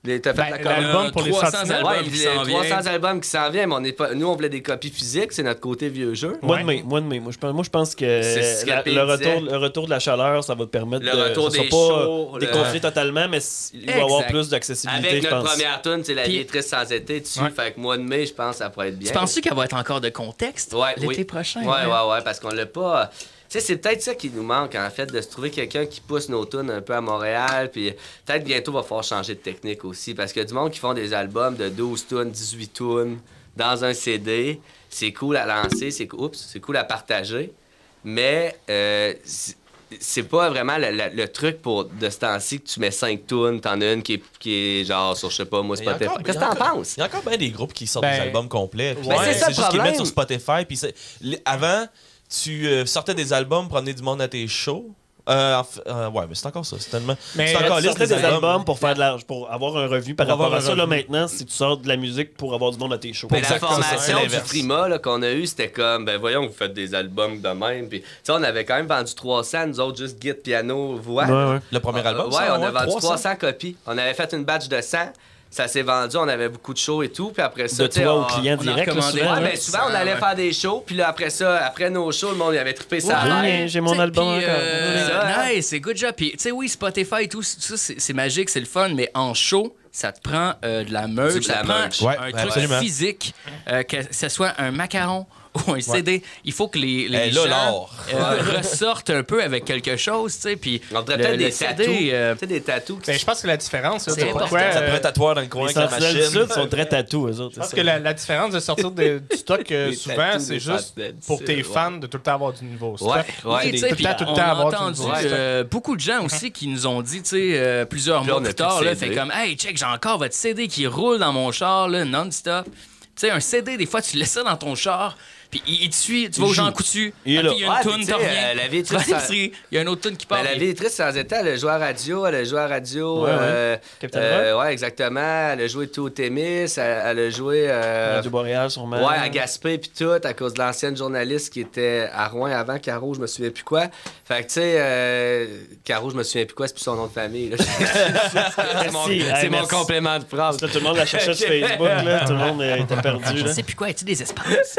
Les- T'as fait Ben, la commande? l'album pour les trois cents Sentinelles. albums Ouais, qui les s'en trois cents viennent. albums qui s'en viennent, mais on est pas, nous, on voulait des copies physiques, c'est notre côté vieux jeu. Mois Ouais. de mai, mois de mai. Moi, je pense, moi, je pense que C'est ce que la- P le, disait. retour, le retour de la chaleur, ça va te permettre Le de... retour ça sera des pas shows, euh, le- déconfiné totalement, mais c- il va y avoir Exact. plus d'accessibilité, Avec je notre pense. première tune, c'est La Puis- vie est triste sans été dessus. Ouais. Fait que mois de mai, je pense que ça pourrait être bien. Tu penses-tu qu'elle va être encore de contexte Ouais, l'été oui. prochain? Ouais, ouais, ouais, parce qu'on l'a pas. Tu sais, c'est peut-être ça qui nous manque, en fait, de se trouver quelqu'un qui pousse nos tunes un peu à Montréal. Puis peut-être bientôt, va falloir changer de technique aussi. Parce que du monde qui font des albums de douze tunes, dix-huit tunes dans un C D, c'est cool à lancer, c'est oups, c'est cool à partager. Mais euh, c'est- c'est pas vraiment le, le- le truc pour de ce temps-ci que tu mets cinq tunes, t'en as une qui est, qui est genre sur, je sais pas, moi, Mais il y a Spotify. encore- Qu'est-ce il que y a t'en encore- penses? Il y a encore bien des groupes qui sortent Ben, des albums complets. puis Ben, c'est ça le juste qu'ils les problème. mettent sur Spotify. Puis c'est- les- avant, tu euh, sortais des albums pour amener du monde à tes shows. Euh, en fait- euh, ouais, mais c'est encore ça. C'est tellement. Mais c'est tu encore Tu liste sortais des des albums albums. pour faire de l'argent, pour avoir un revenu par Pour rapport avoir à un ça. Là, revenu. maintenant, si tu sors de la musique pour avoir du monde à tes shows. Mais la Exactement, c'est formation du l'inverse. Frima là, qu'on a eu, c'était comme, ben voyons, vous faites des albums de même. Puis, tu sais, on avait quand même vendu trois cents, nous autres, juste guide, piano, voix. Ouais, ouais. Le premier album, Ouais, ça, on a vendu trois cents. trois cents copies. On avait fait une batch de cent. Ça s'est vendu, on avait beaucoup de shows et tout. Puis après ça, De tu sais, toi on- au client on a direct, là, recommandé. souvent. Ouais, là. ben souvent, on allait Ouais. faire des shows. Puis là, après ça, après nos shows, le monde il avait trippé ça. J'ai- J'ai mon T'sais, album puis, encore. euh, Ça, nice, c'est good job. Puis, tu sais, oui, Spotify et tout, ça, c'est c'est magique, c'est le fun, mais en show, ça te prend euh, de la merch, Du- de ça la te prend merch. Ouais, un truc absolument. physique, euh, que ce soit un macaron ou un C D. Il faut que les, les Eh, là, gens l'or. euh, ressortent un peu avec quelque chose, tu sais. Puis, On devrait le- peut-être le des C D, tatous. euh, Tu sais, des tatous. qui- Ben, je pense que la différence, là, C'est de pourquoi, important. Ça euh, pourrait tatouer dans le coin Les avec la Sentinelles du machine. Sud sont très tatous, eux autres. Je pense que la, la différence de sortir de- du stock, euh, Les souvent, tatous c'est des juste Sentinelles du pour Sud, tes ouais. fans de tout le temps avoir du nouveau stock. Ouais, ouais. Oui, tu sais, tout le puis temps, tout le on temps a avoir du entendu nouveau. euh, beaucoup de gens aussi qui nous ont dit, tu sais, euh, plusieurs Puis là, mois on a plus plus de tard, là, C D. fait comme, hey, check, j'ai encore votre C D qui roule dans mon char, là, non-stop. Tu sais, un C D, des fois, tu laisses ça dans ton char, puis il, il te suit, tu vas au Jean Coutu, Il est ok, là. il y a Ouais, une puis toune, tu t'en sais, reviens. euh, la vie est Tu vas à triste, l'épicerie, il y a une autre tune qui Ben, part. la vie est triste sans état. Elle a joué à radio, elle a joué à radio. Ouais, ouais. euh, Captain euh, ouais, exactement. Elle a joué tout au Témis. Elle, elle a joué. euh, Radio Boréal, sûrement. Ouais, à Gaspé puis tout, à cause de l'ancienne journaliste qui était à Rouen avant, Caro, je me souviens plus quoi. Fait que, tu sais, euh, Caro, je me souviens plus quoi, c'est plus son nom de famille. là. c'est mon, Merci. c'est Hey, mon merci. complément de phrase. Là, tout le monde la cherchait sur Facebook, là. Tout le monde euh, était perdu, Je là. sais plus quoi, as-tu des espaces?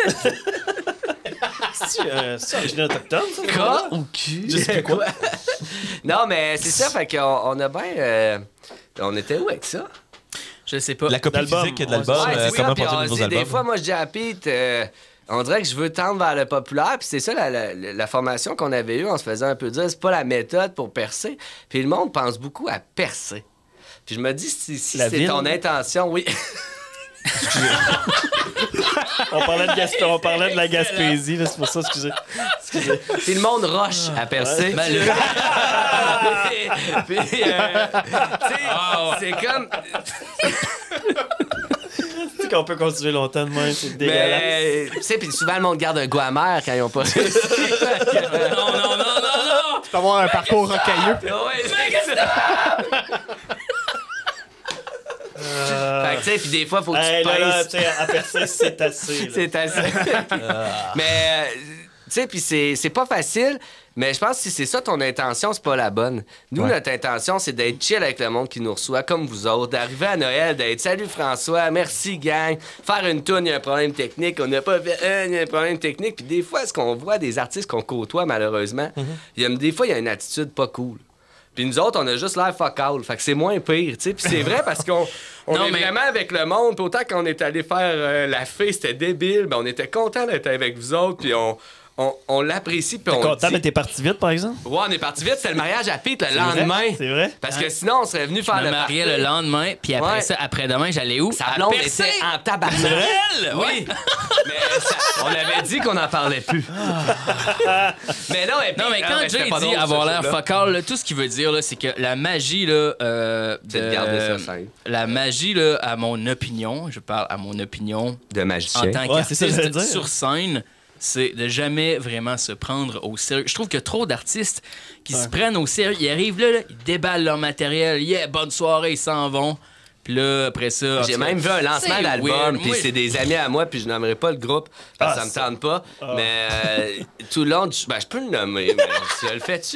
C'est euh, c'est originaire autochtone, ça? Quoi? Ou cul? Je sais plus quoi. Non, mais c'est ça, fait qu'on on a bien. euh, on était où avec ça? Je sais pas. La copie D'album. physique de l'album, Ouais, euh, c'est comment ça, puis produire on de nouveaux dit, albums. des fois, moi, je dis à Pete, euh, on dirait que je veux tendre vers le populaire, puis c'est ça la, la- la formation qu'on avait eue, on se faisait un peu dire, c'est pas la méthode pour percer. Puis le monde pense beaucoup à percer. Puis je me dis, si, si La c'est ville? ton intention, oui. On parlait de, Gasp- on parlait de la Gaspésie, là, c'est pour ça, excusez. excusez. Puis le monde rush à percer. Ben, le- Puis, puis, euh, tu sais, c'est comme. Tu sais qu'on peut continuer longtemps de même, c'est dégueulasse. Mais, tu sais, puis souvent, le monde garde un goût amer quand ils ont pas réussi. non, non, non, non, non! Tu peux avoir un parcours rocailleux. Ouais, c'est ça. Fait que, tu sais, puis des fois, faut que Hey, tu là, là, pinces. tu sais, à percer, c'est assez. là. C'est assez. Mais, euh, tu sais, puis c'est c'est pas facile, mais je pense que si c'est ça ton intention, c'est pas la bonne. Nous, Ouais. notre intention, c'est d'être chill avec le monde qui nous reçoit, comme vous autres, d'arriver à Noël, d'être salut François, merci gang, faire une toune, il y a un problème technique, on n'a pas fait un, il y a un problème technique. Puis des fois, ce qu'on voit des artistes qu'on côtoie, malheureusement, il y a, des fois, il y a une attitude pas cool. Puis nous autres, on a juste l'air fuck all. Fait que c'est moins pire, tu sais. Puis c'est vrai parce qu'on on Non, est mais- vraiment avec le monde. Puis autant qu'on est allé faire euh, la fée, c'était débile. Ben, on était content d'être avec vous autres. Puis on, on, on l'apprécie. Puis T'es on content, dit- mais t'es parti vite, par exemple? Ouais, on est parti vite. C'était le mariage à Pete le C'est lendemain. vrai? C'est vrai? Parce que sinon, on serait venu faire Je me le mariais party. le lendemain, puis après Ouais. ça, après-demain, j'allais où? Sa À blonde Percé! était en tabarnak. Noël! Oui. mais ça- on avait dit qu'on n'en parlait plus. mais non, et puis- Non, mais ah, quand c'était Jay pas dit drôle, avoir ce l'air show-là. fuck all, là, tout ce qu'il veut dire, là, c'est que la magie, là, euh, C'est de garder ça simple. la magie, là, à mon opinion, je parle à mon opinion, De en magicien. tant Ouais, c'est ça que j'allais qu'artiste dire. sur scène, c'est de jamais vraiment se prendre au sérieux. Je trouve que trop d'artistes qui se prennent au sérieux, ils arrivent là, là, ils déballent leur matériel, yeah, bonne soirée, ils s'en vont. Puis là, après ça... en J'ai tout cas, même vu un lancement c'est d'album, weird. puis Moi, c'est des amis à moi, puis je nommerai pas le groupe, parce que Ah, ça me tente pas. Mais euh, tout le long, du- ben, je peux le nommer, mais tu le fais-tu?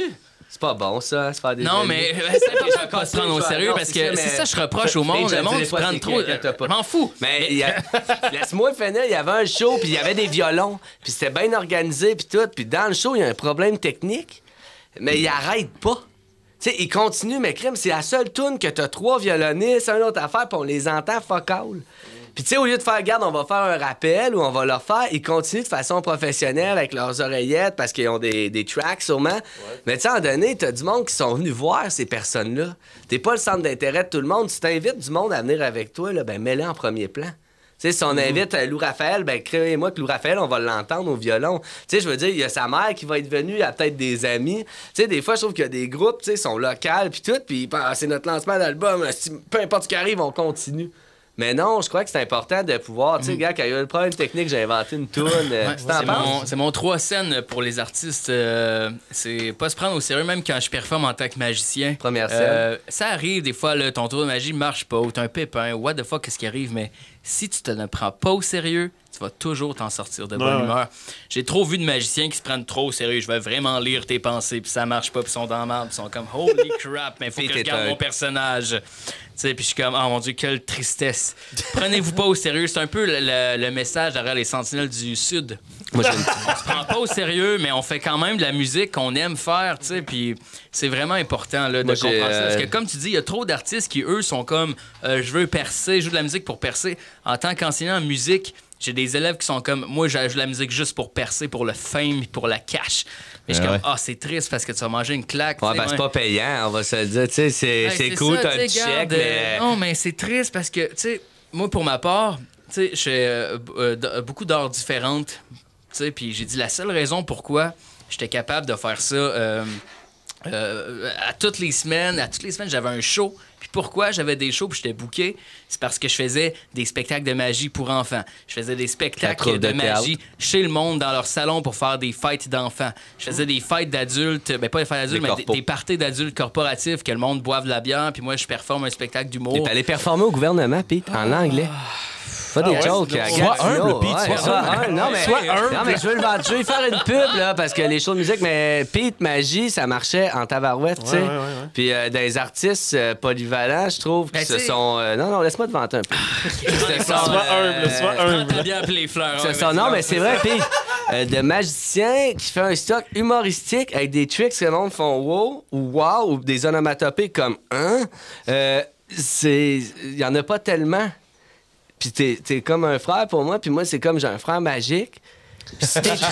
C'est pas bon, ça, se faire des Non, amis. mais euh, c'est important de pas se prendre au Je vais- sérieux non, parce c'est que ça, c'est mais- ça, je reproche au Mais monde. je Le monde dirais se pas prend c'est trop. qui, inquiète pas. Je m'en fous. Mais il y a- laisse-moi finir, il y avait un show, puis il y avait des violons, puis c'était bien organisé, puis tout. Puis dans le show, il y a un problème technique, mais il arrête pas. Tu sais, il continue, mais crime, c'est la seule tune que t'as trois violonistes, une autre affaire, puis on les entend fuck all. Puis tu sais, au lieu de faire, garde, on va faire un rappel ou on va leur faire, ils continuent de façon professionnelle avec leurs oreillettes parce qu'ils ont des, des tracks sûrement. Mais tu sais, à un moment donné, t'as du monde qui sont venus voir ces personnes-là. T'es pas le centre d'intérêt de tout le monde. Si t'invites du monde à venir avec toi, là, ben mets-le en premier plan. Tu sais, si on invite euh, Lou Raphaël, ben créez-moi que Lou Raphaël, on va l'entendre au violon. Tu sais, je veux dire, il y a sa mère qui va être venue, il y a peut-être des amis. Tu sais, des fois, je trouve qu'il y a des groupes, tu sais, sont locaux, puis tout, puis ah, c'est notre lancement d'album, si- peu importe ce qui arrive, on continue. Mais non, je crois que c'est important de pouvoir, tu sais, gars, quand il y a eu le problème technique, j'ai inventé une toune. Euh, Ouais, tu t'en c'est penses? mon, c'est mon trois scènes pour les artistes. euh, c'est pas se prendre au sérieux, même quand je performe en tant que magicien. Première scène. Euh, ça arrive des fois, là, ton tour de magie marche pas, ou t'as un pépin, what the fuck, qu'est-ce qui arrive, mais si tu te ne prends pas au sérieux, tu vas toujours t'en sortir de bonne Ouais. humeur. J'ai trop vu de magiciens qui se prennent trop au sérieux. Je vais vraiment lire tes pensées, puis ça marche pas, puis ils sont dans la merde, puis ils sont comme holy crap, mais faut Puis que je t'es garde un- mon personnage. Tu sais, puis je suis comme, oh mon Dieu, quelle tristesse. Prenez-vous pas au sérieux. C'est un peu le, le- le message derrière les Sentinelles du Sud. Moi, je- On se prend pas au sérieux, mais on fait quand même de la musique qu'on aime faire, tu sais, puis c'est vraiment important là, de Moi, j'ai, comprendre ça. Parce que euh, comme tu dis, il y a trop d'artistes qui, eux, sont comme, euh, je veux percer, je joue de la musique pour percer. En tant qu'enseignant en musique, j'ai des élèves qui sont comme, moi, je joue de la musique juste pour percer, pour le fame, pour la cash. Mais je suis Ouais, comme, ah, c'est triste parce que tu vas manger une claque. Ouais, tu sais, ben, c'est moi. pas payant, on va se le dire. Tu sais, c'est, Ouais, c'est cool, ça, t'as un tu petit sais, chèque, garde, euh, mais. Non, mais c'est triste parce que, tu sais, moi, pour ma part, tu sais, je fais euh, euh, d- beaucoup d'arts différentes, tu sais, puis j'ai dit la seule raison pourquoi j'étais capable de faire ça euh, euh, à toutes les semaines, à toutes les semaines, j'avais un show. Puis pourquoi j'avais des shows puis j'étais booké, c'est parce que je faisais des spectacles de magie pour enfants. Je faisais des La spectacles troupe de, de magie théâtre. chez le monde dans leur salon pour faire des fêtes d'enfants. Je faisais des fêtes d'adultes, ben pas des fêtes d'adultes, Des mais des, corpos. des parties d'adultes corporatifs que le monde boive de la bière, puis moi je performe un spectacle d'humour. T'es allé performer au gouvernement, Pete, en anglais. Pas des ouais? jokes. Sois à humble, Gatineau, Pete, ouais, sois sois humble. humble. Non, mais, Sois humble. non, mais je veux le vendre. Je veux lui faire une pub, là, parce que les shows de musique, mais Pete Magie, ça marchait en tabarouette, tu sais. Ouais, ouais, ouais, ouais. Puis euh, des artistes euh, polyvalents, je trouve, Ben, qui se tu sais- sont. euh, non, non, laisse-moi te vanter un peu. Ce sont, Sois euh, humble, sois humble. T'as bien appelé les fleurs. Ce ouais, sont- non, mais c'est vrai, puis euh, de magicien qui fait un stock humoristique avec des tricks que le monde font wow ou wow ou des onomatopées comme un. Euh, c'est. Il y en a pas tellement. Puis t'es, t'es comme un frère pour moi, puis moi, c'est comme j'ai un frère magique. Puis si t'es triste.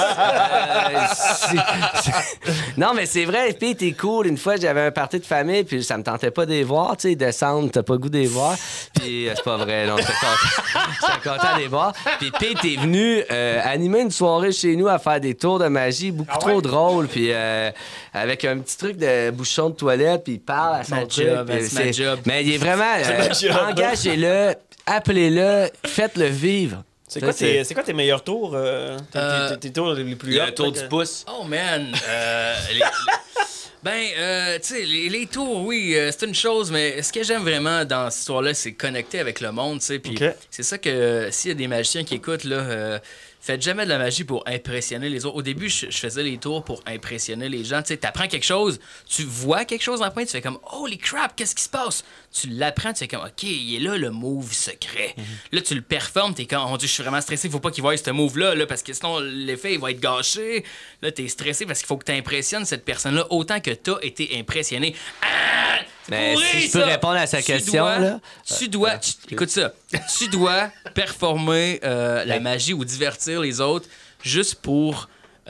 euh, c'est- c'est- Non, mais c'est vrai, puis t'es cool. Une fois, j'avais un party de famille, puis ça me tentait pas de les voir, tu sais, descendre, t'as pas le goût de les voir. Puis euh, c'est pas vrai, non, j'étais content, j'étais content de les voir. Puis Pete est venu euh, animer une soirée chez nous à faire des tours de magie, beaucoup Ah trop ouais? drôle, puis euh, avec un petit truc de bouchon de toilette, puis il parle à son Ma truc. job, puis c'est ma job. Mais il est vraiment. euh, ma job. engagez-le, appelez-le, faites-le vivre. C'est Ça, quoi, tes- c'est quoi tes meilleurs tours? euh, tes, Euh, tes- tes tours les plus Il y a hot, un tour là, du que- pouce. Oh man, euh, les- les- ben, euh, tu sais, les, les tours, oui, euh, c'est une chose, mais ce que j'aime vraiment dans cette histoire-là, c'est connecter avec le monde, tu sais. Puis Ok. c'est ça que euh, s'il y a des magiciens qui écoutent, là, euh, faites jamais de la magie pour impressionner les autres. Au début, je, je faisais les tours pour impressionner les gens. Tu sais, t'apprends quelque chose, tu vois quelque chose en point, tu fais comme holy crap, qu'est-ce qui se passe? Tu l'apprends, tu fais comme ok, il est là le move secret. Là, tu le performes, t'es comme oh mon Dieu, je suis vraiment stressé, faut pas qu'il voie ce move-là, là, parce que sinon l'effet il va être gâché. Là, t'es stressé parce qu'il faut que tu impressionnes cette personne-là autant que t'as été impressionné. Ah! C'est Mais pourri, si je peux ça! répondre à sa Tu question, dois- là. Tu dois, tu- écoute ça, tu dois performer euh, la magie ou divertir les autres juste pour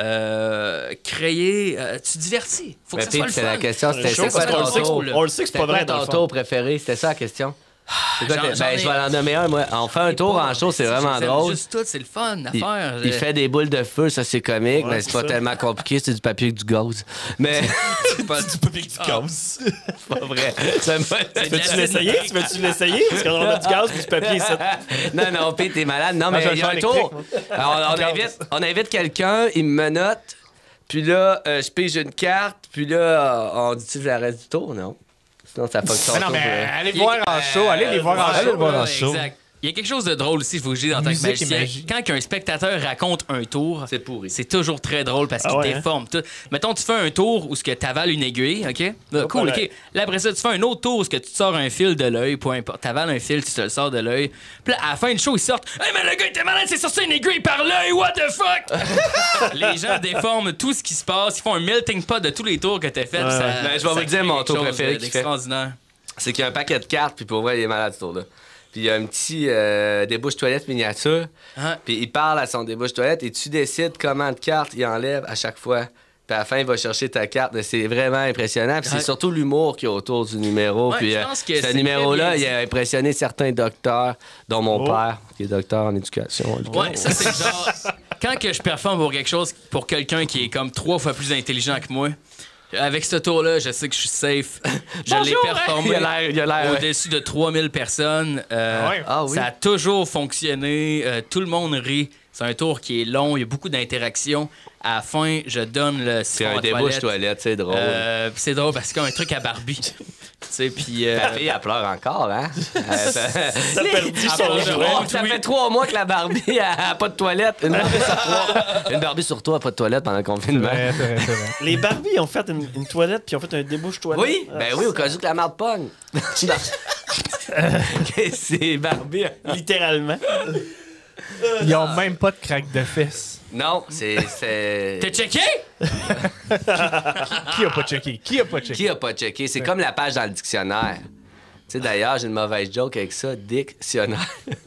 euh, créer. euh, tu divertis. Faut que Mais ça soit Pete, le c'est fun. la question, c'était chaud c'est quoi parce qu'on ton le sait que- tour? on le sait que c'est pas C'était vrai, quoi dans ton le tour fond. préféré? C'était ça la question? C'est quoi J'en- que- j'en ben, ai- je vais en nommer un, moi. On fait un tour en show, c'est vraiment J'aime drôle. Juste tout, c'est le fun à Il, faire. il fait des boules de feu, ça c'est comique, Ouais, mais c'est c'est pas ça. tellement compliqué, c'est du papier avec du gaz. Mais C'est pas du papier que tu casses. c'est pas vrai. Ça me- Veux-tu l'essayer? Tu veux-tu l'essayer? Parce qu'on a du gaz et du papier, ça. Non, non, Pete, t'es malade. Non, mais je vais il y a le un faire tour. électrique, Alors, on, invite, on invite quelqu'un, il me note, puis là, euh, je pige une carte, puis là, on dit-tu que je la reste du tour? Non. Sinon, ça fuck son Mais non, tour. mais euh. allez voir en show, allez les voir en allez show. le voir en Ouais, show. Exact. Il y a quelque chose de drôle aussi, je vous le dis, en tant que Musique et magicien. magie. Quand un spectateur raconte un tour, C'est pourri. c'est toujours très drôle parce qu'il Ah ouais, déforme tout. Mettons, tu fais un tour où tu avales une aiguille, OK? Là, cool, là. OK. Là, après ça, tu fais un autre tour où tu te sors un fil de l'œil, peu importe. Tu avales un fil, tu te le sors de l'œil. Puis là, à la fin du show, ils sortent. Hey, mais le gars était malade, c'est sorti une aiguille par l'œil, what the fuck? Les gens déforment tout ce qui se passe. Ils font un melting pot de tous les tours que tu as fait. Ouais, ça- ouais. Ben, je vais ça vous le dire, crée mon quelque tour chose préféré qu'il fait. d'extraordinaire. C'est qu'il y a un paquet de cartes, puis pour vrai, il est malade ce tour-là. Puis il y a un petit euh, débouche-toilette miniature, Ah. puis il parle à son débouche-toilette et tu décides comment de cartes il enlève à chaque fois. Puis à la fin, il va chercher ta carte. Mais c'est vraiment impressionnant. Puis Ouais. c'est surtout l'humour qu'il y a autour du numéro. Ouais, puis je euh, pense que ce c'est numéro-là, très il bien a impressionné certains docteurs, dont mon Oh. père, qui est docteur en éducation. Ouais, ça c'est le genre. Quand que je performe pour quelque chose, pour quelqu'un qui est comme trois fois plus intelligent que moi, avec ce tour-là, je sais que je suis safe. Je l'ai Bonjour, performé hein? Il a l'air- il a l'air, ouais. au-dessus de trois mille personnes. Euh, Ah ouais? Ah oui? Ça a toujours fonctionné. Euh, tout le monde rit. C'est un tour qui est long. Il y a beaucoup d'interactions. À la fin, je donne le C'est siphon un à toilette. débouche-toilette, c'est drôle. Euh, puis c'est drôle parce qu'il y a un truc à Barbie. tu sais, puis... euh, Ta fille, elle pleure encore, hein? Euh, ça- Ça a perdu Ah, son bon, jouet. bon. ça fait trois mois que la Barbie a pas de toilette. Une Barbie sur trois. Une Barbie sur trois, pas de toilette pendant le confinement. Ouais, c'est vrai, c'est vrai. Les Barbies ont fait une, une toilette puis ont fait un débouche-toilette. Oui, Ah, ben oui, au cas où que la marde pogne. C'est Barbie. Littéralement. Ils ont même pas de craque de fesses. Non, c'est. c'est- T'as checké? Qui a pas checké? Qui a pas checké? Qui a pas checké? C'est comme la page dans le dictionnaire. Tu sais, d'ailleurs, j'ai une mauvaise joke avec ça. Dictionnaire.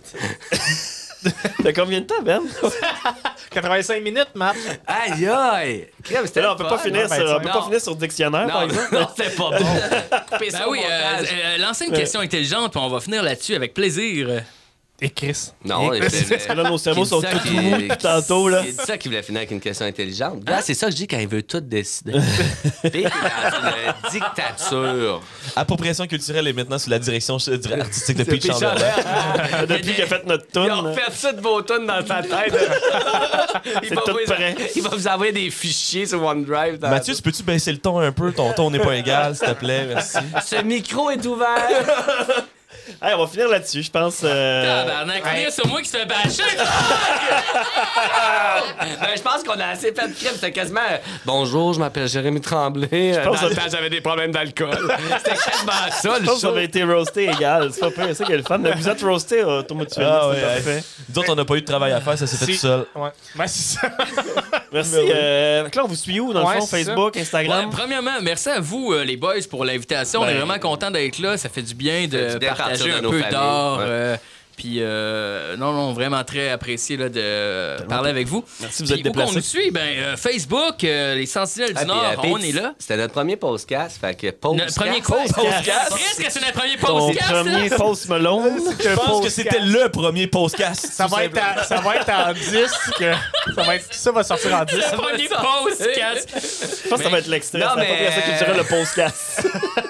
T'as combien de temps, Ben? quatre-vingt-cinq minutes, Matt. Aïe, aïe! Crème, c'était Là, on peut le pas fun. finir, ben, sur, on ça- peut non. pas finir sur dictionnaire, par Non, exemple. non, c'était pas bon. Coupez ça Ben au oui, euh, montage. euh, lancez une question intelligente, puis on va finir là-dessus avec plaisir. Et Chris. Non, Parce que là, nos cerveaux Qui sont dit ça tout qui- mous depuis tantôt, là. C'est ça qui voulait finir avec une question intelligente. Là, c'est ça que je dis quand il veut tout décider. Puis, t'es dans une dictature. Appropriation culturelle est maintenant sous la direction je dirais, artistique de C'est Pete Pete Chandler. Ah, Depuis qu'il a fait notre Ils ont tune. fait ça de vos tunes dans sa tête. il, C'est va tout vous, prêt. il va vous envoyer des fichiers sur OneDrive. dans- Mathieu, tu peux-tu baisser le ton un peu? Ton ton n'est pas égal, s'il te plaît, merci. Ce micro est ouvert. Hey, on va finir là-dessus, je pense. euh, Tabarnak, ouais. c'est moi qui se fait bâcher. Ben, je pense qu'on a assez fait de crème. C'était quasiment euh, bonjour, je m'appelle Jérémy Tremblay. Euh, pense Dans le que- temps, j'avais des problèmes d'alcool. C'était quasiment ça, Je le pense que ça show. avait été roasté égal. C'est pas pire, c'est ça qui est le fun. Mais vous êtes roasté automutuellement, Ah c'est ouais, parfait. Nous autres, on n'a pas eu de travail à faire, ça s'est fait Si. tout seul. Ouais. Ben, c'est ça. Merci. Euh, donc là, on vous suit où, dans Ouais, le fond? c'est ça. Facebook, Ouais, Instagram? premièrement, merci à vous, euh, les boys, pour l'invitation. On est Ben, vraiment contents d'être là. Ça fait du bien de fait du bien partager partir de un nos peu familles, d'art. ouais. euh, Puis, euh, non, non, vraiment très apprécié là, de parler avec vous. Merci, vous Puis êtes où qu'on déplacés. nous suit? Ben, euh, Facebook, euh, les Sentinelles Ah, du puis, Nord, euh, on Pete, est là. C'était notre premier podcast. Fait que podcast. Notre premier quoi? Podcast. Qu'est-ce que c'est notre premier Ton podcast? premier là? Post Malone. Je pense que c'était le premier podcast. Ça va, être à- ça va être en disque. Ça va, être, ça va sortir en disque. Le premier podcast. Je pense que ça va être l'extrait. Non, C'est la mais- première fois qu'il dirait le podcast.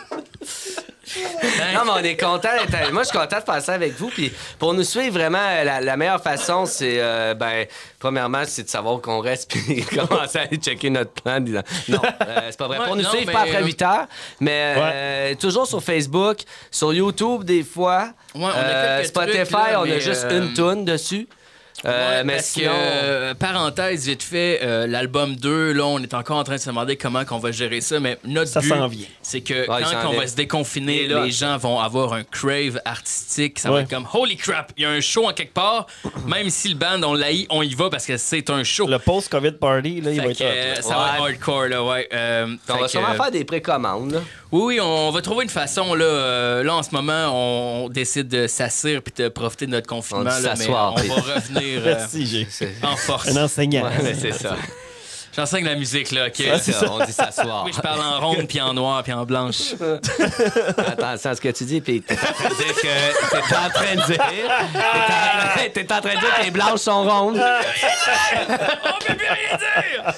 Non, mais on est content d'être. Moi, je suis content de passer avec vous. Puis pour nous suivre, vraiment, la, la meilleure façon, c'est, euh, ben, premièrement, c'est de savoir qu'on reste puis commencer à aller checker notre plan. disant- Non, euh, c'est pas vrai. Ouais, pour nous non, suivre, mais, pas après euh, huit heures, mais euh, toujours sur Facebook, sur YouTube, des fois. Ouais, on a Euh, quelques Spotify, trucs, là, on a mais, juste euh, une toune dessus. Euh, Ouais, mais parce sinon. que, euh, parenthèse, vite fait, euh, l'album deux, là, on est encore en train de se demander comment qu'on va gérer ça, mais notre Ça but, s'en vient. c'est que Ouais, il s'en quand on vient. va se déconfiner, Et là, les gens vont avoir un crave artistique. Ça Ouais. va être comme, holy crap, il y a un show en quelque part. Même si le band, on l'haït, on y va parce que c'est un show. Le post-COVID party, là, il Fait va que, être euh, hot. ça va être Ouais. hardcore, là, ouais. Euh, on fait va que, sûrement euh, faire des précommandes. Là. Oui, oui, on va trouver une façon, là. euh, là, en ce moment, on décide de s'asseoir puis de profiter de notre confinement, On dit là, mais s'asseoir, on puis- va revenir euh, Merci, j'ai C'est en force. un enseignant. ouais, mais c'est ça. J'enseigne la musique, là, OK? C'est ça. On dit s'asseoir. Oui, je parle en ronde, puis en noir, puis en blanche. Attention à ce que tu dis, puis t'es en train de dire que t'es en train de dire. T'es en, t'es en train de dire que les blanches sont rondes. On peut plus rien dire!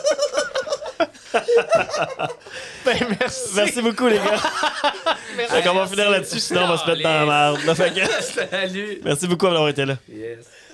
Ben, merci. Merci beaucoup, les gars. Fait qu'on va finir là-dessus, sinon on va se mettre dans la merde. là. Fait que- Salut. Merci beaucoup d'avoir été là. Yes.